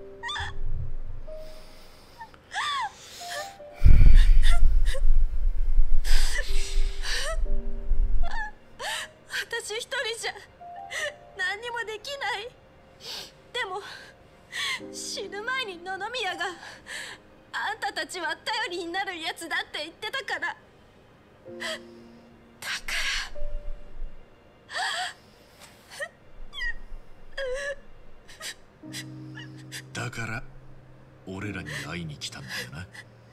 私一人じゃ何にもできない。でも死ぬ前に野々宮があんたたちは頼りになるやつだって言ってたから。だからだから俺らに会いに来たんだよな。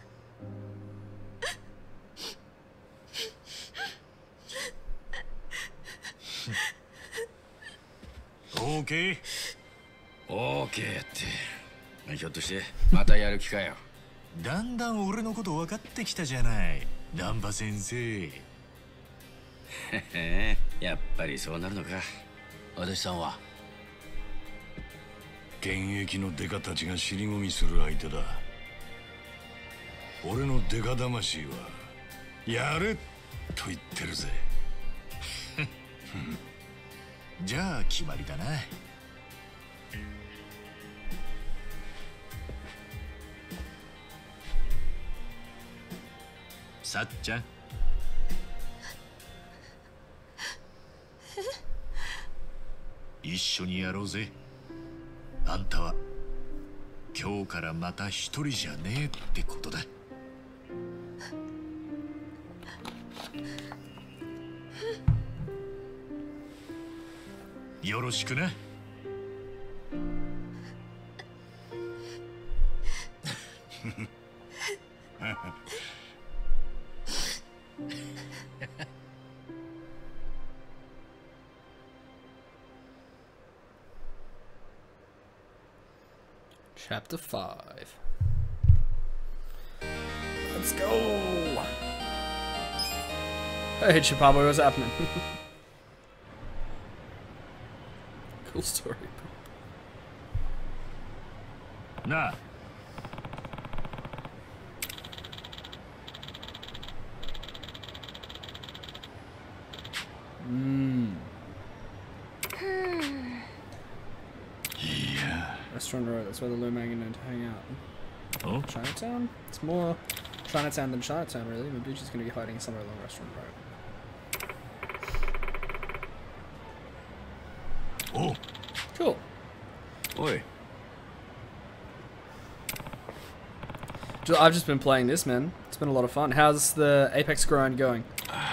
オーケーオーケーってひょっとしてまたやる気かよ。 だんだん俺のこと分かってきたじゃない難波先生。 へへやっぱりそうなるのか。足立さんは現役のデカたちが尻込みする相手だ。俺のデカ魂はやれと言ってるぜ。 じゃあ決まりだな。さっちゃん、一緒にやろうぜ。あんたは今日からまた一人じゃねえってことだ。よろしくな。 Chapter five. Let's go! Hey, Chipabo, what's happening? Cool story. なあ、 Restaurant Row. That's where the Lumang and hang out. Oh? Chinatown? It's more Chinatown than Chinatown, really. Mabuchi's gonna be hiding somewhere along Restaurant Row. Oh! Cool. Oi. I've just been playing this, man. It's been a lot of fun. How's the Apex grind going?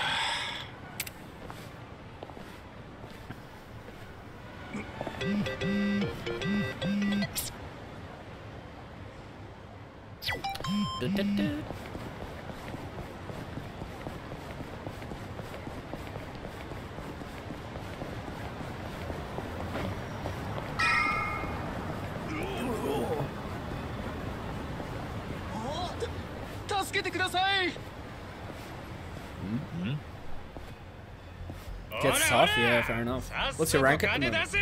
Gets tough, yeah, fair enough. What's your rank at the moment?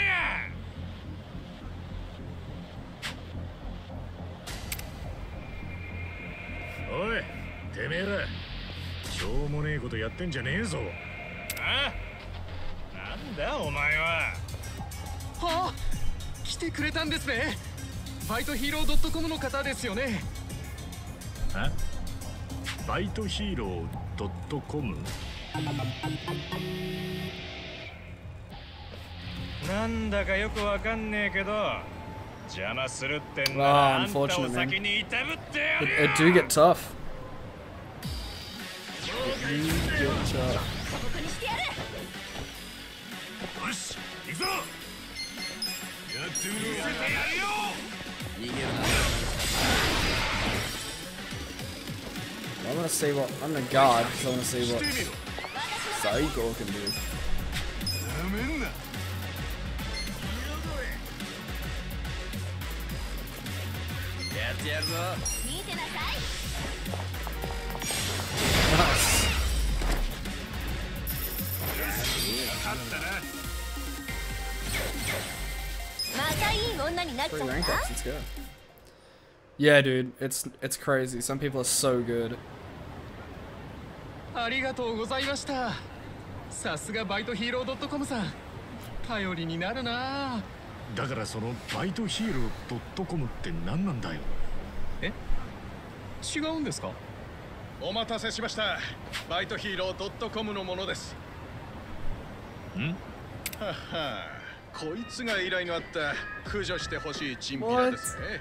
おい、てめえら、しょうもねえことやってんじゃねえぞ。あ？なんだお前は。 はあ、来てくれたんですね。バイトヒーロー .com の方ですよね。 あ？バイトヒーロー .com？ なんだかよくわかんねえけど、邪魔するってんならあんたを先にいたぶってやるよ。 It, it do get tough. It do get tough. よし、行くぞ。やってみろ。見せてやるよ。逃げるな。 I want to see what I'm gonna guard because I want to see what Saiko can do. Nice. Three rank ups, let's go. Yeah, dude, it's it's crazy. Some people are so good. ありがとうございました。さすがバイトヒーロー .com さん。頼りになるな。 だからそのバイトヒーロー .com って何なんだよ。 え？違うんですか？ お待たせしました。バイトヒーロー .com のものです。 ん？ はは。こいつが依頼のあった駆除してほしいチンピラですね。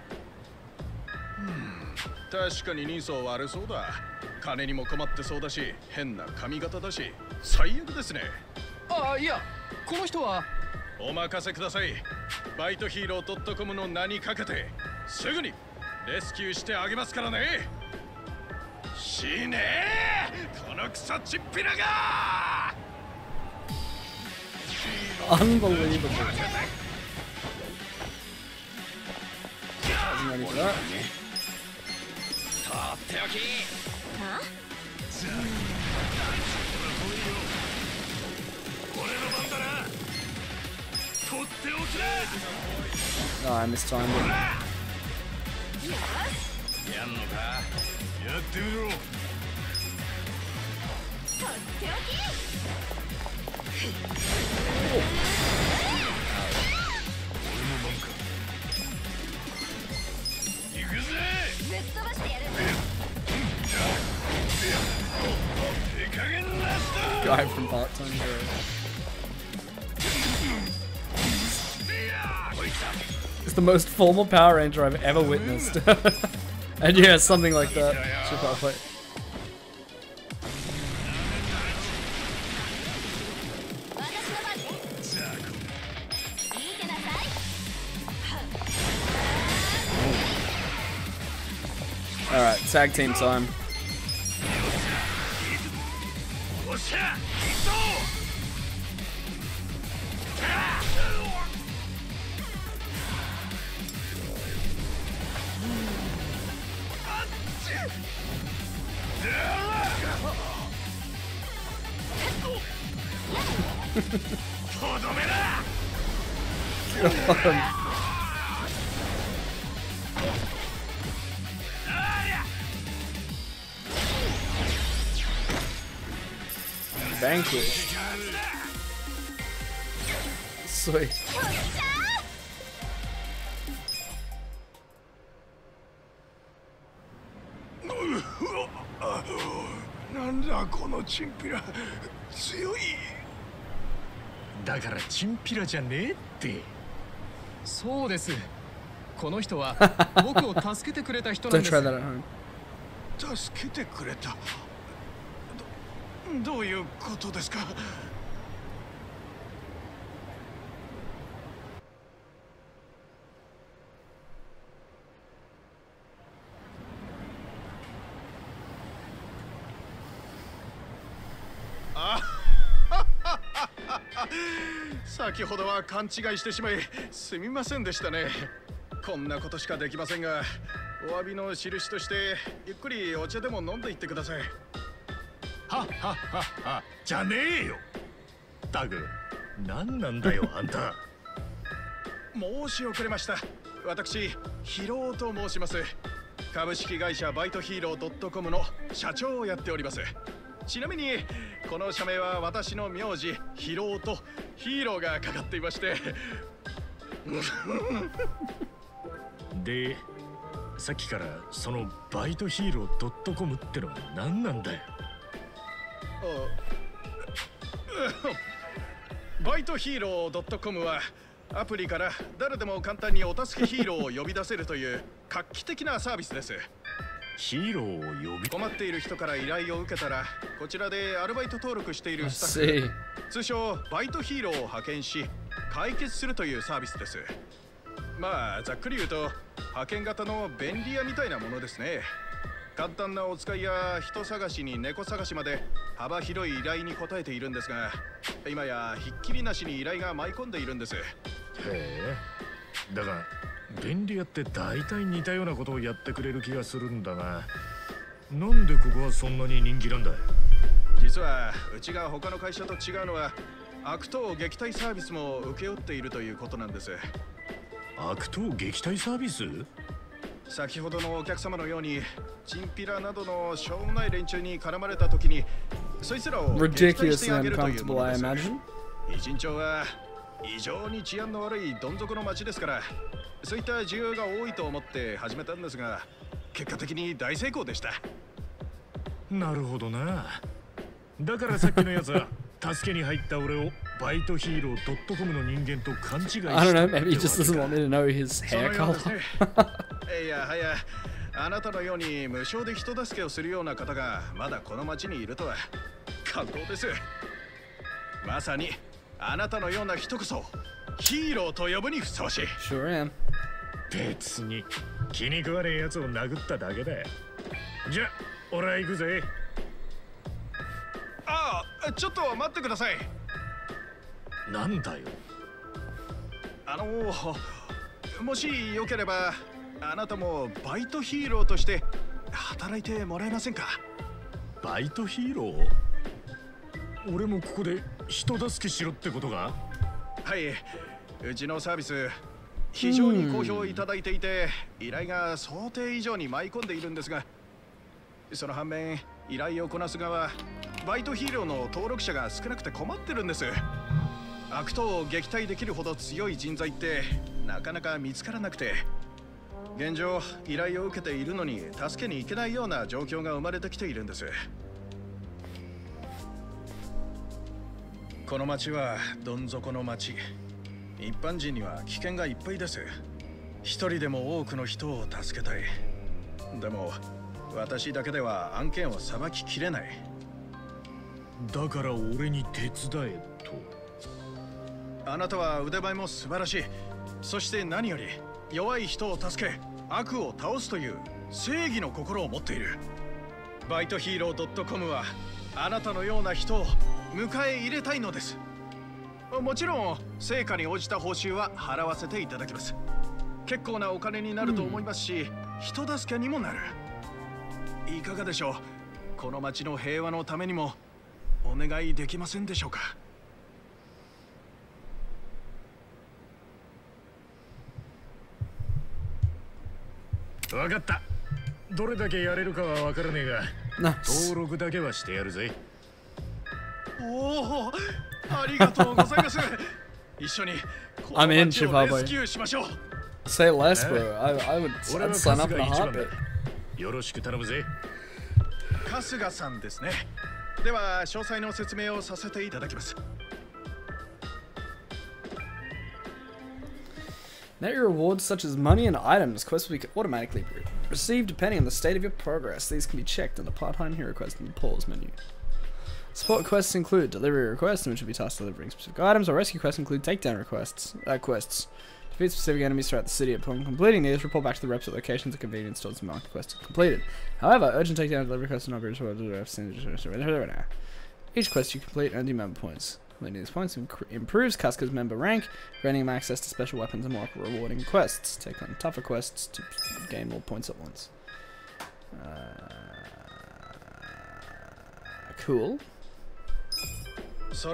確かに人相悪そうだ。金にも困ってそうだし、変な髪型だし、最悪ですね。 ああ、いや、この人は。 お任せください。バイトヒーロー .com の名にかけて、すぐにレスキューしてあげますからね。死ねー、このクソチンピラが。 Unbelievable. Wasn't ready for that. Oh, I mistimed it. Guy from Part-Time Hero. It's the most formal Power Ranger I've ever witnessed. And yeah, something like that. Should probably. Alright, tag team time. Vanquish. Sweet. このチンピラ強い。 だからチンピラじゃねえって。そうです。この人は僕を助けてくれた人なんです。 助けてくれた。ど、どういうことですか？ 先ほどは勘違いしてしまいすみませんでしたね。こんなことしかできませんが、お詫びの印としてゆっくりお茶でも飲んでいってください。 はっはっはっはじゃねえよ。タグ、何なんだよあんた。 申し遅れました。私ヒロと申します。株式会社バイトヒーロー .com の社長をやっております。ちなみにこの社名は私の名字ヒローとヒーローがかかっていましてで、さっきからそのバイトヒーロー .com ってのは何なんだよ。 バイトヒーロー .com はアプリから誰でも簡単にお助けヒーローを呼び出せるという画期的なサービスです。 ヒーローを呼び困っている人から依頼を受けたら、こちらでアルバイト登録しているスタッフ、通称バイトヒーローを派遣し解決するというサービスです。まあざっくり言うと派遣型の便利屋みたいなものですね。簡単なお使いや人探しに猫探しまで幅広い依頼に応えているんですが、今やひっきりなしに依頼が舞い込んでいるんです。へえ。だが便利屋って大体似たようなことをやってくれる気がするんだが、なんでここはそんなに人気なんだい？ 実はうちが他の会社と違うのは、悪党撃退サービスも請け負っているということなんです。 悪党撃退サービス？ 先ほどのお客様のようにチンピラなどのしょうもない連中に絡まれた時に、そいつらを撃退してあげるというものです。一日は異常に治安の悪いどん底の町ですから、そういった需要が多いと思って始めたんですが、結果的に大成功でした。 なるほどな。だからさっきのやつは助けに入った俺をバイトヒーロー .com の人間と勘違いして。 I don't know, maybe he just doesn't want me to know his hair color. いやはや、あなたのように無償で人助けをするような方がまだこの町にいるとは感動です。まさにあなたのような人こそヒーローと呼ぶにふさわしい。 Sure am. 別に気に食わねえやつを殴っただけだよ。じゃ、俺は行くぜ。 ああ、ちょっと待ってください。 なんだよ。 あのもしよければあなたもバイトヒーローとして働いてもらえませんか？ バイトヒーロー？俺もここで人助けしろってことが？ はい、うちのサービス非常に好評いただいていて、依頼が想定以上に舞い込んでいるんですが、その反面依頼をこなす側、バイトヒーローの登録者が少なくて困ってるんです。悪党を撃退できるほど強い人材ってなかなか見つからなくて、現状依頼を受けているのに助けに行けないような状況が生まれてきているんです。この町はどん底の町、一般人には危険がいっぱいです。一人でも多くの人を助けたい。でも私だけでは案件をさばききれない。 だから俺に手伝えと。 あなたは腕前も素晴らしい。そして何より弱い人を助け悪を倒すという正義の心を持っている。バイトヒーロー .com はあなたのような人を迎え入れたいのです。もちろん成果に応じた報酬は払わせていただきます。結構なお金になると思いますし、うん、人助けにもなる。いかがでしょう？この町の平和のためにもお願いできませんでしょうか？ わかった。どれだけやれるかはわからねえが、登録だけはしてやるぜ。 おお、ありがとうございます。一緒にこの町をレスキューしましょう。 Say less, bro. I, I would I'd sign up in a heartbeat. よろしく頼むぜ。 春日さんですね。 では詳細の説明をさせていただきます。 Net rewards such as money and items quests will be automatically received depending on the state of your progress. These can be checked on the part-time hero quest in the pause menu. Support quests include delivery requests, in which will be tasked delivering specific items, or rescue quests include takedown requests. Uh, quests. Defeat specific enemies throughout the city. Upon completing these, report back to the reps at locations of convenience stores and mark the quest completed. However, urgent takedown and delivery quests are not be restored. Each quest you complete earns you member points. Completing these points improves Casca's member rank, granting him access to special weapons and more rewarding quests. Take on tougher quests to gain more points at once. Uh, cool. Oh,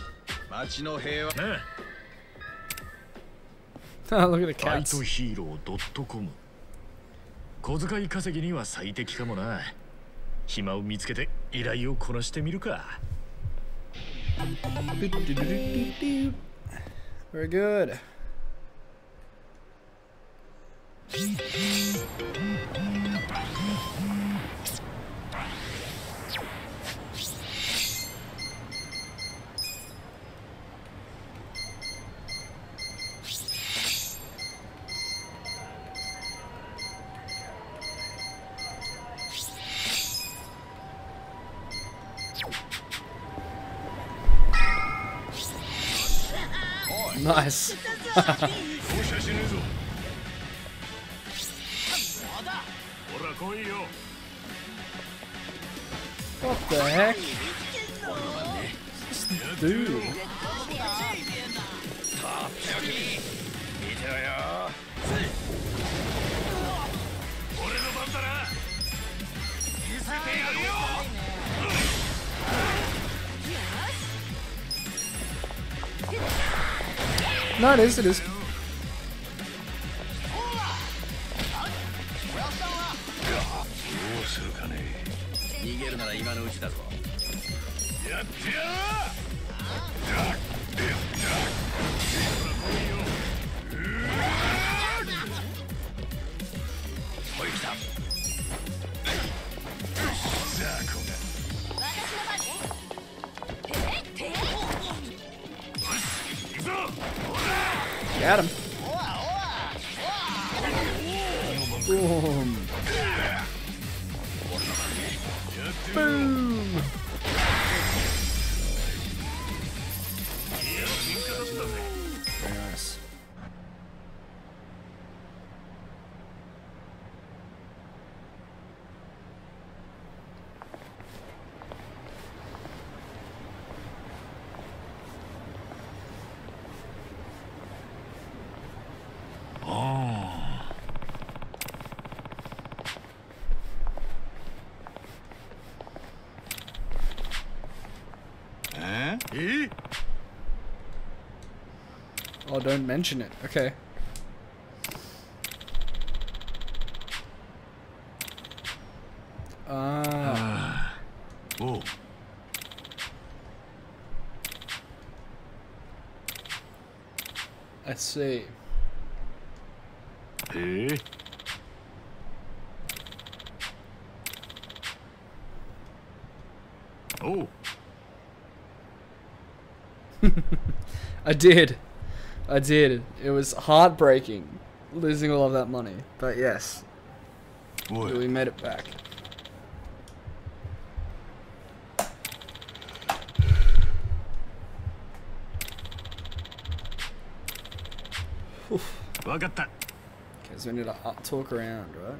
look at the cats. バイトヒーロー .com 小遣い稼ぎには最適かもな。暇を見つけて依頼をこなしてみるか。 Very good. Nice. What the heck? Dude. No, it is, it is. Got him. Boom. Boom. Very nice. Oh, don't mention it. Okay. Ah. Oh. I see. Eh? Oh. I did. I did. It was heartbreaking losing all of that money. But yes. Boy. We made it back. Okay, so we need to up talk around, right?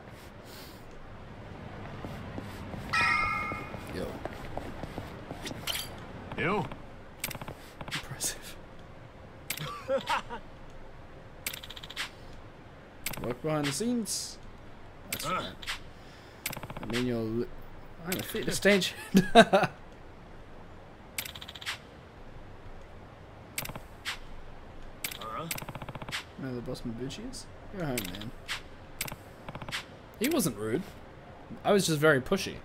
Yo. Yo. Impressive. Work behind the scenes. That's right. I mean, you're. I'm a fitness stage. Know the boss Mabuchi is? Go home, man. He wasn't rude. I was just very pushy.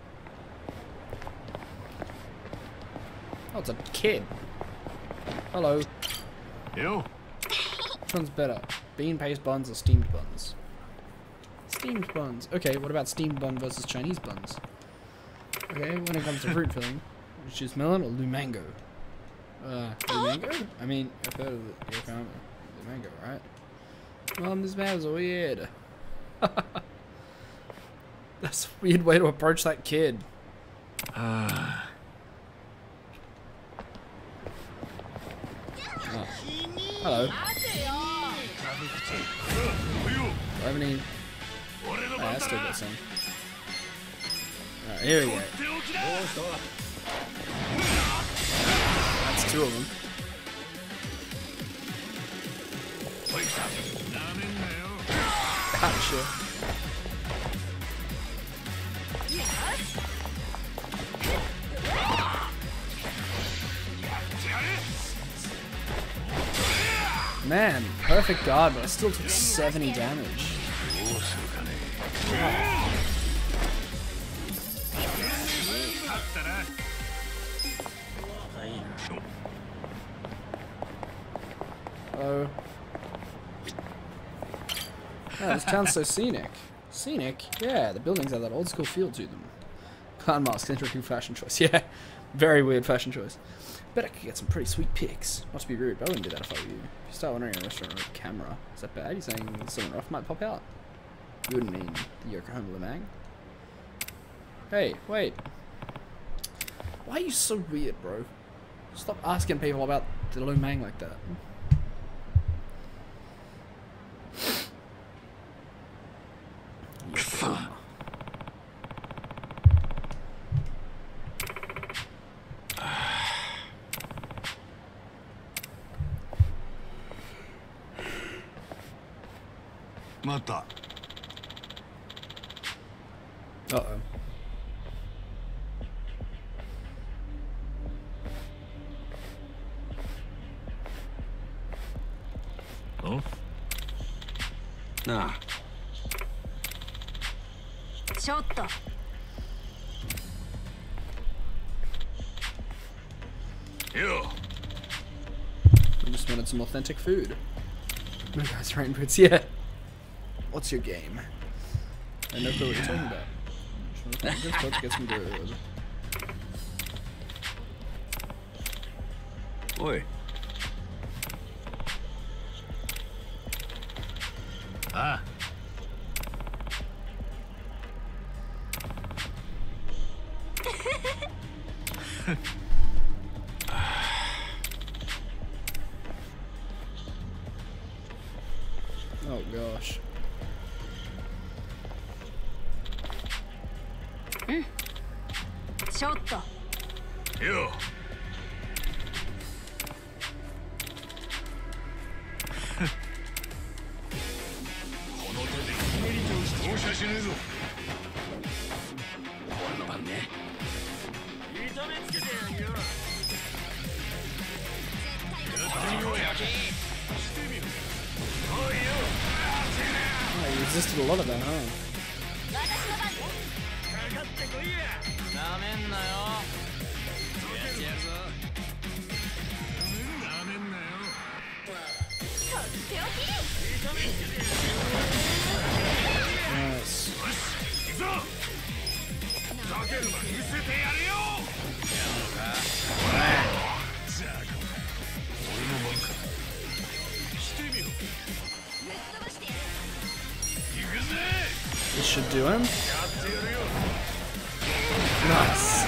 Oh, it's a kid. Hello. Yo. Which one's better? Bean paste buns or steamed buns? Steamed buns. Okay, what about steamed bun versus Chinese buns? Okay, when it comes to fruit filling, Juice melon or Lumango? Uh, Lumango? I mean, I've heard of the Yokohama Lumango, right? Mom, this man is weird. That's a weird way to approach that kid. Ah. Oh. Hello. Do I have any? Oh, I still got some. Alright, here we go. That's two of them. Gotcha. Man, perfect guard, but I still took seventy damage. Oh. Oh, this town's so scenic. Scenic? Yeah, the buildings have that old school feel to them. Clown mask, interesting fashion choice. Yeah, very weird fashion choice. Bet I could get some pretty sweet pics. Not to be rude, but I wouldn't do that if I were you. If you start wandering a restaurant with a camera, is that bad? You're saying someone rough might pop out? You wouldn't mean the Yokohama Lemang? Hey, wait. Why are you so weird, bro? Stop asking people about the Lemang like that. Yokohama. Mata. Uh-oh. Oh? Nah. ちょっと Yo. I just wanted some authentic food. You guys rain boots, yeah. What's your game? I know what you're talking about. Just about to get some good. Oi. Ah. Oh gosh. Mm. ちょっと Yo. Oh, you resisted a lot of that, huh? なめんなよ。 Nice. This should do him. Nice.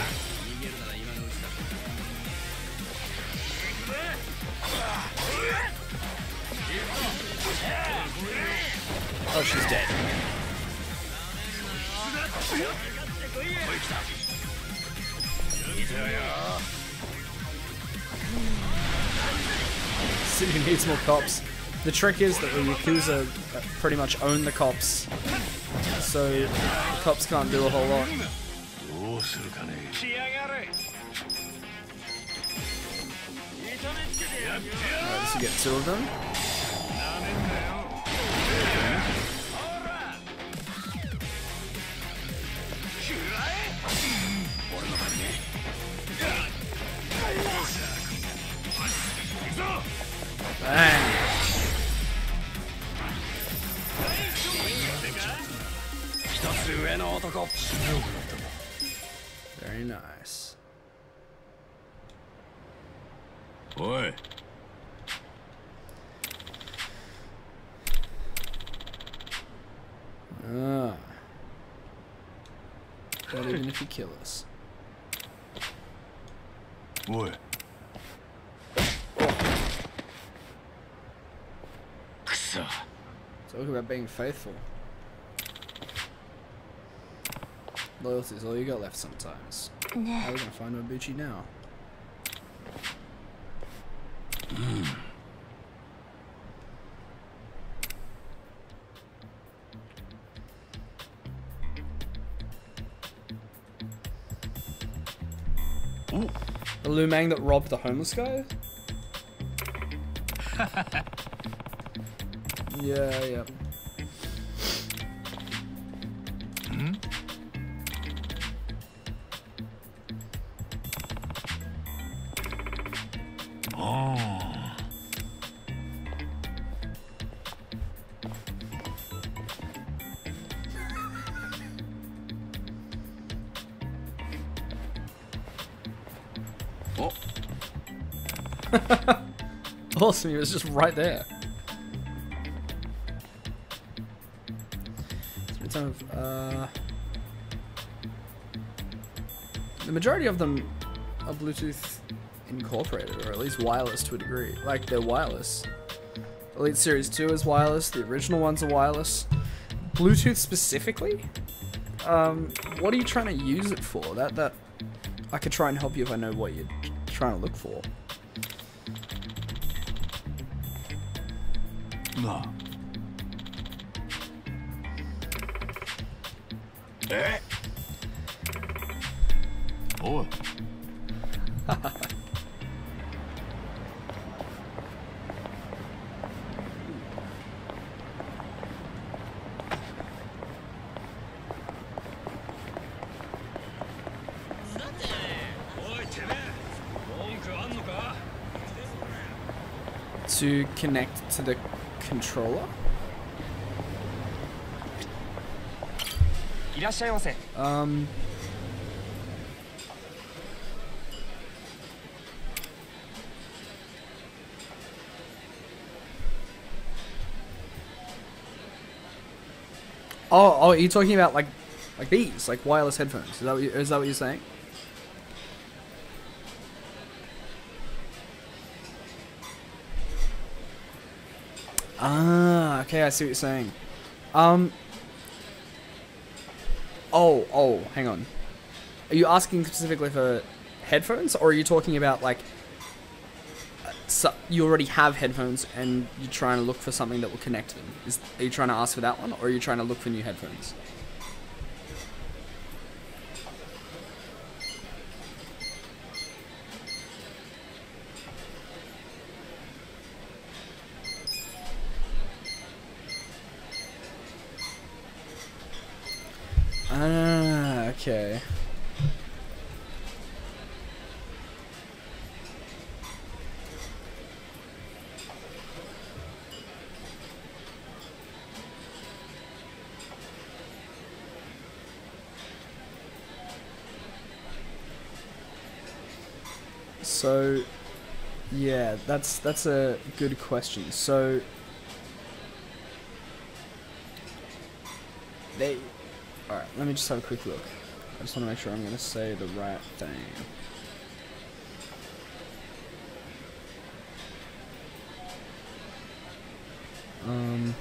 Oh, she's dead. City needs more cops. The trick is that the Yakuza pretty much own the cops, so the cops can't do a whole lot. Alright, so you get two of them. Bang! Very nice. おい。 Ah. Not even if you kill us. Oi. Talk about being faithful. Loyalty is all you got left sometimes. How are we gonna find Obuchi now? Mm. The Lumang that robbed the homeless guy? Yeah, yeah. Hmm? Oh. Oh. Awesome, he was just right there. Of, uh, the majority of them are Bluetooth incorporated, or at least wireless to a degree. Like, they're wireless. Elite Series two is wireless, the original ones are wireless. Bluetooth specifically? Um, what are you trying to use it for? That, that, I could try and help you if I know what you're trying to look for. No. Eh? Oh. To connect to the controller? Um. Oh, oh, are you talking about like, like these, like wireless headphones? Is that what you, is that what you're saying? Ah, okay, I see what you're saying. Um. Oh, oh, hang on. Are you asking specifically for headphones, or are you talking about like, so you already have headphones and you're trying to look for something that will connect them? Is, are you trying to ask for that one, or are you trying to look for new headphones? Ah, okay. So, yeah, that's that's a good question. So, they. Alright, let me just have a quick look. I just want to make sure I'm going to say the right thing. Um...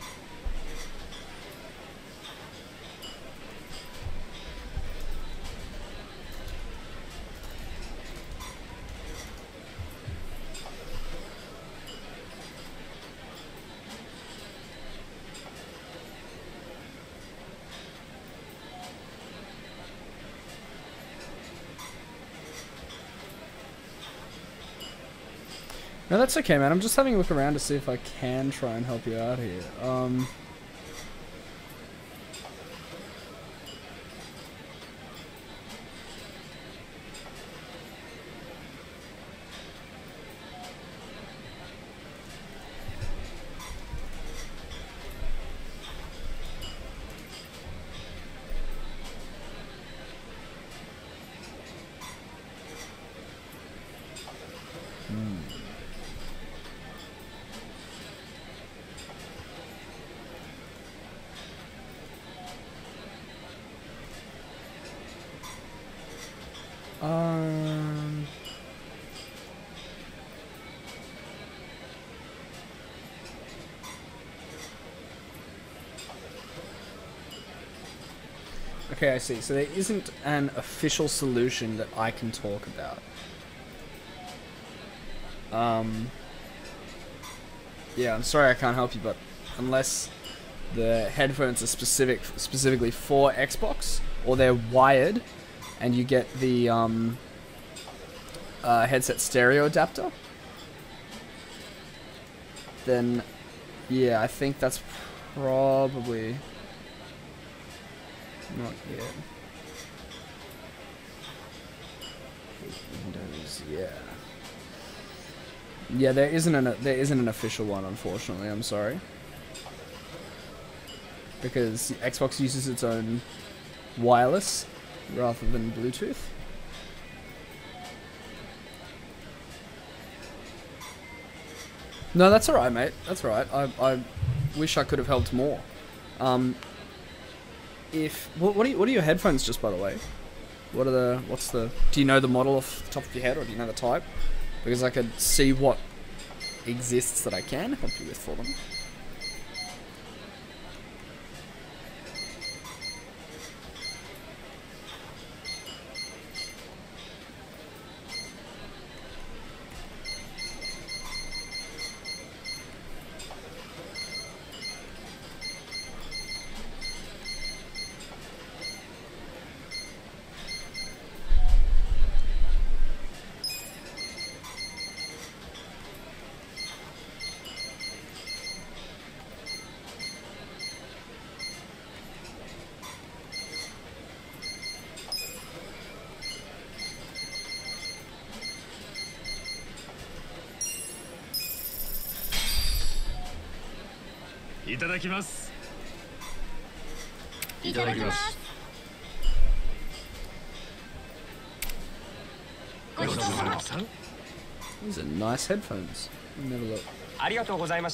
No, that's okay, man. I'm just having a look around to see if I can try and help you out here. Um... Hmm. Okay, I see. So there isn't an official solution that I can talk about. Um, yeah, I'm sorry I can't help you, but unless the headphones are specific, specifically for Xbox, or they're wired, and you get the um, uh, headset stereo adapter, then yeah, I think that's probably not yet. Windows, yeah. Yeah, there isn't an there isn't an official one, unfortunately. I'm sorry, because Xbox uses its own wireless rather than Bluetooth. No, that's alright, mate. That's alright. I I wish I could have helped more. Um, if what what are you, what are your headphones, just by the way? What are the what's the? Do you know the model off the top of your head, or do you know the type? Because I could see what exists that I can help you with for them. いただきます。 いただきます。ごちそうさまでした。These are nice headphones. Never look. ありがとうございました。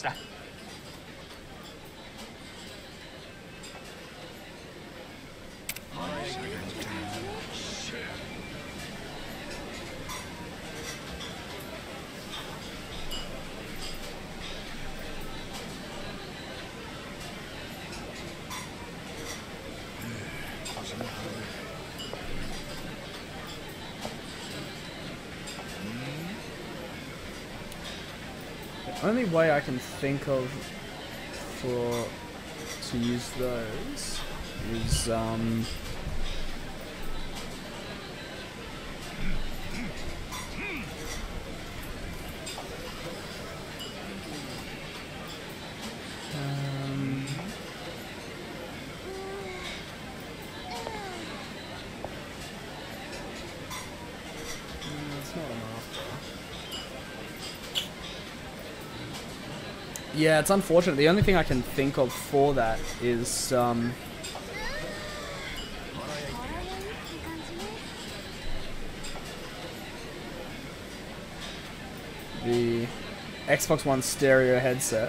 The only way I can think of for to use those is um um no, it's not enough. Yeah, it's unfortunate. The only thing I can think of for that is um, the Xbox One stereo headset.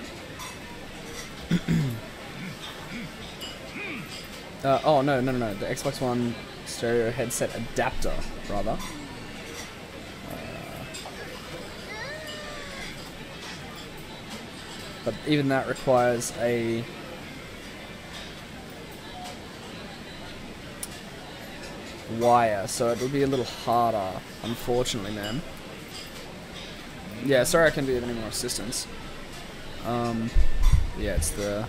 uh, oh no, no, no, no! The Xbox One stereo headset adapter, rather. But even that requires a wire, so it'll be a little harder, unfortunately, man. Yeah, sorry I can't be of any more assistance. Um, yeah, it's the...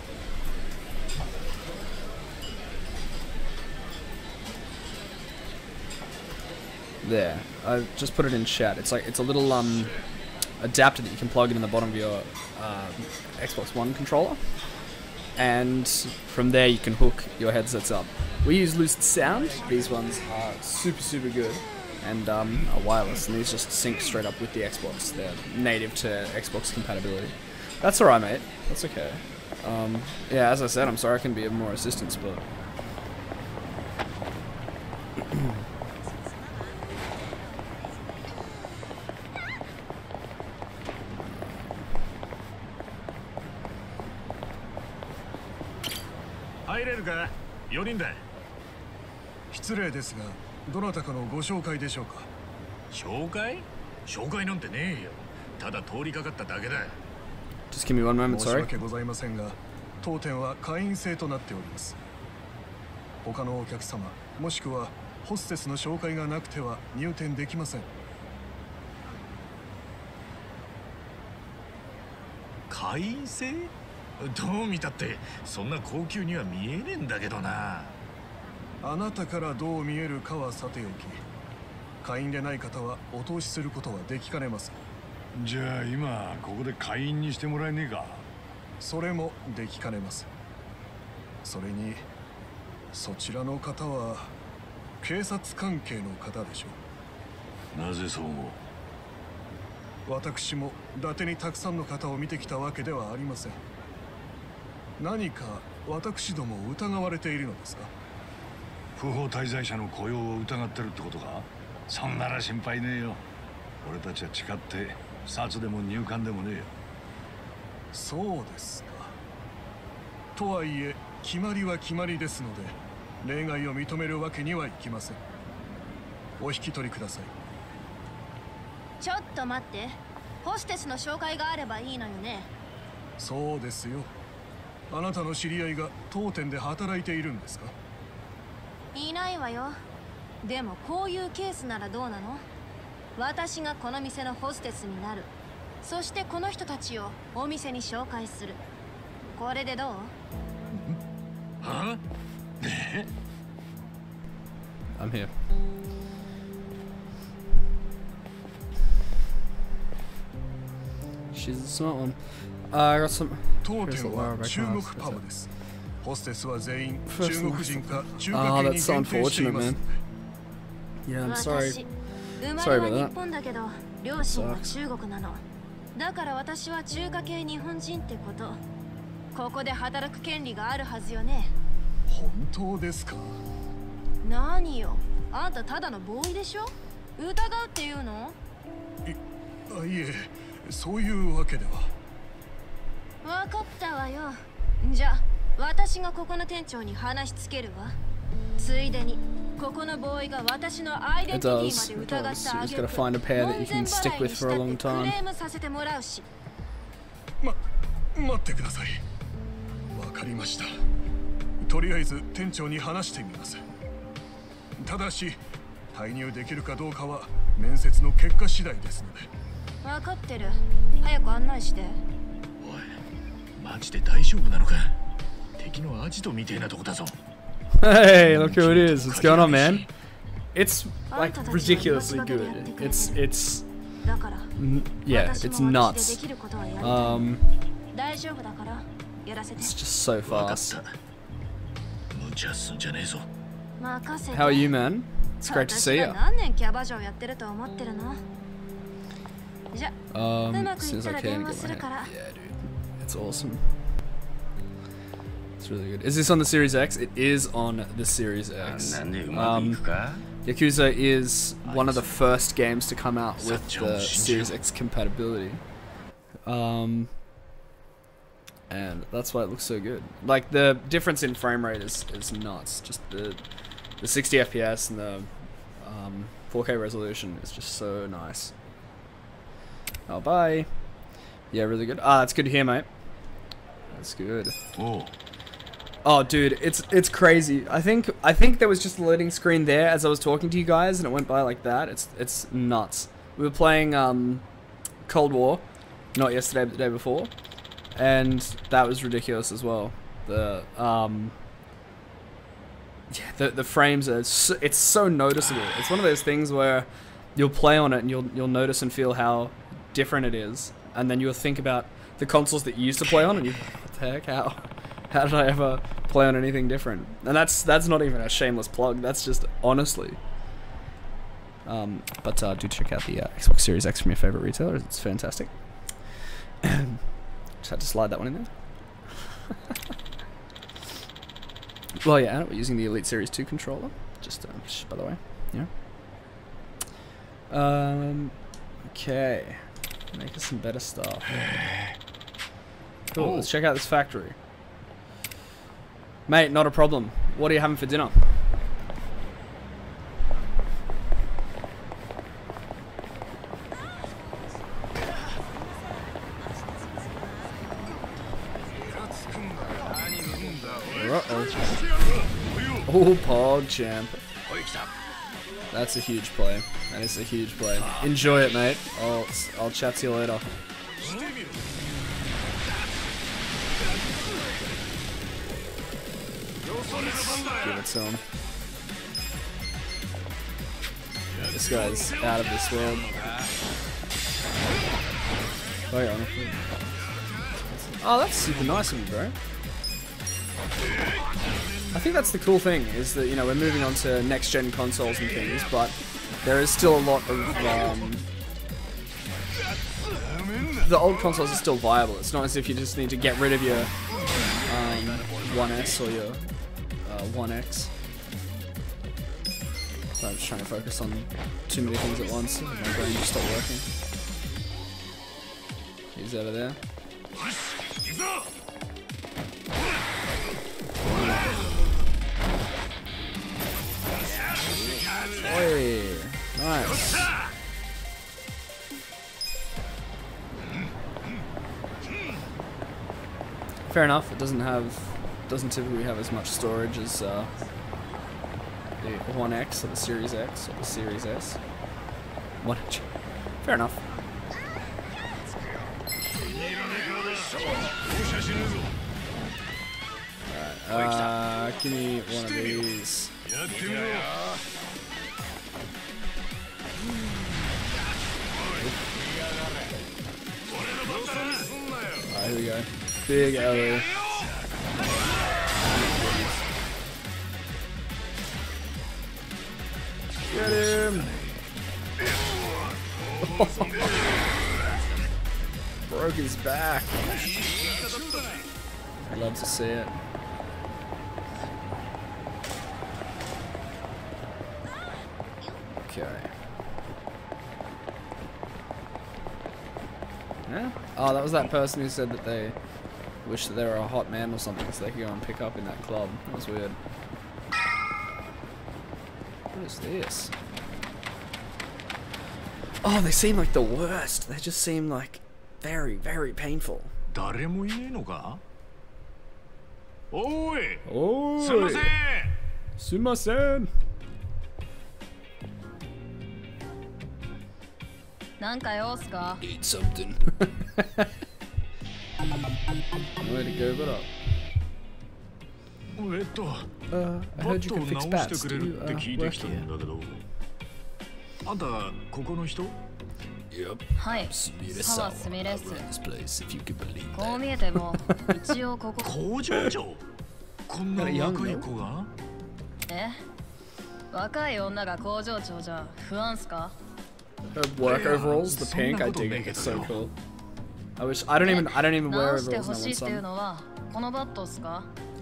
There. I just put it in chat. It's like, it's a little, um... adapter that you can plug in the bottom of your um, Xbox One controller, and from there you can hook your headsets up. We use Lucid Sound. These ones are super super good and um, are wireless, and these just sync straight up with the Xbox. They're native to Xbox compatibility. That's alright, mate. That's okay. Um, yeah, as I said, I'm sorry I can be of more assistance, but 入れるか？よにんだ。 失礼ですが、どなたかのご紹介でしょうか？ 紹介？紹介なんてねえよ。ただ通りかかっただけだ。 Just give me one moment, 申し sorry. 訳ございませんが、当店は会員制となっております。 他のお客様もしくはホステスの紹介がなくては入店できません。 会員制？どう見たってそんな高級には見えねえんだけどな。 あなたからどう見えるかはさておき、会員でない方はお通しすることはできかねます。 じゃあ今ここで会員にしてもらえねえか。 それもできかねます。それにそちらの方は警察関係の方でしょう。なぜそう思う？ 私も伊達にたくさんの方を見てきたわけではありません。何か私どもを疑われているのですか？ 不法滞在者の雇用を疑ってるってことか？そんなら心配ねえよ。俺たちは誓って札でも入管でもねえよ。 そうですか。とはいえ決まりは決まりですので例外を認めるわけにはいきません。お引き取りください。 ちょっと待って、ホステスの紹介があればいいのよね。 そうですよ。あなたの知り合いが当店で働いているんですか？ いないわよ。でもこういうケースならどうなの？私がこの店のホステスになる。そしてこの人たちをお店に紹介する。これでどう？ は？ I'm here. She's a smart one. Uh, I got some. 当店は中国パブです。ホステスは全員中国人か中華 Ah, 系に that's 限定してい unfortunate, ます。 man. Yeah, I'm sorry. 私、生ま Sorry れは about 日 that. 本だけど、両親は中国なの。だから私は中華系日本人ってこと。ここで働く権利があるはずよね。 本当ですか？ 何よ、あんたただのボーイでしょ？疑うっていうの？ い、あ、いえ、そういうわけでは。 わかったわよ。じゃあ私がここの店長に話しつけるわ。ついでにここのボーイが私のアイデン It ティ does. ティま It で疑っ does. て You あ just げ gotta る。 find a pair that you can stick with for a long ク time. レームさせてもらうし。 ま、待ってください。わかりました。とりあえず店長に話してみます。ただし介入できるかどうかは面接の結果次第ですので。 わかってる。早く案内して。 おい、マジで大丈夫なのか？敵のアジトみてえなとこだぞ。 Hey, look who it is. What's going on, man? It's like ridiculously good. It's it's n- yeah, it's nuts. Um, 大丈夫だからやらせて。 it's just so fast. 無茶すんじゃねえぞ。 任せて。 How are you, man? It's great to see you. 私が何年キャバ嬢やってると思ってるの？じゃ、 Um, うまく as い soon っ as た I ら can 電 get 話す my るから。 hand. Yeah, dude. It's awesome. It's really good. Is this on the Series X? It is on the Series X. Um, Yakuza is one of the first games to come out with the Series X compatibility. Um, and that's why it looks so good. Like, the difference in frame rate is, is nuts. Just the, the sixty F P S and the um, four K resolution is just so nice. Oh, bye. Yeah, really good. Ah, that's good to hear, mate. That's good. Oh. Oh, dude, it's it's crazy. I think I think there was just a loading screen there as I was talking to you guys, and it went by like that. It's it's nuts. We were playing um, Cold War, not yesterday, but the day before, and that was ridiculous as well. The um, yeah, the the frames are so, it's so noticeable. It's one of those things where you'll play on it and you'll you'll notice and feel how different it is, and then you'll think about the consoles that you used to play on, and you what the heck, how how did I ever play on anything different? And that's that's not even a shameless plug. That's just honestly. Um, but uh, do check out the uh, Xbox Series X from your favorite retailers. It's fantastic. Just had to slide that one in there. Well, yeah, we're using the Elite Series two controller. Just, uh, just by the way, yeah. Um, okay. Make us some better stuff. Cool. Let's check out this factory. Mate, not a problem. What are you having for dinner? Uh-oh. Oh, Pod Champ. That's a huge play. That is a huge play. Enjoy it, mate. I'll, I'll chat to you later. Give it to him. This guy's out of this world. Wait on. Oh, that's super nice of you, bro. I think that's the cool thing, is that, you know, we're moving on to next-gen consoles and things, but there is still a lot of, um... the old consoles are still viable. It's not as if you just need to get rid of your um, one S or your uh, one X. So I'm just trying to focus on too many things at once, and my brain just stopped working. He's over there. Oi, nice. Fair enough. It doesn't have, doesn't typically have as much storage as uh, the one X or the Series X or the Series S. What? Fair enough. Alright, uh, give me one of these. Alright, here we go. Big Ellie. Get him! Broke his back. I'd love to see it. Okay. Yeah? Oh, that was that person who said that they wished that they were a hot man or something so they could go and pick up in that club. That was weird. What is this? Oh, they seem like the worst. They just seem like very, very painful. Oh, Oi! Sumimasen! なんか用っすか? Eat something. Way to go, but up. えっと、 Uh, I バ heard ッ you トを can 直 fix し bats. てくれ Do る you, って uh, 聞いて work きた here? んだけど、あんたここの人？ Yep. はい、澤すみです。こう見えても一応ここ工場長。こんな若い子が？ え？若い女が工場長じゃ不安っすか? Her work overalls, the pink, I dig it. It's so cool. I wish I don't even I don't even wear 直して overalls ほ now しい on っていう some. のはこのバットっすか?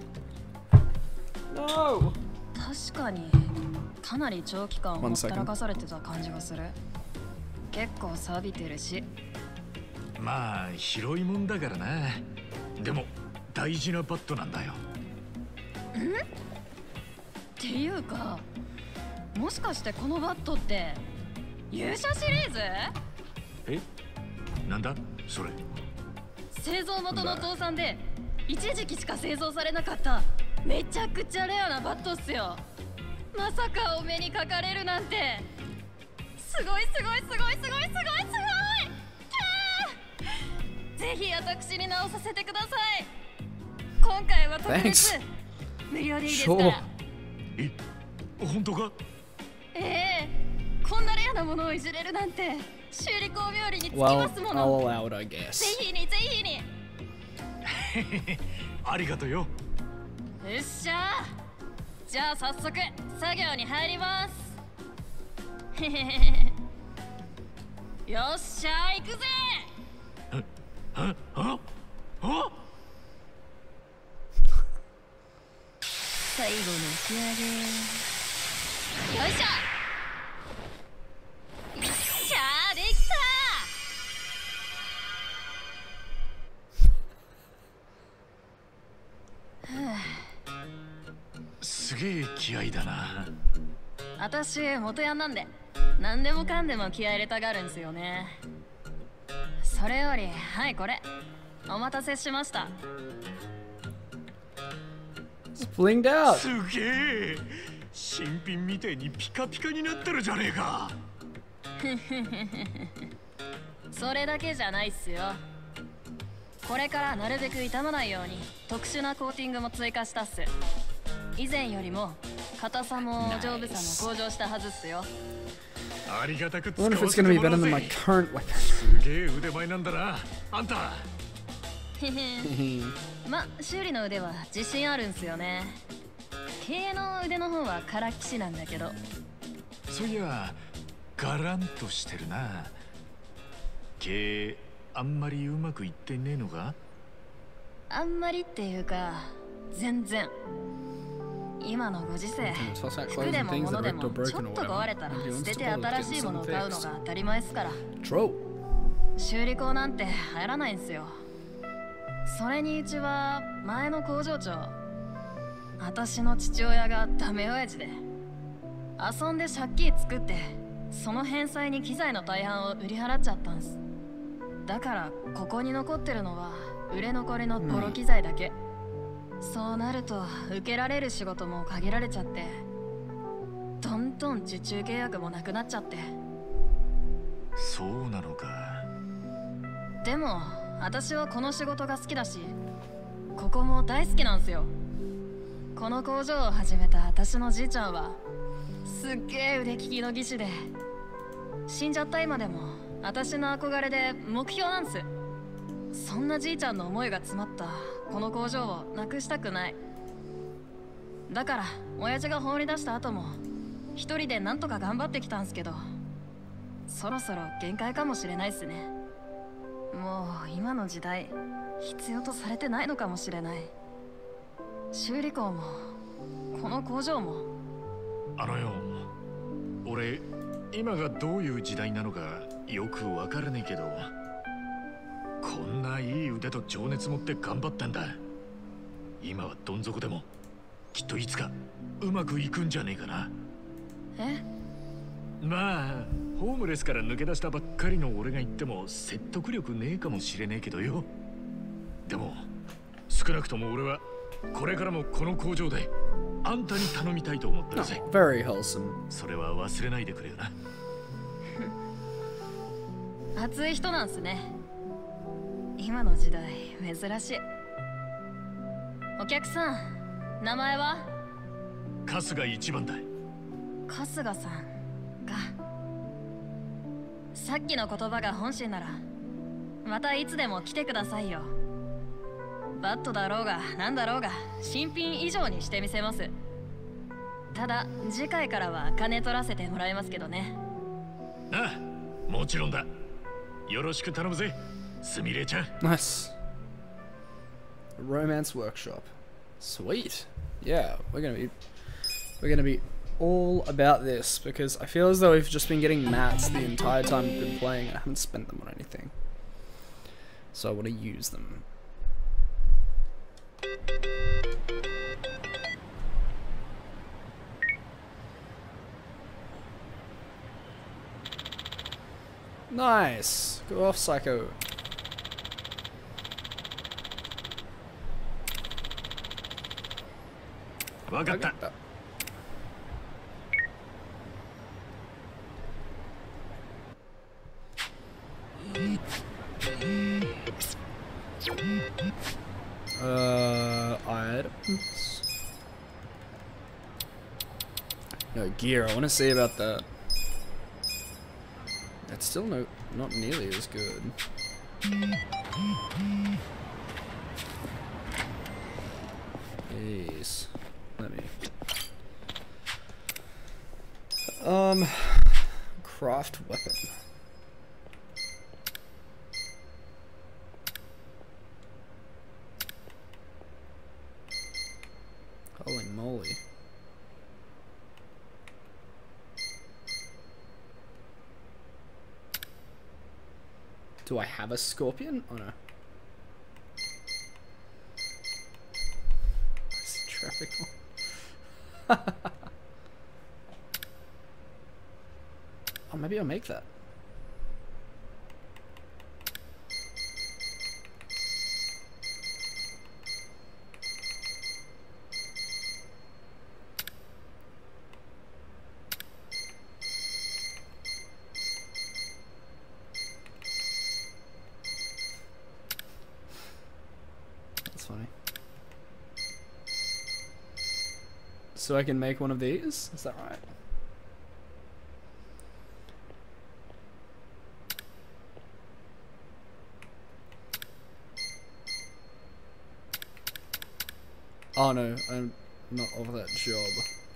No. 確かにかなり長期間ほったらかされてた感じがする。結構錆びてるし。 まあ広いもんだからな。でも大事なバットなんだよ。 ん？っていうか、もしかしてこのバットって勇者シリーズ？ え？なんだそれ？ 製造元の倒産で一時期しか製造されなかっためちゃくちゃレアなバットっすよ。まさかお目にかかれるなんて。すごいすごいすごいすごいすごいすごい。ぜひ私に直させてください。今回は特別無料でいいですから。 え、本当か？ ええ、こんなレアなものをいじれるなんて修理工冥利につき Well, ますもの。 I'll allow it, I guess. ぜひにぜひに。 ありがとうよ。 よっしゃー。じゃあ早速作業に入ります。へへへ。よっしゃー、行くぜ。 あ、あ、あ。 最後の仕上げ。よいしょ。よっしゃー、できた。 すげえ気合いだな。 私元ヤンなんで何でもかんでも気合い入れたがるんすよね。それよりはいこれお待たせしました。 It's blinged out. すげえ。新品みてえにピカピカになってるじゃねえか。 それだけじゃないっすよ。これからなるべく傷まないように特殊なコーティングも追加したっす。以前よりも硬さも丈夫さも向上したはずっすよ。 ありがたく I 使わ wonder if it's せて going to be もら better う than ぜ。 my current weapon. すげえ腕前なんだな、あんた。 ま、修理の腕は自信あるんすよね。経営の腕の方はからっきしなんだけど。 そういや、ガランとしてるな。経営あんまりうまくいってねえのか？ あんまりっていうか、全然。今のご時世、服でも物でもちょっと壊れたら捨てて新しいものを買うのが当たり前っすから。修理工なんて入らないんすよ。それにうちは前の工場長、私の父親がダメ親父で、遊んで借金作ってその返済に機材の大半を売り払っちゃったんす。だからここに残ってるのは売れ残りのボロ機材だけ。そうなると受けられる仕事も限られちゃって、どんどん受注契約もなくなっちゃって。 そうなのか。 でも私はこの仕事が好きだし、ここも大好きなんすよ。この工場を始めた私のじいちゃんはすっげえ腕利きの技師で、死んじゃった今でも私の憧れで目標なんす。そんなじいちゃんの思いが詰まったこの工場をなくしたくない。だから親父が放り出した後も一人でなんとか頑張ってきたんすけど、そろそろ限界かもしれないっすね。もう今の時代必要とされてないのかもしれない。修理工もこの工場も。 あのよ、俺今がどういう時代なのかよくわからねえけど、こんないい腕と情熱持って頑張ったんだ。今はどん底でもきっといつかうまくいくんじゃねえかな。 え？ まあホームレスから抜け出したばっかりの俺が言っても説得力ねえかもしれねえけどよ。でも少なくとも俺はこれからもこの工場であんたに頼みたいと思ってるぜ。 Oh, very wholesome. それは忘れないでくれよな。 熱い人なんすね。今の時代珍しい。お客さん、名前は？ 春日一番だ。 春日さんが。さっきの言葉が本心ならまたいつでも来てくださいよ。バットだろうが何だろうが新品以上にしてみせます。ただ次回からは金取らせてもらいますけどね。 ああ、もちろんだ。よろしく頼むぜ、すみれちゃん。 Nice. Romance workshop. Sweet. Yeah, we're gonna be we're gonna be all about this because I feel as though we've just been getting mats the entire time we've been playing and I haven't spent them on anything. So I want to use them. Nice. Go off, Psycho. Wakatta. Uh, items. No gear. I want to see about that. It's still no, not nearly as good. Yes. Let me. Um, craft weapon. Holy moly. Do I have a scorpion? Oh no. It's tropical. Oh, maybe I'll make that. that's funny. So I can make one of these? Is that right? Oh no, I'm not over that job.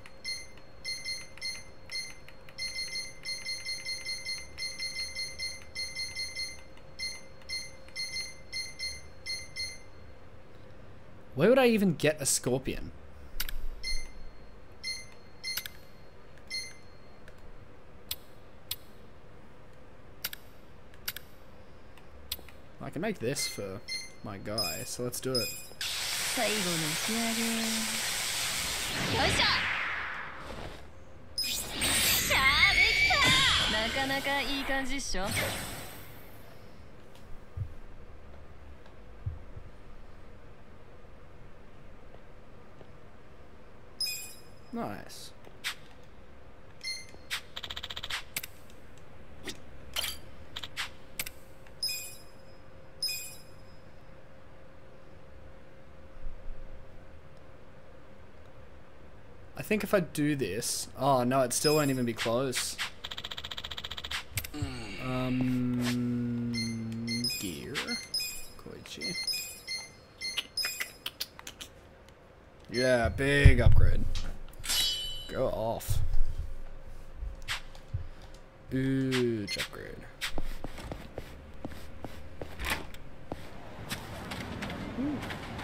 Where would I even get a scorpion? I can make this for my guy, so let's do it. 最後の仕上げ。よいしょ。さあできた。なかなかいい感じっしょ。 Nice. I think if I do this, oh no, it still won't even be close. Um, gear, Koichi. Yeah, big upgrade. Go off. Huge upgrade. Ooh.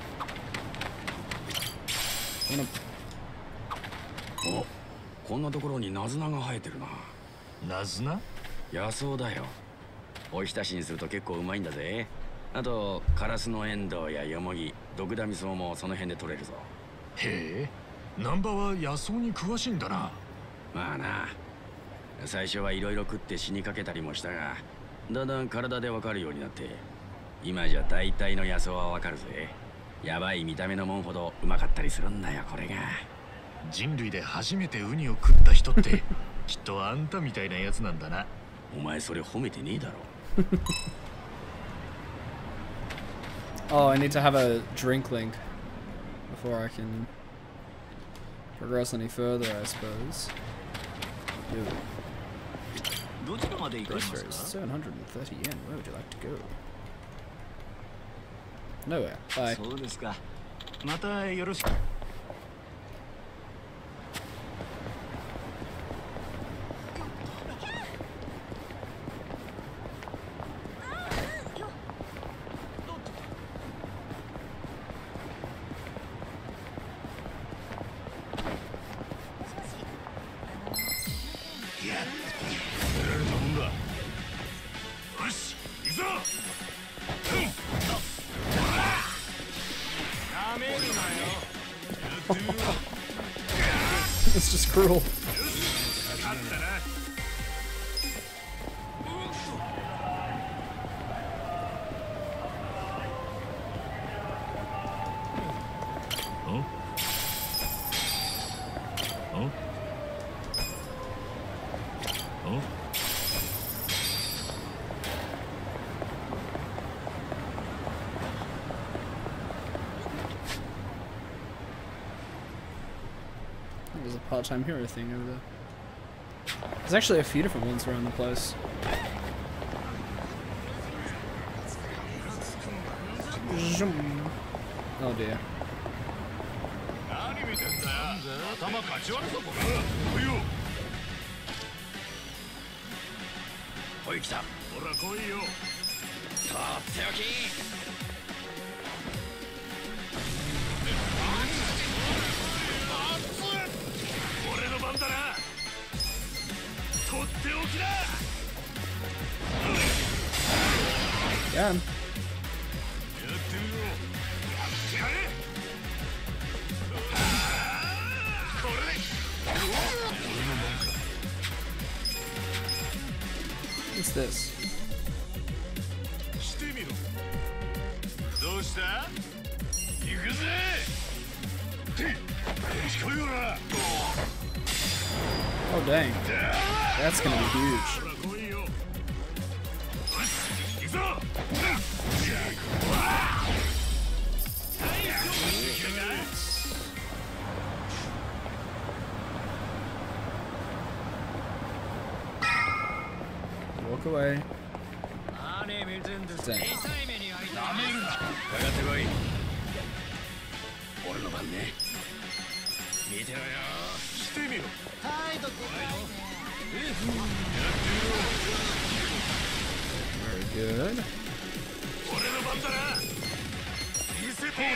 Wanna お、こんなところにナズナが生えてるな。ナズナ？野草だよ。おひたしにすると結構うまいんだぜ。あとカラスのエンドウやヨモギ、ドクダミソウもその辺で取れるぞ。 へえ、南波は野草に詳しいんだな。 まあな。最初はいろいろ食って死にかけたりもしたが、だんだん体でわかるようになって、今じゃ大体の野草はわかるぜ。やばい見た目のもんほどうまかったりするんだよ、これが。 人類で初めてウニを食った人ってきっとあんたみたいなやつなんだな。 お前それ褒めてねえだろ。 Oh, I need to have a drink link before I can progress any further, I suppose. Groceries, seven hundred thirty yen. Where would you like to go? Nowhere. Bye. そうですか。またよろしく。 It's just cruel. There's a part-time hero thing over there. There's actually a few different ones around the place. Oh dear. Oi, 来た。ほら来いよ。とっておき。俺の番だな。とっておきだ。 Yeah. やってみろ。やってやれ。これで。俺の番か。 What's this? してみろ。どうした？行くぜ。聞こえよな。 Oh dang. That's gonna be huge. away. Dang. 俺の番ね。見てろよ。 してみろ。 態度でかいね。 Very good. 俺の番だな。見せてやれよ。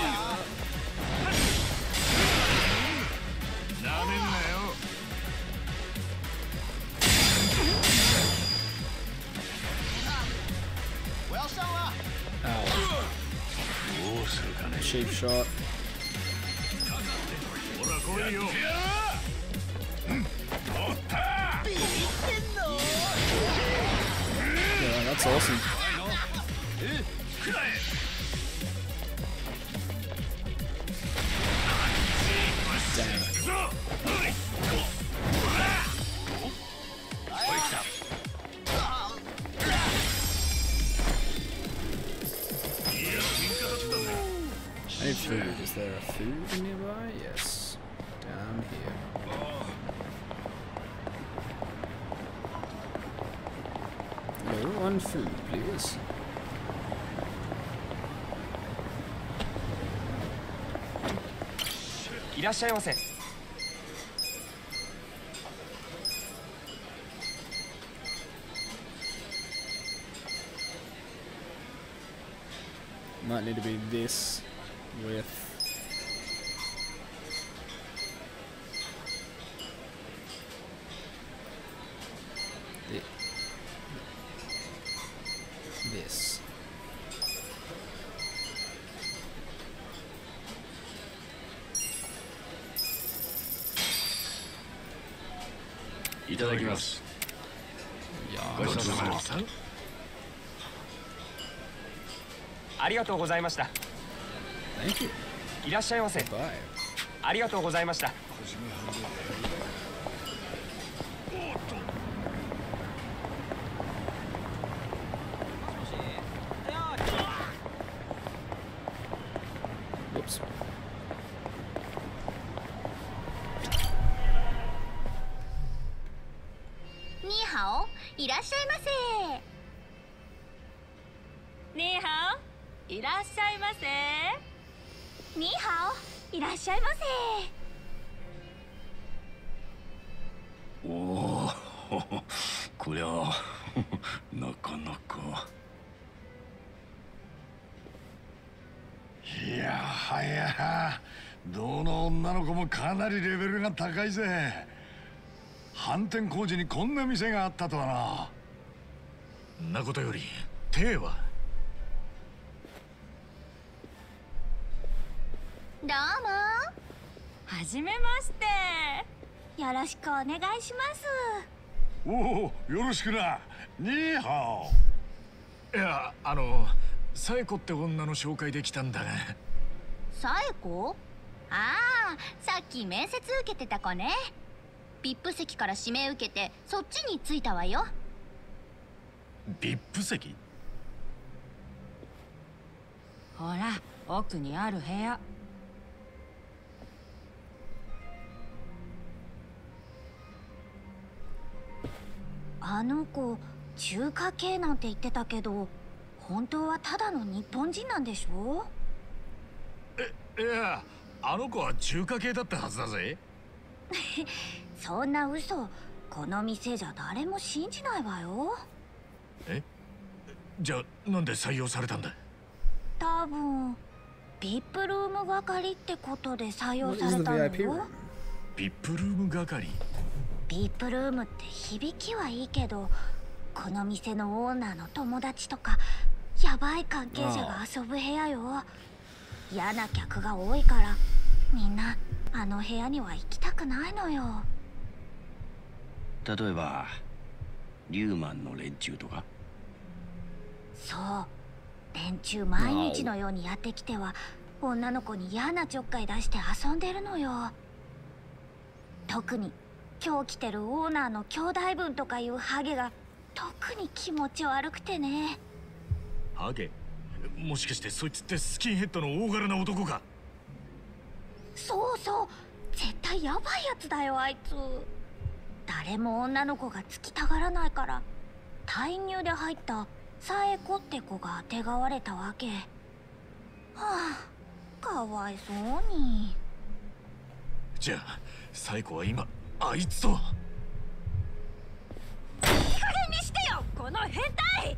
なめんなよ。 Ow. Cheap shot. Yeah, that's awesome. Damn. I need food. Is there a food nearby? Yes. Down here. No, one food, please. Might need to be this with the, this. Itadakimasu. Yeah. ありがとうございました。 Thank you. いらっしゃいませ。 Bye. ありがとうございました。 Whoops. ニーハオ、いらっしゃいませ。ニーハオ、いらっしゃいませ。ニーハオ、いらっしゃいませ。 おお、こりゃなかなか。 いやはや、どの女の子もかなりレベルが高いぜ。反転工事にこんな店があったとはな。 んなことより手は。 どうも。はじめまして。よろしくお願いします。 おお、よろしくな。ニーハオ。いや、あのサエコって女の紹介できたんだが。 サエコ？ああ、さっき面接受けてた子ね。ビップ席から指名受けてそっちに着いたわよ。 ビップ席？ ほら、奥にある部屋。あの子、中華系なんて言ってたけど、本当はただの日本人なんでしょ？ え、いや、あの子は中華系だったはずだぜ。 そんな嘘、この店じゃ誰も信じないわよ。 え？じゃあなんで採用されたんだ？ 多分ビップルーム係ってことで採用されたのよ。 ビップルーム係？ ビップルームって響きはいいけど、この店のオーナーの友達とかヤバい関係者が遊ぶ部屋よ。嫌な客が多いからみんなあの部屋には行きたくないのよ。 例えばリューマンの連中とか。 そう、連中毎日のようにやってきては女の子に嫌なちょっかい出して遊んでるのよ。特に今日来てるオーナーの兄弟分とかいうハゲが特に気持ち悪くてね。 ハゲ？もしかしてそいつってスキンヘッドの大柄な男か？ そうそう、絶対ヤバいやつだよあいつ。誰も女の子がつきたがらないから退入で入ったサエコって子があてがわれたわけ。はあ、かわいそうに。 じゃあサイコは今あいつと。 いい加減にしてよ、この変態。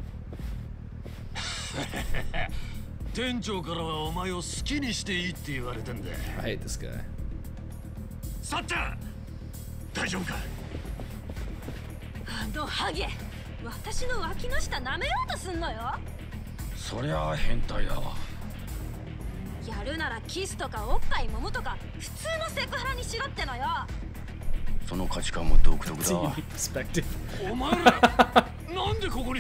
店長からはお前を好きにしていいって言われたんだ。 I hate this guy. さっちゃん大丈夫か。 あのハゲ、私の脇の下舐めようとすんのよ。 そりゃあ変態だわ。 やるならキスとかおっぱい揉むとか普通のセクハラにしろってのよ。 その価値観も独特だわ。 お前らなんでここに。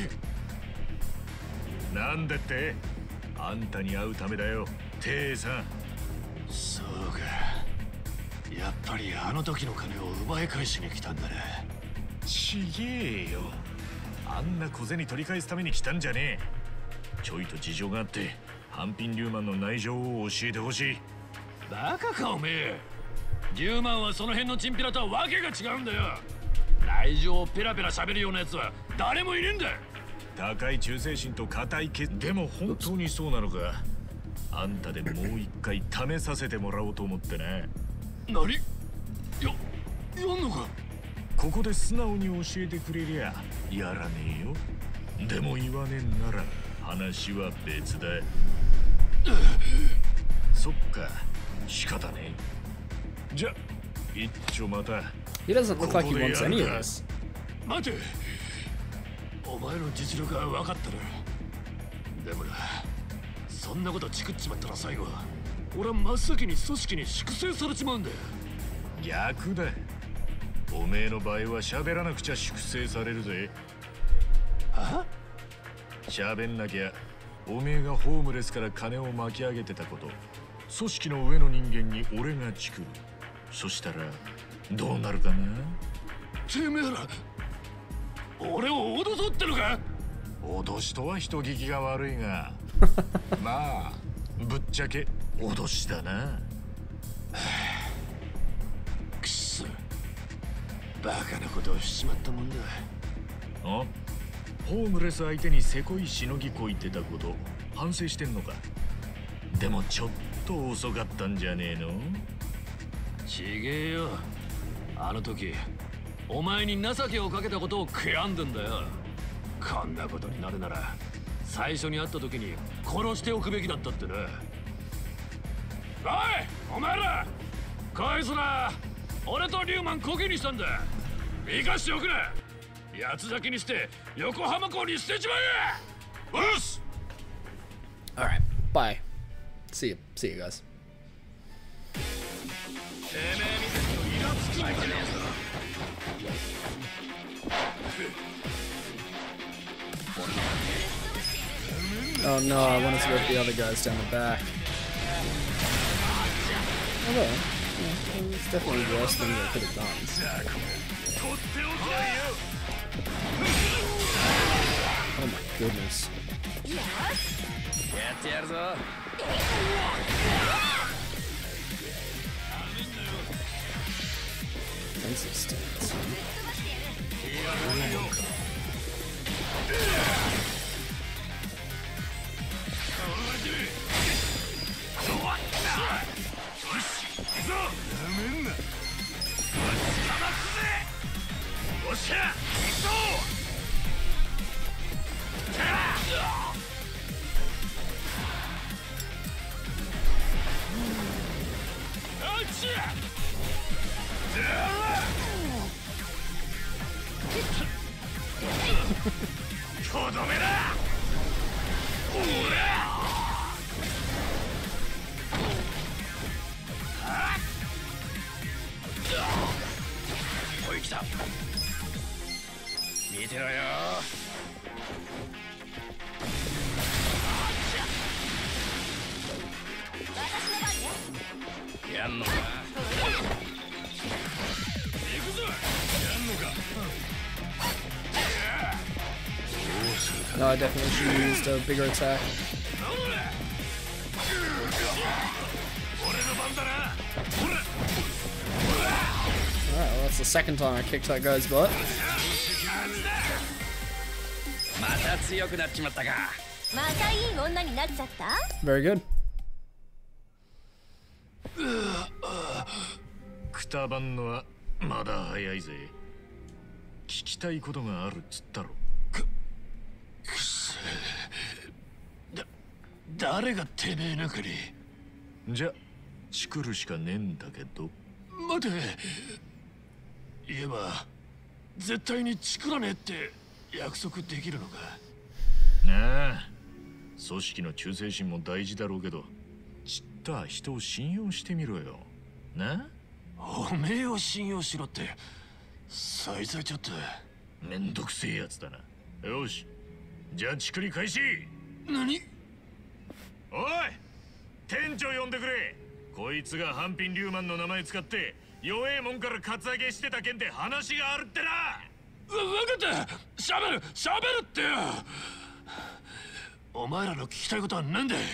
なんでって、あんたに会うためだよ、テイさん。 そうか、やっぱりあの時の金を奪い返しに来たんだね。 ちげえよ、あんな小銭取り返すために来たんじゃねえ。ちょいと事情があってハンピン・リューマンの内情を教えてほしい。 バカかおめえ。リューマンはその辺のチンピラとはわけが違うんだよ。内情をペラペラ喋るようなやつは誰もいねえんだ。 高い忠誠心と固い決。でも本当にそうなのか。あんたでもう一回試させてもらおうと思ってな。 何？や、やんのか？ ここで素直に教えてくれりゃやらねえよ。でも言わねえんなら話は別だ。そっか、仕方ねえ。じゃ、一丁また。 He doesn't look like he wants any of this. 待て、お前の実力は分かったな。でもな、そんなことチクっちまったら最後は俺は真っ先に組織に粛清されちまうんだよ。 逆だ。おめえの場合は喋らなくちゃ粛清されるぜ。 は？ 喋んなきゃおめえがホームレスから金を巻き上げてたこと、組織の上の人間に俺がチクる。そしたらどうなるかな。 てめえら俺を脅そうってのか。 脅しとは人聞きが悪いがまあぶっちゃけ脅しだな。 くっそ、バカなことをしちまったもんだ。 あ、ホームレス相手にせこいしのぎこいてたこと反省してんのか。でもちょっと遅かったんじゃねえの。 ちげえよ、あの時お前に情けをかけたことを悔やんでんだよ。こんなことになるなら最初に会った時に殺しておくべきだったってな。おいお前ら、こいつら俺とリューマンコケにしたんだ。生かしておくな。八つ咲きにして横浜港に捨てちまえ。よし。 Alright, bye. See you. See you guys. Oh no, I wanted to go with the other guys down the back. Although, yeah, it was definitely worse than I could have done. Oh my goodness. Defensive stance. No, I definitely should have used a bigger attack. Alright, well that's the second time I kicked that guy's butt. また強くなっちまったか。 またいい女になっちゃった？ Very good. くたばんのはまだ早いぜ。聞きたいことがあるっつったろ。く、くせえ。だ、誰がてめえなんかに。じゃ、チクるしかねえんだけど。 待て。言えば、絶対にチクらねえって約束できるのか。 ああ、組織の忠誠心も大事だろうけど、ちった人を信用してみろよ。な？ おめえを信用しろって。さいつはちょっとめんどくせえやつだな。よし、じゃあチクリ開始。 何？ おい、店長呼んでくれ。こいつがハンピン・リューマンの名前使って弱えもんからカツアゲしてた件で話があるってな。 分かった。しゃべるしゃべるってよ。お前らの聞きたいことは何だい？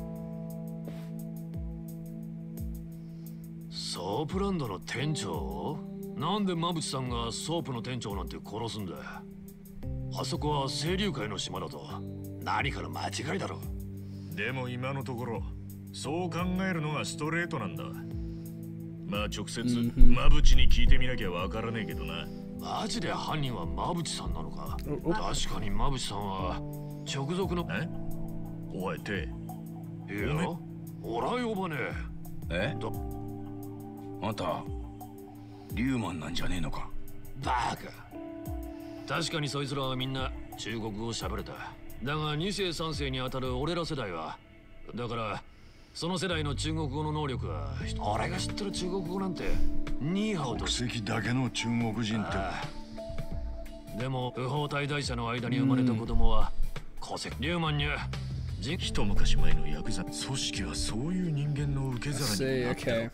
ソープランドの店長？なんで馬淵さんがソープの店長なんて殺すんだ？あそこは清流会の島だと。何かの間違いだろ。 でも今のところそう考えるのがストレートなんだ。まあ直接馬淵に聞いてみなきゃわからねえけどな。 マジで犯人は馬淵さんなのか？確かに馬淵さんは直属の。 え？おいて。 いや、おら呼ばねえ。え？あんたリューマンなんじゃねえのか？ バカ。 確かにそいつらはみんな中国語を喋れた。だがに世さん世にあたる俺ら世代は、だからその世代の中国語の能力は、俺が知ってる中国語なんてニーハオと。 国籍だけの中国人って。 でも不法滞在者の間に生まれた子供は戸籍。リューマンには一昔前のヤクザ組織はそういう人間の受け皿になった。 Okay.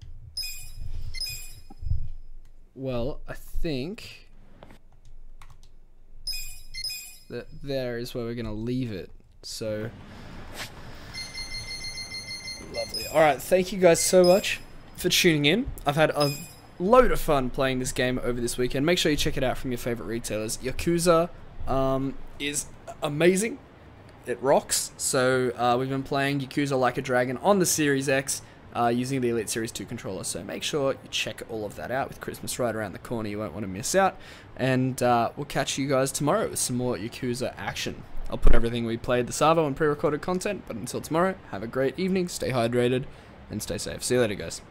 Well, I think that there is where we're gonna leave it. So lovely. Alright, thank you guys so much for tuning in. I've had a load of fun playing this game over this weekend. Make sure you check it out from your favorite retailers. Yakuza um, is amazing. It rocks. So uh, we've been playing Yakuza Like a Dragon on the Series X. Uh, using the Elite Series two controller, so make sure you check all of that out. With Christmas right around the corner, you won't want to miss out. And uh, we'll catch you guys tomorrow with some more Yakuza action. I'll put everything we played this Savo and pre-recorded content, but until tomorrow, have a great evening, stay hydrated, and stay safe. See you later, guys.